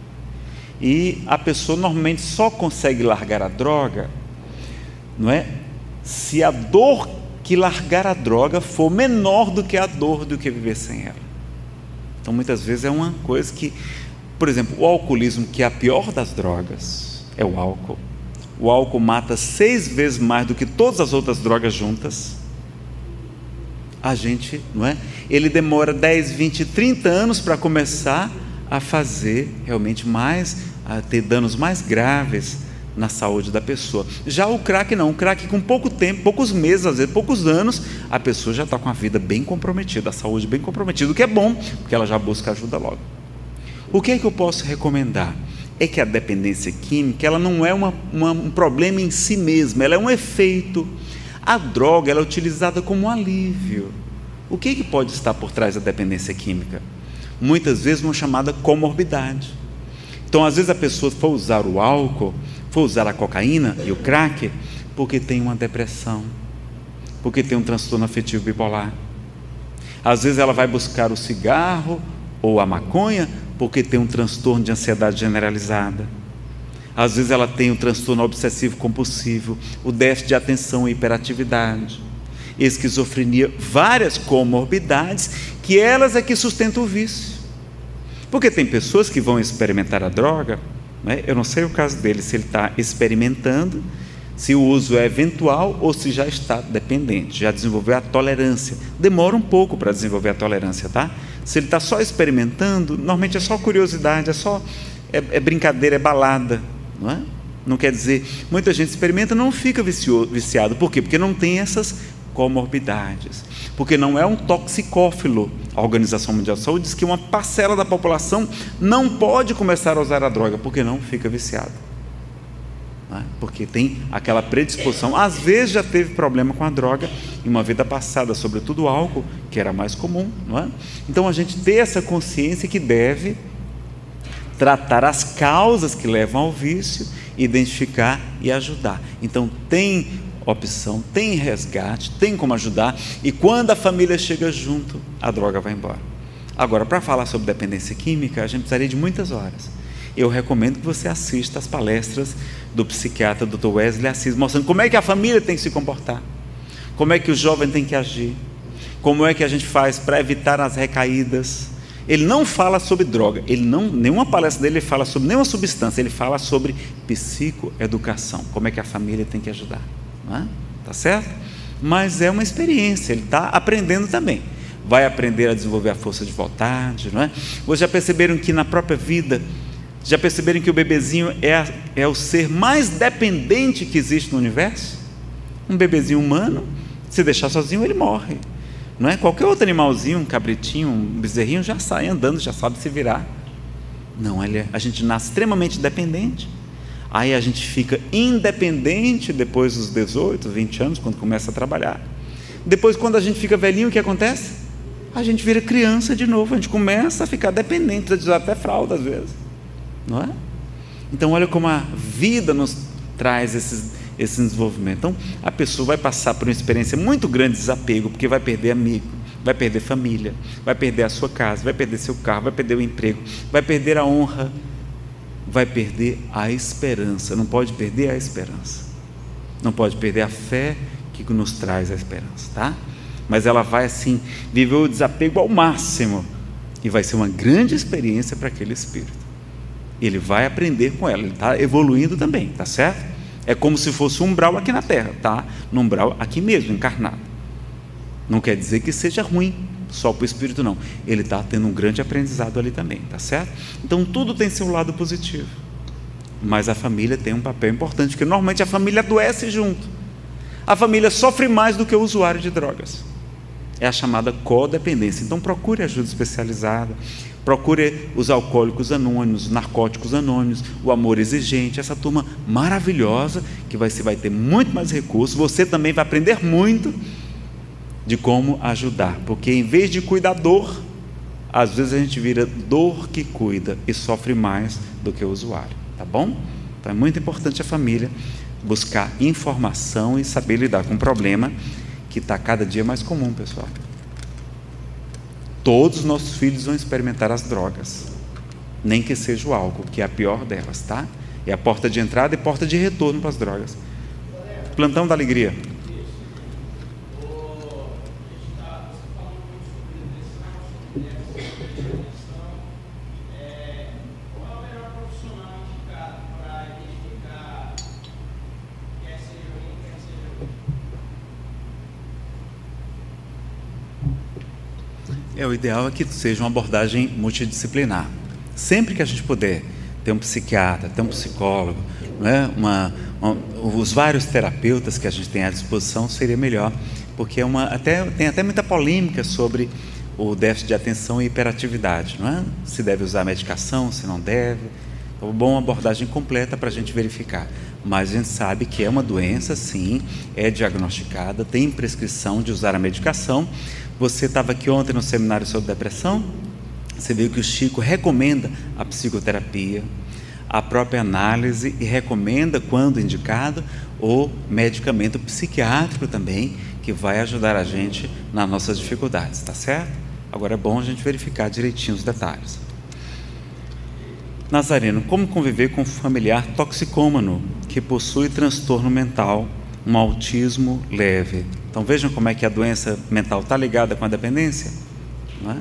E a pessoa normalmente só consegue largar a droga, não é? Se a dor que largar a droga for menor do que a dor do que viver sem ela. Então, muitas vezes é uma coisa que, por exemplo, o alcoolismo, que é a pior das drogas, é o álcool. O álcool mata seis vezes mais do que todas as outras drogas juntas. A gente, não é? Ele demora dez, vinte, trinta anos para começar a fazer realmente mais, a ter danos mais graves na saúde da pessoa. Já o crack não, o crack com pouco tempo, poucos meses, às vezes poucos anos, a pessoa já está com a vida bem comprometida, a saúde bem comprometida, o que é bom, porque ela já busca ajuda logo. O que é que eu posso recomendar? É que a dependência química, ela não é uma, uma, um problema em si mesma, ela é um efeito. A droga, ela é utilizada como um alívio. O que é que pode estar por trás da dependência química? Muitas vezes uma chamada comorbidade. Então, às vezes a pessoa for usar o álcool, for usar a cocaína e o crack, porque tem uma depressão, porque tem um transtorno afetivo bipolar. Às vezes ela vai buscar o cigarro ou a maconha, porque tem um transtorno de ansiedade generalizada. Às vezes ela tem um transtorno obsessivo compulsivo, o déficit de atenção e hiperatividade, esquizofrenia, várias comorbidades, que elas é que sustentam o vício. Porque tem pessoas que vão experimentar a droga né? Eu não sei o caso dele, se ele está experimentando, se o uso é eventual ou se já está dependente, já desenvolveu a tolerância. Demora um pouco para desenvolver a tolerância, tá? Se ele está só experimentando, normalmente é só curiosidade, é só é, é brincadeira, é balada, não é? Não quer dizer, muita gente experimenta e não fica vicio, viciado. Por quê? Porque não tem essas comorbidades, porque não é um toxicófilo. A Organização Mundial de Saúde diz que uma parcela da população não pode começar a usar a droga, porque não fica viciado, não é? Porque tem aquela predisposição, às vezes já teve problema com a droga em uma vida passada, sobretudo o álcool, que era mais comum, não é? Então a gente ter essa consciência que deve tratar as causas que levam ao vício, identificar e ajudar. Então tem opção, tem resgate, tem como ajudar, e quando a família chega junto, a droga vai embora. Agora, para falar sobre dependência química, a gente precisaria de muitas horas. Eu recomendo que você assista às palestras do psiquiatra doutor Wesley Assis, mostrando como é que a família tem que se comportar, como é que o jovem tem que agir, como é que a gente faz para evitar as recaídas. Ele não fala sobre droga, ele não, nenhuma palestra dele ele fala sobre nenhuma substância, ele fala sobre psicoeducação, como é que a família tem que ajudar, não é? Tá certo? Mas é uma experiência, ele está aprendendo também, vai aprender a desenvolver a força de vontade, não é? Vocês já perceberam que na própria vida, já perceberam que o bebezinho é, a, é o ser mais dependente que existe no universo? Um bebezinho humano, se deixar sozinho ele morre, não é? Qualquer outro animalzinho, um cabritinho, um bezerrinho, já sai andando, já sabe se virar. Não, ele é, a gente nasce extremamente dependente, aí a gente fica independente depois dos dezoito, vinte anos, quando começa a trabalhar. Depois, quando a gente fica velhinho, o que acontece? A gente vira criança de novo, a gente começa a ficar dependente, precisa usar até fralda às vezes, não é? Então olha como a vida nos traz esses esse desenvolvimento. Então a pessoa vai passar por uma experiência muito grande de desapego, porque vai perder amigo, vai perder família, vai perder a sua casa, vai perder seu carro, vai perder o emprego, vai perder a honra, vai perder a esperança. Não pode perder a esperança, não pode perder a fé que nos traz a esperança, tá? Mas ela vai assim viver o desapego ao máximo, e vai ser uma grande experiência para aquele espírito. Ele vai aprender com ela, ele está evoluindo também, tá certo? É como se fosse um umbral aqui na Terra, tá? No umbral aqui mesmo, encarnado. Não quer dizer que seja ruim só para o espírito, não. Ele está tendo um grande aprendizado ali também, tá certo? Então tudo tem seu lado positivo, mas a família tem um papel importante, porque normalmente a família adoece junto. A família sofre mais do que o usuário de drogas. É a chamada codependência. Então procure ajuda especializada, procure os alcoólicos anônimos, os narcóticos anônimos, o amor exigente, essa turma maravilhosa, que você vai ter muito mais recursos. Você também vai aprender muito de como ajudar, porque em vez de cuidador, às vezes a gente vira dor que cuida e sofre mais do que o usuário, tá bom? Então é muito importante a família buscar informação e saber lidar com um problema que está cada dia mais comum, pessoal. Todos os nossos filhos vão experimentar as drogas, nem que seja o álcool, que é a pior delas, tá? É a porta de entrada e porta de retorno para as drogas. Plantão da alegria. É, o ideal é que seja uma abordagem multidisciplinar. Sempre que a gente puder ter um psiquiatra, ter um psicólogo, né, uma, uma, os vários terapeutas que a gente tem à disposição, seria melhor, porque é uma, até, tem até muita polêmica sobre o déficit de atenção e hiperatividade, não é? Se deve usar medicação, se não deve. Então, é bom uma abordagem completa para a gente verificar. Mas a gente sabe que é uma doença, sim, é diagnosticada, tem prescrição de usar a medicação. Você estava aqui ontem no seminário sobre depressão, você viu que o Chico recomenda a psicoterapia, a própria análise, e recomenda, quando indicado, o medicamento psiquiátrico também, que vai ajudar a gente nas nossas dificuldades, tá certo? Agora é bom a gente verificar direitinho os detalhes. Nazareno, como conviver com um familiar toxicômano que possui transtorno mental, um autismo leve? Então vejam como é que a doença mental está ligada com a dependência, não é?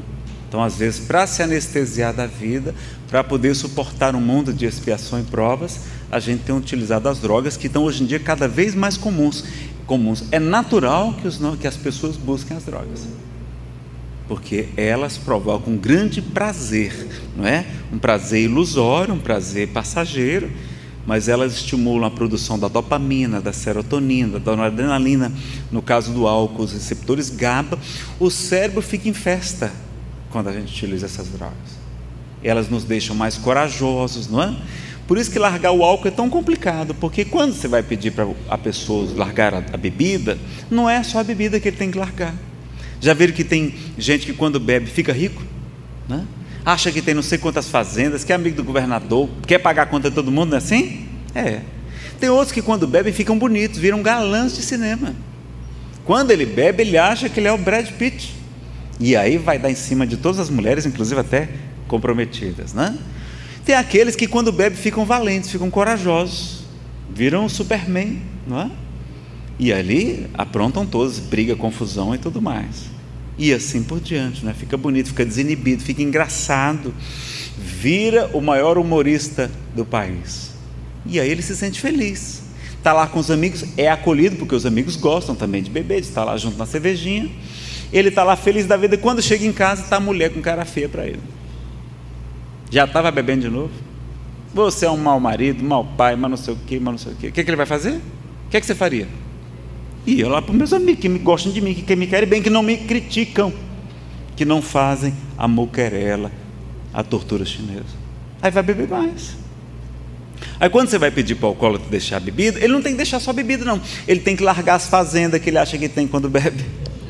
Então, às vezes, para se anestesiar da vida, para poder suportar um mundo de expiação e provas, a gente tem utilizado as drogas, que estão hoje em dia cada vez mais comuns. comuns. É natural que, os, que as pessoas busquem as drogas, porque elas provocam um grande prazer, não é? Um prazer ilusório, um prazer passageiro, mas elas estimulam a produção da dopamina, da serotonina, da noradrenalina. No caso do álcool, os receptores GABA. O cérebro fica em festa quando a gente utiliza essas drogas. Elas nos deixam mais corajosos, não é? Por isso que largar o álcool é tão complicado, porque quando você vai pedir para a pessoa largar a, a bebida, não é só a bebida que ele tem que largar. Já viram que tem gente que quando bebe fica rico, né? Acha que tem não sei quantas fazendas, que é amigo do governador, quer pagar a conta de todo mundo, não é assim? É. Tem outros que quando bebem ficam bonitos, viram galãs de cinema. Quando ele bebe, ele acha que ele é o Brad Pitt, e aí vai dar em cima de todas as mulheres, inclusive até comprometidas, né? Tem aqueles que quando bebem ficam valentes, ficam corajosos, viram o Superman, não é? E ali aprontam todos, briga, confusão e tudo mais. E assim por diante, né? Fica bonito, fica desinibido, fica engraçado, vira o maior humorista do país. E aí ele se sente feliz. Está lá com os amigos, é acolhido, porque os amigos gostam também de beber, de estar lá junto na cervejinha. Ele está lá feliz da vida, quando chega em casa está a mulher com cara feia para ele. Já estava bebendo de novo? Você é um mau marido, mau pai, mas não sei o que, mas não sei o que. O que, é que ele vai fazer? O que, é que você faria? Ia lá para os meus amigos, que me gostam de mim, que me querem bem, que não me criticam, que não fazem a moquerela, a tortura chinesa. Aí vai beber mais. Aí quando você vai pedir para o alcoólatra deixar a bebida, ele não tem que deixar só a bebida não, ele tem que largar as fazendas que ele acha que tem quando bebe,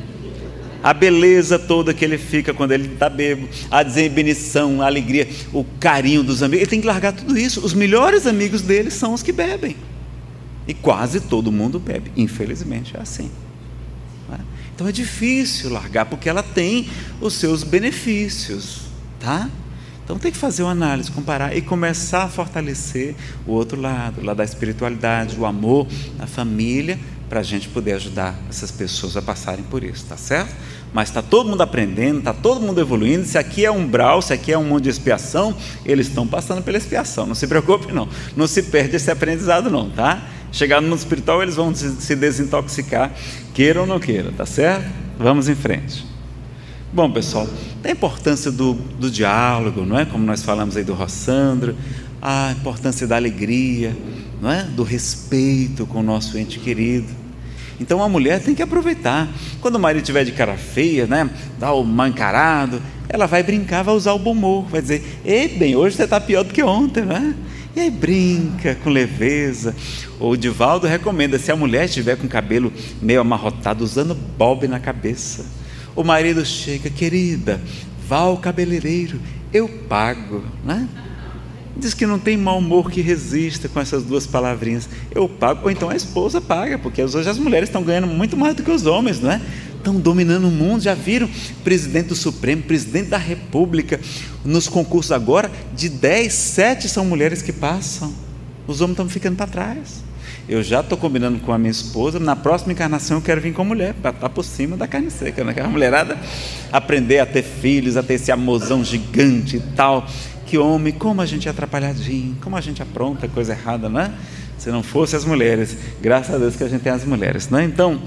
a beleza toda que ele fica quando ele está bêbado, a desembenição, a alegria, o carinho dos amigos, ele tem que largar tudo isso. Os melhores amigos dele são os que bebem, e quase todo mundo bebe, infelizmente é assim, não é? Então é difícil largar, porque ela tem os seus benefícios, tá? Então tem que fazer uma análise, comparar e começar a fortalecer o outro lado, lá da espiritualidade, o amor, a família, para a gente poder ajudar essas pessoas a passarem por isso, tá certo? Mas está todo mundo aprendendo, está todo mundo evoluindo. Se aqui é um umbral, se aqui é um mundo de expiação, eles estão passando pela expiação, não se preocupe não, não se perde esse aprendizado não, tá? Chegar no mundo espiritual eles vão se desintoxicar, queiram ou não queiram, tá certo? Vamos em frente. Bom pessoal, a importância do, do diálogo, não é? Como nós falamos aí do Rossandro, a importância da alegria, não é? Do respeito com o nosso ente querido. Então a mulher tem que aproveitar, quando o marido estiver de cara feia, né? Dá o mal encarado, ela vai brincar, vai usar o bom humor, vai dizer, ei bem, hoje você está pior do que ontem, não é? E aí brinca com leveza. O Divaldo recomenda, se a mulher estiver com o cabelo meio amarrotado, usando bob na cabeça, o marido chega, querida, vá ao cabeleireiro, eu pago, né? Diz que não tem mau humor que resista com essas duas palavrinhas, eu pago, ou então a esposa paga, porque hoje as mulheres estão ganhando muito mais do que os homens, não é? Estão dominando o mundo, já viram? Presidente do Supremo, presidente da República, nos concursos agora, de dez, sete são mulheres que passam, os homens estão ficando para trás. Eu já estou combinando com a minha esposa, na próxima encarnação eu quero vir com mulher, para estar por cima da carne seca, né? A mulherada aprender a ter filhos, a ter esse amorzão gigante e tal. Que homem, como a gente é atrapalhadinho, como a gente apronta coisa errada, né? Se não fosse as mulheres, graças a Deus que a gente tem as mulheres, né? Então,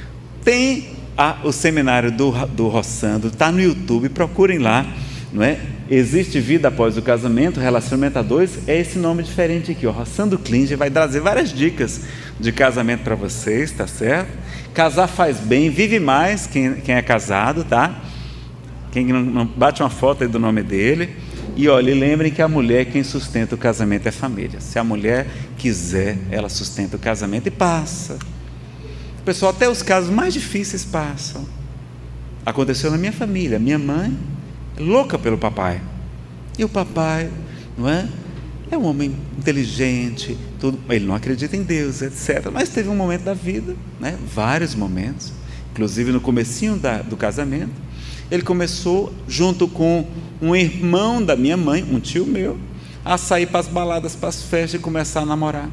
tem a, o seminário do, do Rossandro, está no YouTube, procurem lá, não é? Existe vida após o casamento, relacionamento a dois, é esse nome diferente aqui, ó, Rossandro Klinger vai trazer várias dicas de casamento para vocês, tá certo? Casar faz bem, vive mais quem, quem é casado, tá? Quem não, não bate uma foto aí do nome dele. E olha, e lembrem que a mulher, quem sustenta o casamento é a família. Se a mulher quiser, ela sustenta o casamento e passa. Pessoal, até os casos mais difíceis passam. Aconteceu na minha família, minha mãe louca pelo papai, e o papai, não é? É um homem inteligente, tudo, ele não acredita em Deus, etcétera. Mas teve um momento da vida, né? Vários momentos, inclusive no comecinho da, do casamento, ele começou, junto com um irmão da minha mãe, um tio meu, a sair para as baladas, para as festas e começar a namorar.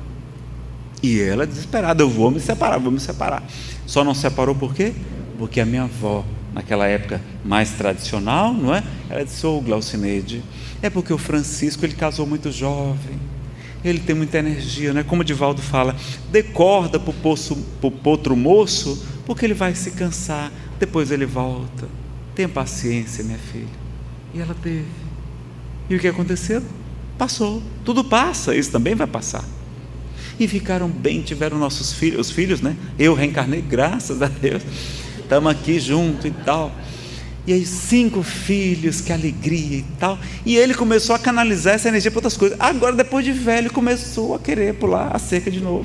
E ela desesperada, eu vou me separar, vou me separar. Só não separou por quê? Porque a minha avó naquela época mais tradicional, não é? Ela disse: ô Glaucineide, é porque o Francisco, ele casou muito jovem, ele tem muita energia, não é? Como o Divaldo fala, dê corda para o potro moço, porque ele vai se cansar, depois ele volta. Tenha paciência, minha filha. E ela teve. E o que aconteceu? Passou. Tudo passa, isso também vai passar. E ficaram bem, tiveram nossos filhos, os filhos, né? Eu reencarnei, graças a Deus. Estamos aqui junto e tal. E aí, cinco filhos, que alegria e tal. E ele começou a canalizar essa energia para outras coisas. Agora, depois de velho, começou a querer pular a cerca de novo.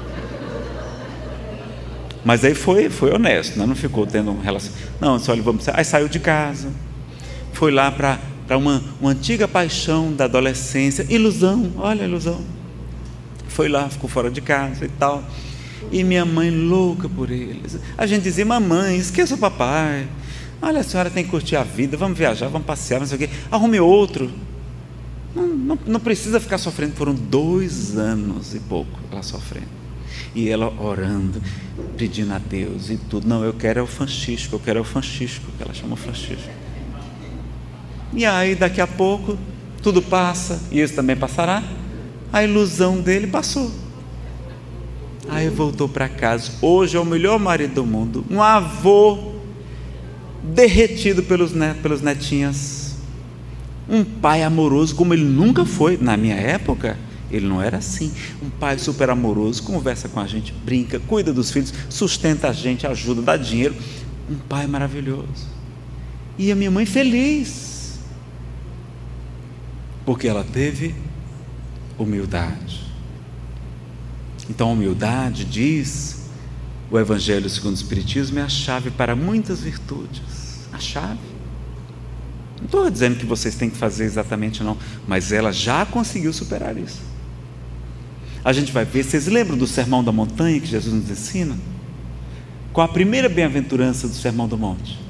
Mas aí foi, foi honesto, né? Não ficou tendo um relacionamento. Não, só ele vamos. Aí saiu de casa, foi lá para uma, uma antiga paixão da adolescência, ilusão, olha a ilusão. Foi lá, ficou fora de casa e tal. E minha mãe louca por eles. A gente dizia: mamãe, esqueça o papai. Olha, a senhora tem que curtir a vida, vamos viajar, vamos passear, não sei o quê. Arrume outro. Não, não, não precisa ficar sofrendo. Foram dois anos e pouco ela sofrendo. E ela orando, pedindo a Deus e tudo. Não, eu quero é o Francisco, eu quero é o Francisco, que ela chama Francisco. E aí, daqui a pouco, tudo passa, e isso também passará. A ilusão dele passou. Aí voltou para casa. Hoje é o melhor marido do mundo, um avô derretido pelos, net, pelos netinhos, um pai amoroso como ele nunca foi. Na minha época, ele não era assim. Um pai super amoroso, conversa com a gente, brinca, cuida dos filhos, sustenta a gente, ajuda, dá dinheiro. Um pai maravilhoso. E a minha mãe feliz, porque ela teve humildade. Então a humildade, diz o Evangelho segundo o Espiritismo, é a chave para muitas virtudes. A chave. Não estou dizendo que vocês têm que fazer exatamente, não, mas ela já conseguiu superar isso. A gente vai ver. Vocês lembram do Sermão da Montanha que Jesus nos ensina? Qual a primeira bem-aventurança do Sermão do Monte?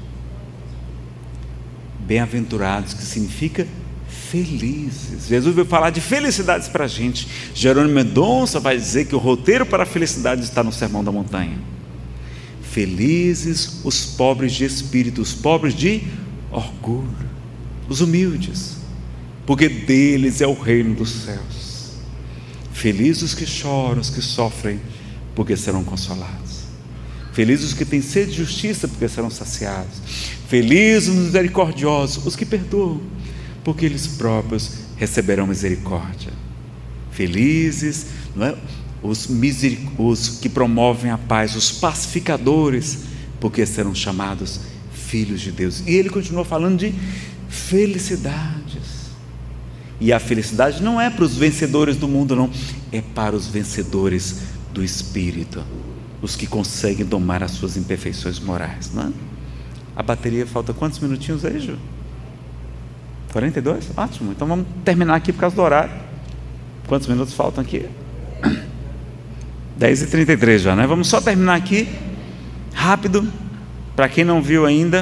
Bem-aventurados, que significa felizes. Jesus veio falar de felicidades para a gente. Jerônimo Mendonça vai dizer que o roteiro para a felicidade está no Sermão da Montanha. Felizes os pobres de espírito, os pobres de orgulho, os humildes, porque deles é o reino dos céus. Felizes os que choram, os que sofrem, porque serão consolados. Felizes os que têm sede de justiça, porque serão saciados. Felizes os misericordiosos, os que perdoam, porque eles próprios receberão misericórdia. Felizes, não é? Os, miseric... os que promovem a paz, os pacificadores, porque serão chamados filhos de Deus. E ele continua falando de felicidades. E a felicidade não é para os vencedores do mundo, não, é para os vencedores do Espírito, os que conseguem domar as suas imperfeições morais, não é? A bateria, falta quantos minutinhos aí, Ju? quarenta e dois? Ótimo, então vamos terminar aqui por causa do horário. Quantos minutos faltam aqui? dez e trinta e três já, né? Vamos só terminar aqui, rápido. Para quem não viu ainda,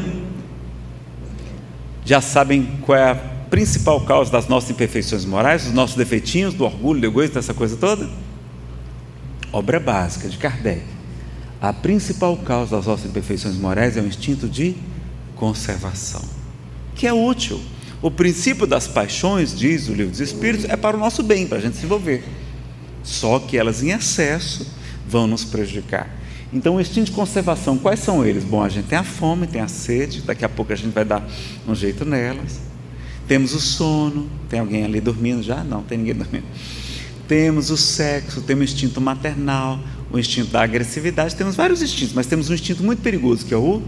já sabem qual é a principal causa das nossas imperfeições morais, dos nossos defeitinhos, do orgulho, do egoísmo, dessa coisa toda? Obra básica de Kardec. A principal causa das nossas imperfeições morais é o instinto de conservação, que é útil. O princípio das paixões, diz o Livro dos Espíritos, é para o nosso bem, para a gente se envolver. Só que elas em excesso vão nos prejudicar. Então o instinto de conservação, quais são eles? Bom, a gente tem a fome, tem a sede, daqui a pouco a gente vai dar um jeito nelas. Temos o sono, tem alguém ali dormindo já? Não, tem ninguém dormindo. Temos o sexo, temos o instinto maternal, o instinto da agressividade, temos vários instintos, mas temos um instinto muito perigoso, que é o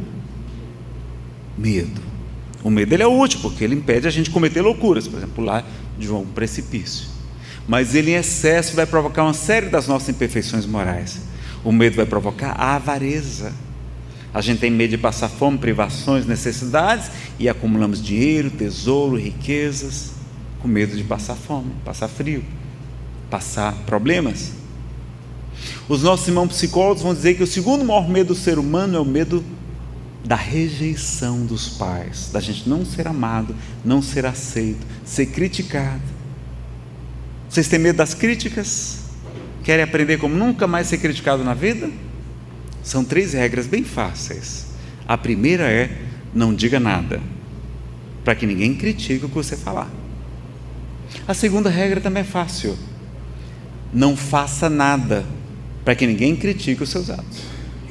medo. O medo, ele é útil, porque ele impede a gente de cometer loucuras, por exemplo, pular de um precipício. Mas ele em excesso vai provocar uma série das nossas imperfeições morais. O medo vai provocar a avareza. A gente tem medo de passar fome, privações, necessidades, e acumulamos dinheiro, tesouro, riquezas, com medo de passar fome, passar frio, passar problemas. Os nossos irmãos psicólogos vão dizer que o segundo maior medo do ser humano é o medo da rejeição dos pais, da gente não ser amado, não ser aceito, ser criticado. Vocês têm medo das críticas? Querem aprender como nunca mais ser criticado na vida? São três regras bem fáceis. A primeira é: não diga nada, para que ninguém critique o que você falar. A segunda regra também é fácil: não faça nada, para que ninguém critique os seus atos.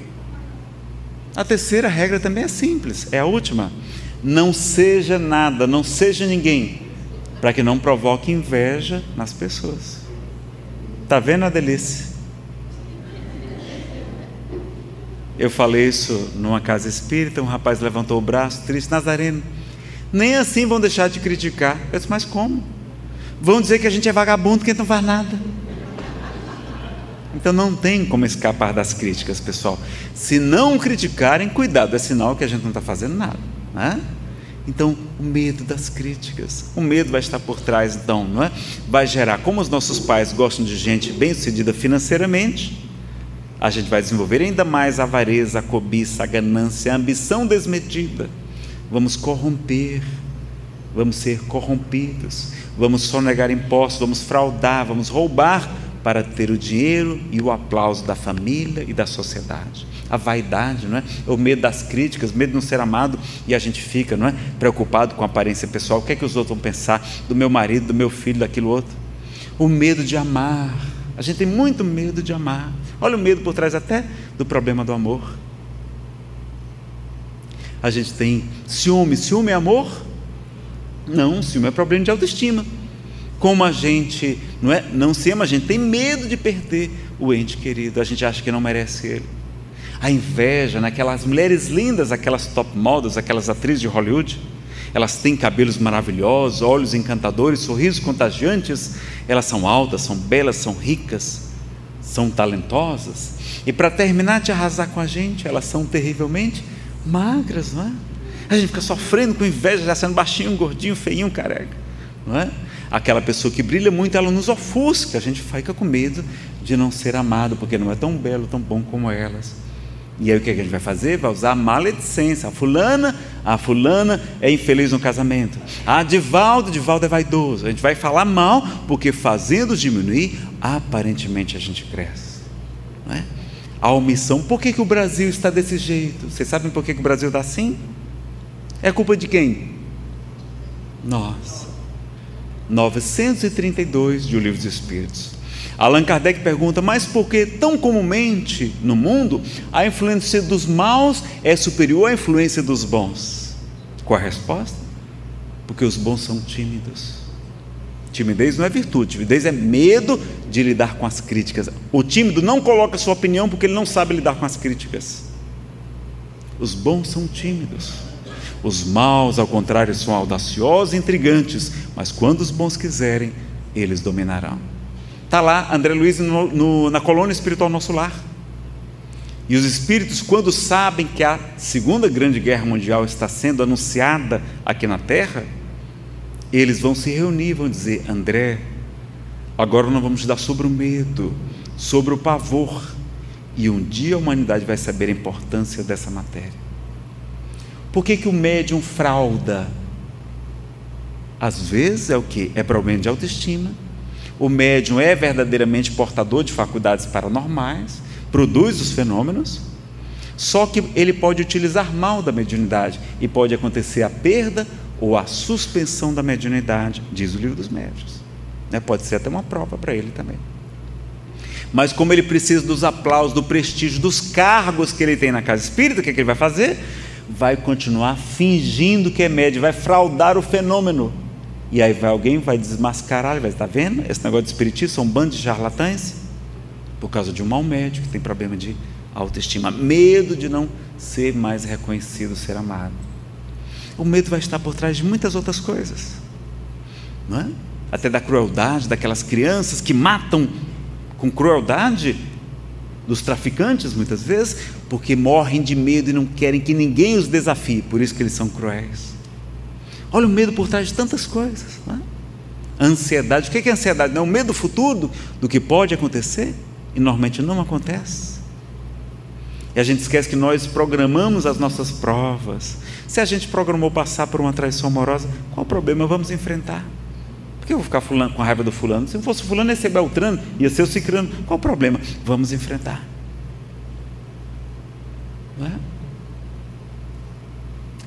A terceira regra também é simples, é a última: não seja nada, não seja ninguém, para que não provoque inveja nas pessoas. Está vendo a delícia? Eu falei isso numa casa espírita, um rapaz levantou o braço, triste: Nazareno, nem assim vão deixar de criticar. Eu disse: mas como? Vão dizer que a gente é vagabundo, que a gente não faz nada. Então não tem como escapar das críticas, pessoal. Se não criticarem, cuidado, é sinal que a gente não está fazendo nada, né? Então, o medo das críticas, o medo vai estar por trás, então, não é? Vai gerar, como os nossos pais gostam de gente bem-sucedida financeiramente, a gente vai desenvolver ainda mais a avareza, a cobiça, a ganância, a ambição desmedida. Vamos corromper, vamos ser corrompidos, vamos sonegar impostos, vamos fraudar, vamos roubar para ter o dinheiro e o aplauso da família e da sociedade. A vaidade, não é? O medo das críticas, medo de não ser amado, e a gente fica, não é, preocupado com a aparência pessoal. O que é que os outros vão pensar do meu marido, do meu filho, daquilo outro? O medo de amar. A gente tem muito medo de amar. Olha o medo por trás até do problema do amor. A gente tem ciúme. Ciúme é amor? Não, ciúme é problema de autoestima. Como a gente não, é, não se ama, a gente tem medo de perder o ente querido. A gente acha que não merece ele. A inveja, naquelas mulheres lindas, aquelas top models, aquelas atrizes de Hollywood, elas têm cabelos maravilhosos, olhos encantadores, sorrisos contagiantes, elas são altas, são belas, são ricas, são talentosas, e para terminar de arrasar com a gente, elas são terrivelmente magras, não é? A gente fica sofrendo com inveja, já sendo baixinho, gordinho, feinho, careca, não é? Aquela pessoa que brilha muito, ela nos ofusca, a gente fica com medo de não ser amado, porque não é tão belo, tão bom como elas. E aí o que a gente vai fazer? Vai usar a maledicência. A fulana, a fulana é infeliz no casamento. A Divaldo, Divaldo é vaidoso. A gente vai falar mal, porque fazendo diminuir, aparentemente a gente cresce, não é? A omissão. Por que que o Brasil está desse jeito? Vocês sabem por que que o Brasil está assim? É culpa de quem? Nós. novecentos e trinta e dois de O Livro dos Espíritos. Allan Kardec pergunta: mas por que tão comumente no mundo a influência dos maus é superior à influência dos bons? Qual a resposta? Porque os bons são tímidos. Timidez não é virtude, timidez é medo de lidar com as críticas. O tímido não coloca sua opinião porque ele não sabe lidar com as críticas. Os bons são tímidos. Os maus, ao contrário, são audaciosos e intrigantes, mas quando os bons quiserem, eles dominarão. Está lá André Luiz no, no, na colônia espiritual Nosso Lar. E os espíritos, quando sabem que a Segunda Grande Guerra Mundial está sendo anunciada aqui na Terra, eles vão se reunir e vão dizer: André, agora nós vamos estudar sobre o medo, sobre o pavor, e um dia a humanidade vai saber a importância dessa matéria. Por que que o médium frauda? Às vezes é o quê? É problema de autoestima. O médium é verdadeiramente portador de faculdades paranormais, produz os fenômenos, só que ele pode utilizar mal da mediunidade e pode acontecer a perda ou a suspensão da mediunidade, diz o Livro dos Médiuns, né? Pode ser até uma prova para ele também. Mas como ele precisa dos aplausos, do prestígio, dos cargos que ele tem na casa espírita, o que é que ele vai fazer? Vai continuar fingindo que é médium, vai fraudar o fenômeno. E aí vai alguém, vai desmascarar, ele vai estar vendo? Esse negócio de espiritismo são um bando de charlatães, por causa de um mau médium que tem problema de autoestima, medo de não ser mais reconhecido, ser amado. O medo vai estar por trás de muitas outras coisas, não é? Até da crueldade daquelas crianças que matam com crueldade, dos traficantes muitas vezes, porque morrem de medo e não querem que ninguém os desafie, por isso que eles são cruéis. Olha o medo por trás de tantas coisas, não é? A ansiedade. O que é ansiedade? Não é o medo do futuro, do que pode acontecer e normalmente não acontece. E a gente esquece que nós programamos as nossas provas. Se a gente programou passar por uma traição amorosa, qual o problema? Vamos enfrentar. Por que eu vou ficar fulano, com raiva do fulano? Se fosse fulano, ia ser Beltrano, ia ser o Cicrano. Qual o problema? Vamos enfrentar, não é?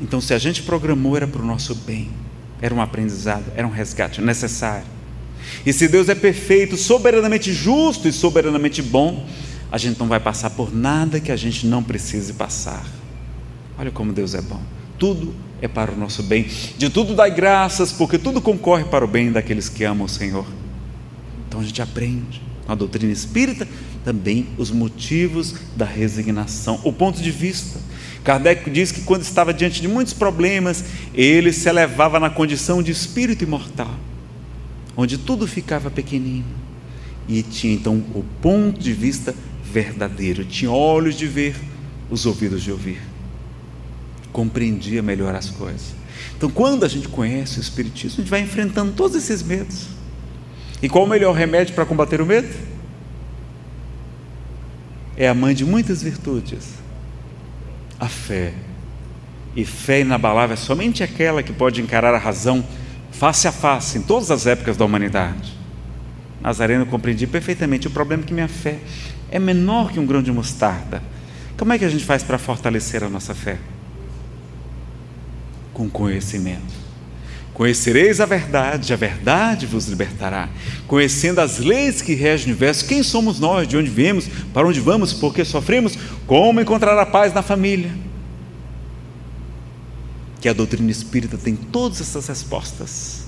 Então, se a gente programou, era para o nosso bem, era um aprendizado, era um resgate necessário. E se Deus é perfeito, soberanamente justo e soberanamente bom, a gente não vai passar por nada que a gente não precise passar. Olha como Deus é bom. Tudo é para o nosso bem. De tudo dai graças, porque tudo concorre para o bem daqueles que amam o Senhor. Então a gente aprende com a doutrina espírita também os motivos da resignação, o ponto de vista. Kardec diz que quando estava diante de muitos problemas, ele se elevava na condição de espírito imortal, onde tudo ficava pequenino, e tinha então o ponto de vista verdadeiro, tinha olhos de ver, os ouvidos de ouvir, compreendia melhor as coisas. Então, quando a gente conhece o Espiritismo, a gente vai enfrentando todos esses medos. E qual o melhor remédio para combater o medo? É a mãe de muitas virtudes, a fé. E fé inabalável é somente aquela que pode encarar a razão face a face em todas as épocas da humanidade. Nazareno, compreendi perfeitamente. O problema é que minha fé é menor que um grão de mostarda. Como é que a gente faz para fortalecer a nossa fé? Com conhecimento. Conhecereis a verdade, a verdade vos libertará. Conhecendo as leis que regem o universo, quem somos nós, de onde viemos, para onde vamos, por que sofremos, como encontrar a paz na família. Que a doutrina espírita tem todas essas respostas.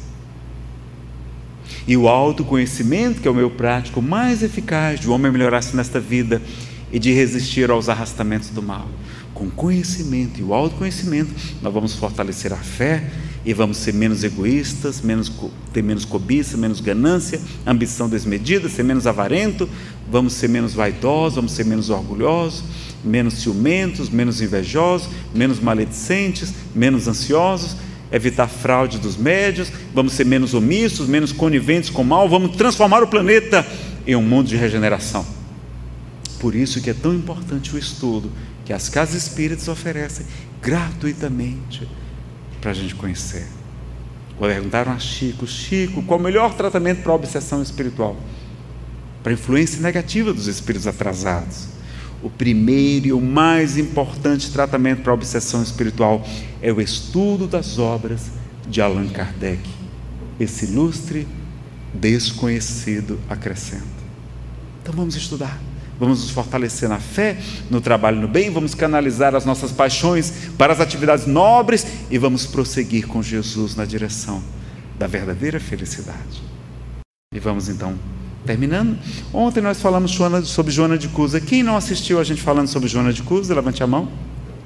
E o autoconhecimento, que é o meio prático mais eficaz de o homem melhorar-se nesta vida e de resistir aos arrastamentos do mal. Com conhecimento e o autoconhecimento, nós vamos fortalecer a fé e vamos ser menos egoístas, menos, ter menos cobiça, menos ganância, ambição desmedida, ser menos avarento, vamos ser menos vaidosos, vamos ser menos orgulhosos, menos ciumentos, menos invejosos, menos maledicentes, menos ansiosos, evitar fraude dos médios, vamos ser menos omissos, menos coniventes com o mal, vamos transformar o planeta em um mundo de regeneração. Por isso que é tão importante o estudo que as casas espíritas oferecem gratuitamente para a gente conhecer. Perguntaram a Chico: Chico, qual o melhor tratamento para a obsessão espiritual? Para a influência negativa dos espíritos atrasados. O primeiro e o mais importante tratamento para a obsessão espiritual é o estudo das obras de Allan Kardec, esse ilustre desconhecido acrescenta. Então vamos estudar, vamos nos fortalecer na fé, no trabalho no bem, vamos canalizar as nossas paixões para as atividades nobres e vamos prosseguir com Jesus na direção da verdadeira felicidade. E vamos então terminando. Ontem nós falamos sobre Joana de Cusa. Quem não assistiu a gente falando sobre Joana de Cusa? Levante a mão.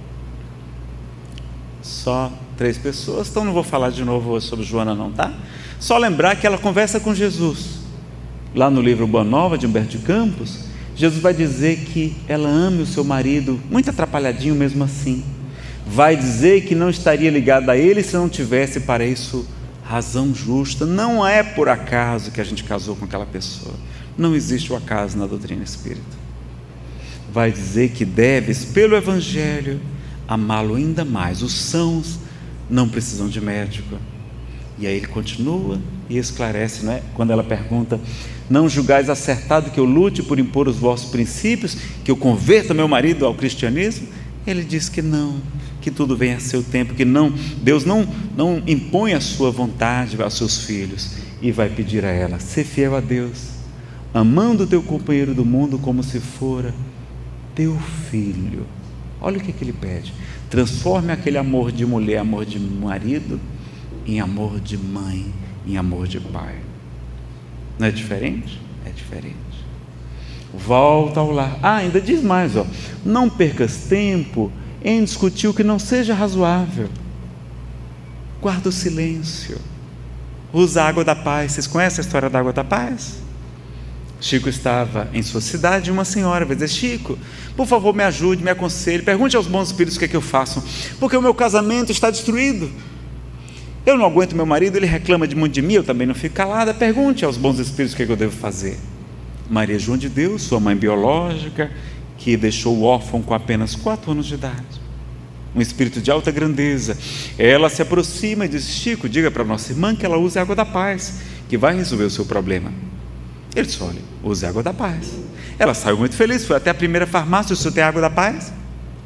Só três pessoas, então não vou falar de novo hoje sobre Joana não, tá? Só lembrar que ela conversa com Jesus. Lá no livro Boa Nova, de Humberto de Campos, Jesus vai dizer que ela ama o seu marido, muito atrapalhadinho mesmo assim. Vai dizer que não estaria ligada a ele se não tivesse para isso razão justa. Não é por acaso que a gente casou com aquela pessoa. Não existe o acaso na doutrina espírita. Vai dizer que deves, pelo Evangelho, amá-lo ainda mais. Os sãos não precisam de médico. E aí ele continua e esclarece, não é? Quando ela pergunta: não julgais acertado que eu lute por impor os vossos princípios, que eu converta meu marido ao cristianismo? Ele diz que não, que tudo vem a seu tempo, que não, Deus não, não impõe a sua vontade aos seus filhos. E vai pedir a ela: ser fiel a Deus, amando o teu companheiro do mundo como se fora teu filho. Olha o que, que ele pede: transforme aquele amor de mulher, amor de marido, em amor de mãe, em amor de pai. Não é diferente? É diferente. Volta ao lar. Ah, ainda diz mais, ó: não percas tempo em discutir o que não seja razoável. Guarda o silêncio. Usa a água da paz. Vocês conhecem a história da água da paz? Chico estava em sua cidade e uma senhora vai dizer: Chico, por favor, me ajude, me aconselhe, pergunte aos bons espíritos o que é que eu faço, porque o meu casamento está destruído. Eu não aguento meu marido, ele reclama de muito de mim, eu também não fico calada. Pergunte aos bons espíritos o que é que eu devo fazer. Maria João de Deus, sua mãe biológica, que deixou o órfão com apenas quatro anos de idade, um espírito de alta grandeza, ela se aproxima e diz: Chico, diga para nossa irmã que ela use a água da paz, que vai resolver o seu problema. Ele disse: olha, use a água da paz. Ela saiu muito feliz, foi até a primeira farmácia: o senhor tem água da paz?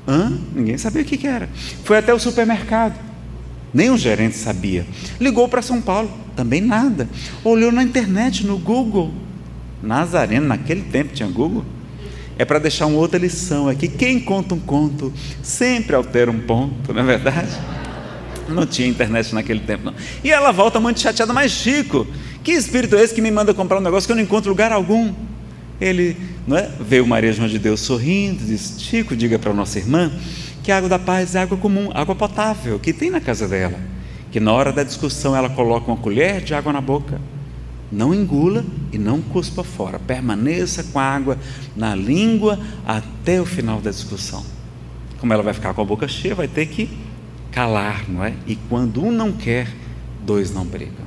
Hã? Ninguém sabia o que que era. Foi até o supermercado, nem o gerente sabia. Ligou para São Paulo, também nada. Olhou na internet, no Google. Nazareno, naquele tempo tinha Google. É para deixar uma outra lição aqui: quem conta um conto sempre altera um ponto, não é verdade? Não tinha internet naquele tempo, não. E ela volta muito chateada: mas Chico, que espírito é esse que me manda comprar um negócio que eu não encontro lugar algum? Ele, não é? Veio Maria João de Deus sorrindo, disse: Chico, diga para a nossa irmã que a água da paz é água comum, água potável, que tem na casa dela, que na hora da discussão ela coloca uma colher de água na boca, não engula e não cuspa fora, permaneça com a água na língua até o final da discussão. Como ela vai ficar com a boca cheia, vai ter que calar, não é? E quando um não quer, dois não brigam.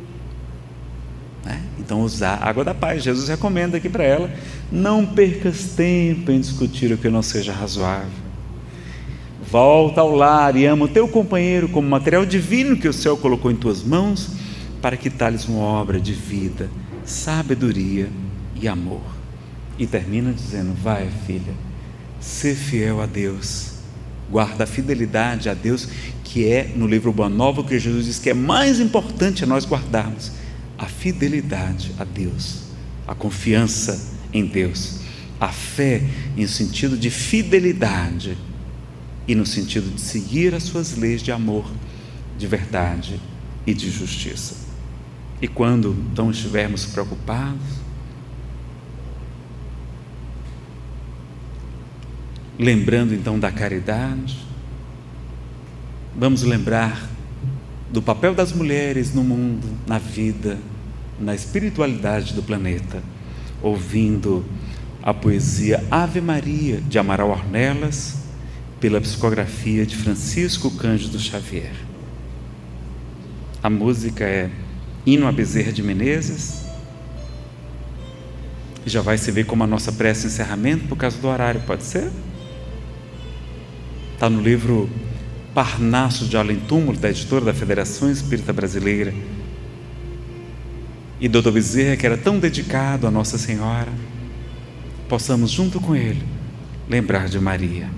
Né? Então, usar a água da paz. Jesus recomenda aqui para ela: não percas tempo em discutir o que não seja razoável. Volta ao lar e ama o teu companheiro como material divino que o céu colocou em tuas mãos, para que tales uma obra de vida, sabedoria e amor. E termina dizendo: vai, filha, ser fiel a Deus, guarda a fidelidade a Deus, que é no livro Boa Nova que Jesus diz que é mais importante a nós guardarmos a fidelidade a Deus, a confiança em Deus, a fé em sentido de fidelidade e no sentido de seguir as suas leis de amor, de verdade e de justiça. E quando então estivermos preocupados, lembrando então da caridade, vamos lembrar do papel das mulheres no mundo, na vida, na espiritualidade do planeta, ouvindo a poesia Ave Maria de Amaral Ornelas, pela psicografia de Francisco Cândido Xavier. A música é Hino a Bezerra de Menezes. Já vai se ver como a nossa prece de encerramento por causa do horário, pode ser? Está no livro Parnaso de Além Túmulo, da editora da Federação Espírita Brasileira. E doutor Bezerra, que era tão dedicado a Nossa Senhora, possamos junto com ele lembrar de Maria.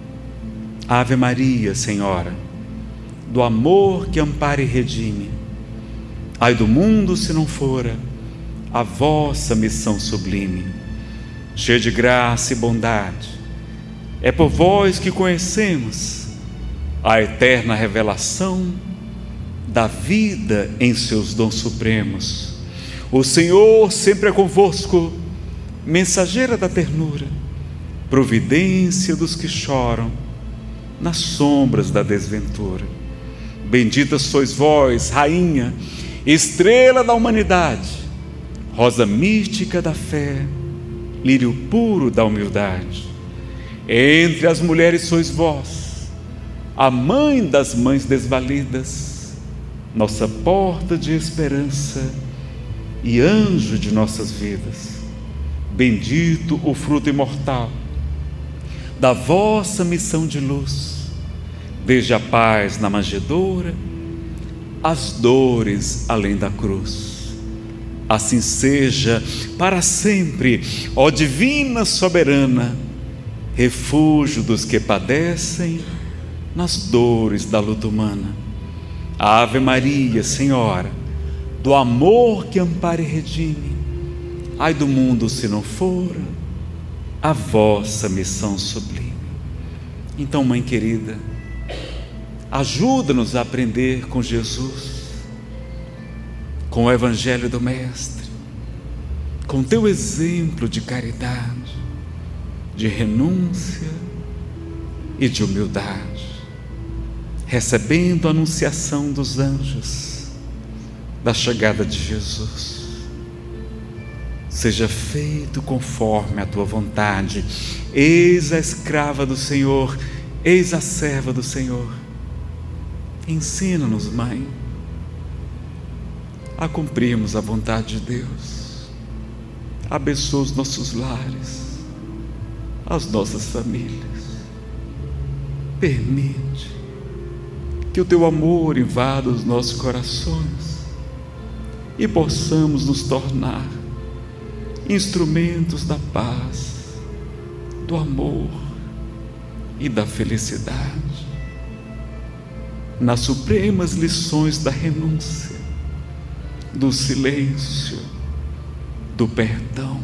Ave Maria, Senhora, do amor que ampara e redime, ai do mundo se não fora a vossa missão sublime. Cheia de graça e bondade, é por vós que conhecemos a eterna revelação da vida em seus dons supremos. O Senhor sempre é convosco, mensageira da ternura, providência dos que choram nas sombras da desventura. Bendita sois vós, Rainha, estrela da humanidade, rosa mística da fé, lírio puro da humildade. Entre as mulheres sois vós, a mãe das mães desvalidas, nossa porta de esperança e anjo de nossas vidas. Bendito o fruto imortal da vossa missão de luz, desde a paz na manjedoura, as dores além da cruz. Assim seja para sempre, ó divina soberana, refúgio dos que padecem nas dores da luta humana. Ave Maria, Senhora, do amor que ampara e redime, ai do mundo se não for a vossa missão sublime. Então, mãe querida, ajuda-nos a aprender com Jesus, com o Evangelho do Mestre, com teu exemplo de caridade, de renúncia e de humildade, recebendo a anunciação dos anjos da chegada de Jesus. Seja feito conforme a tua vontade. Eis a escrava do Senhor, eis a serva do Senhor. Ensina-nos, Mãe, a cumprirmos a vontade de Deus. Abençoa os nossos lares, as nossas famílias. Permite que o teu amor invada os nossos corações e possamos nos tornar instrumentos da paz, do amor, e da felicidade, nas supremas lições da renúncia, do silêncio, do perdão.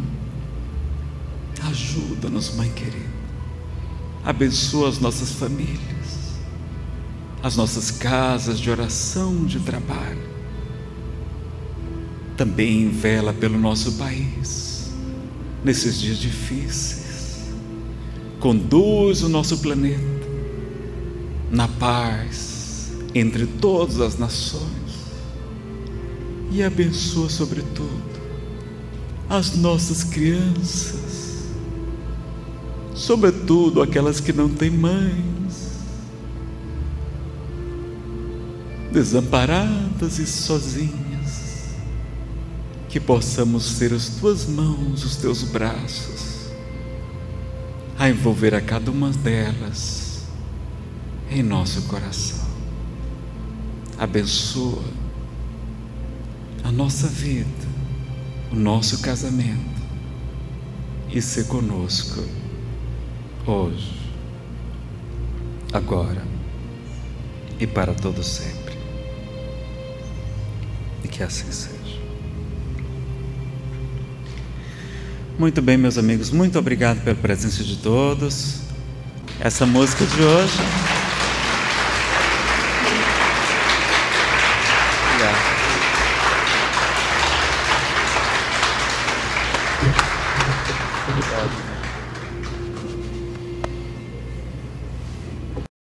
Ajuda-nos, Mãe querida. Abençoa as nossas famílias, as nossas casas de oração, de trabalho. Também vela pelo nosso país, nesses dias difíceis. Conduz o nosso planeta na paz entre todas as nações. E abençoa, sobretudo, as nossas crianças, sobretudo aquelas que não têm mães, desamparadas e sozinhas. Que possamos ser as tuas mãos, os teus braços, a envolver a cada uma delas em nosso coração. Abençoa a nossa vida, o nosso casamento, e se conosco hoje, agora e para todo sempre. E que assim seja. Muito bem, meus amigos, muito obrigado pela presença de todos. Essa música de hoje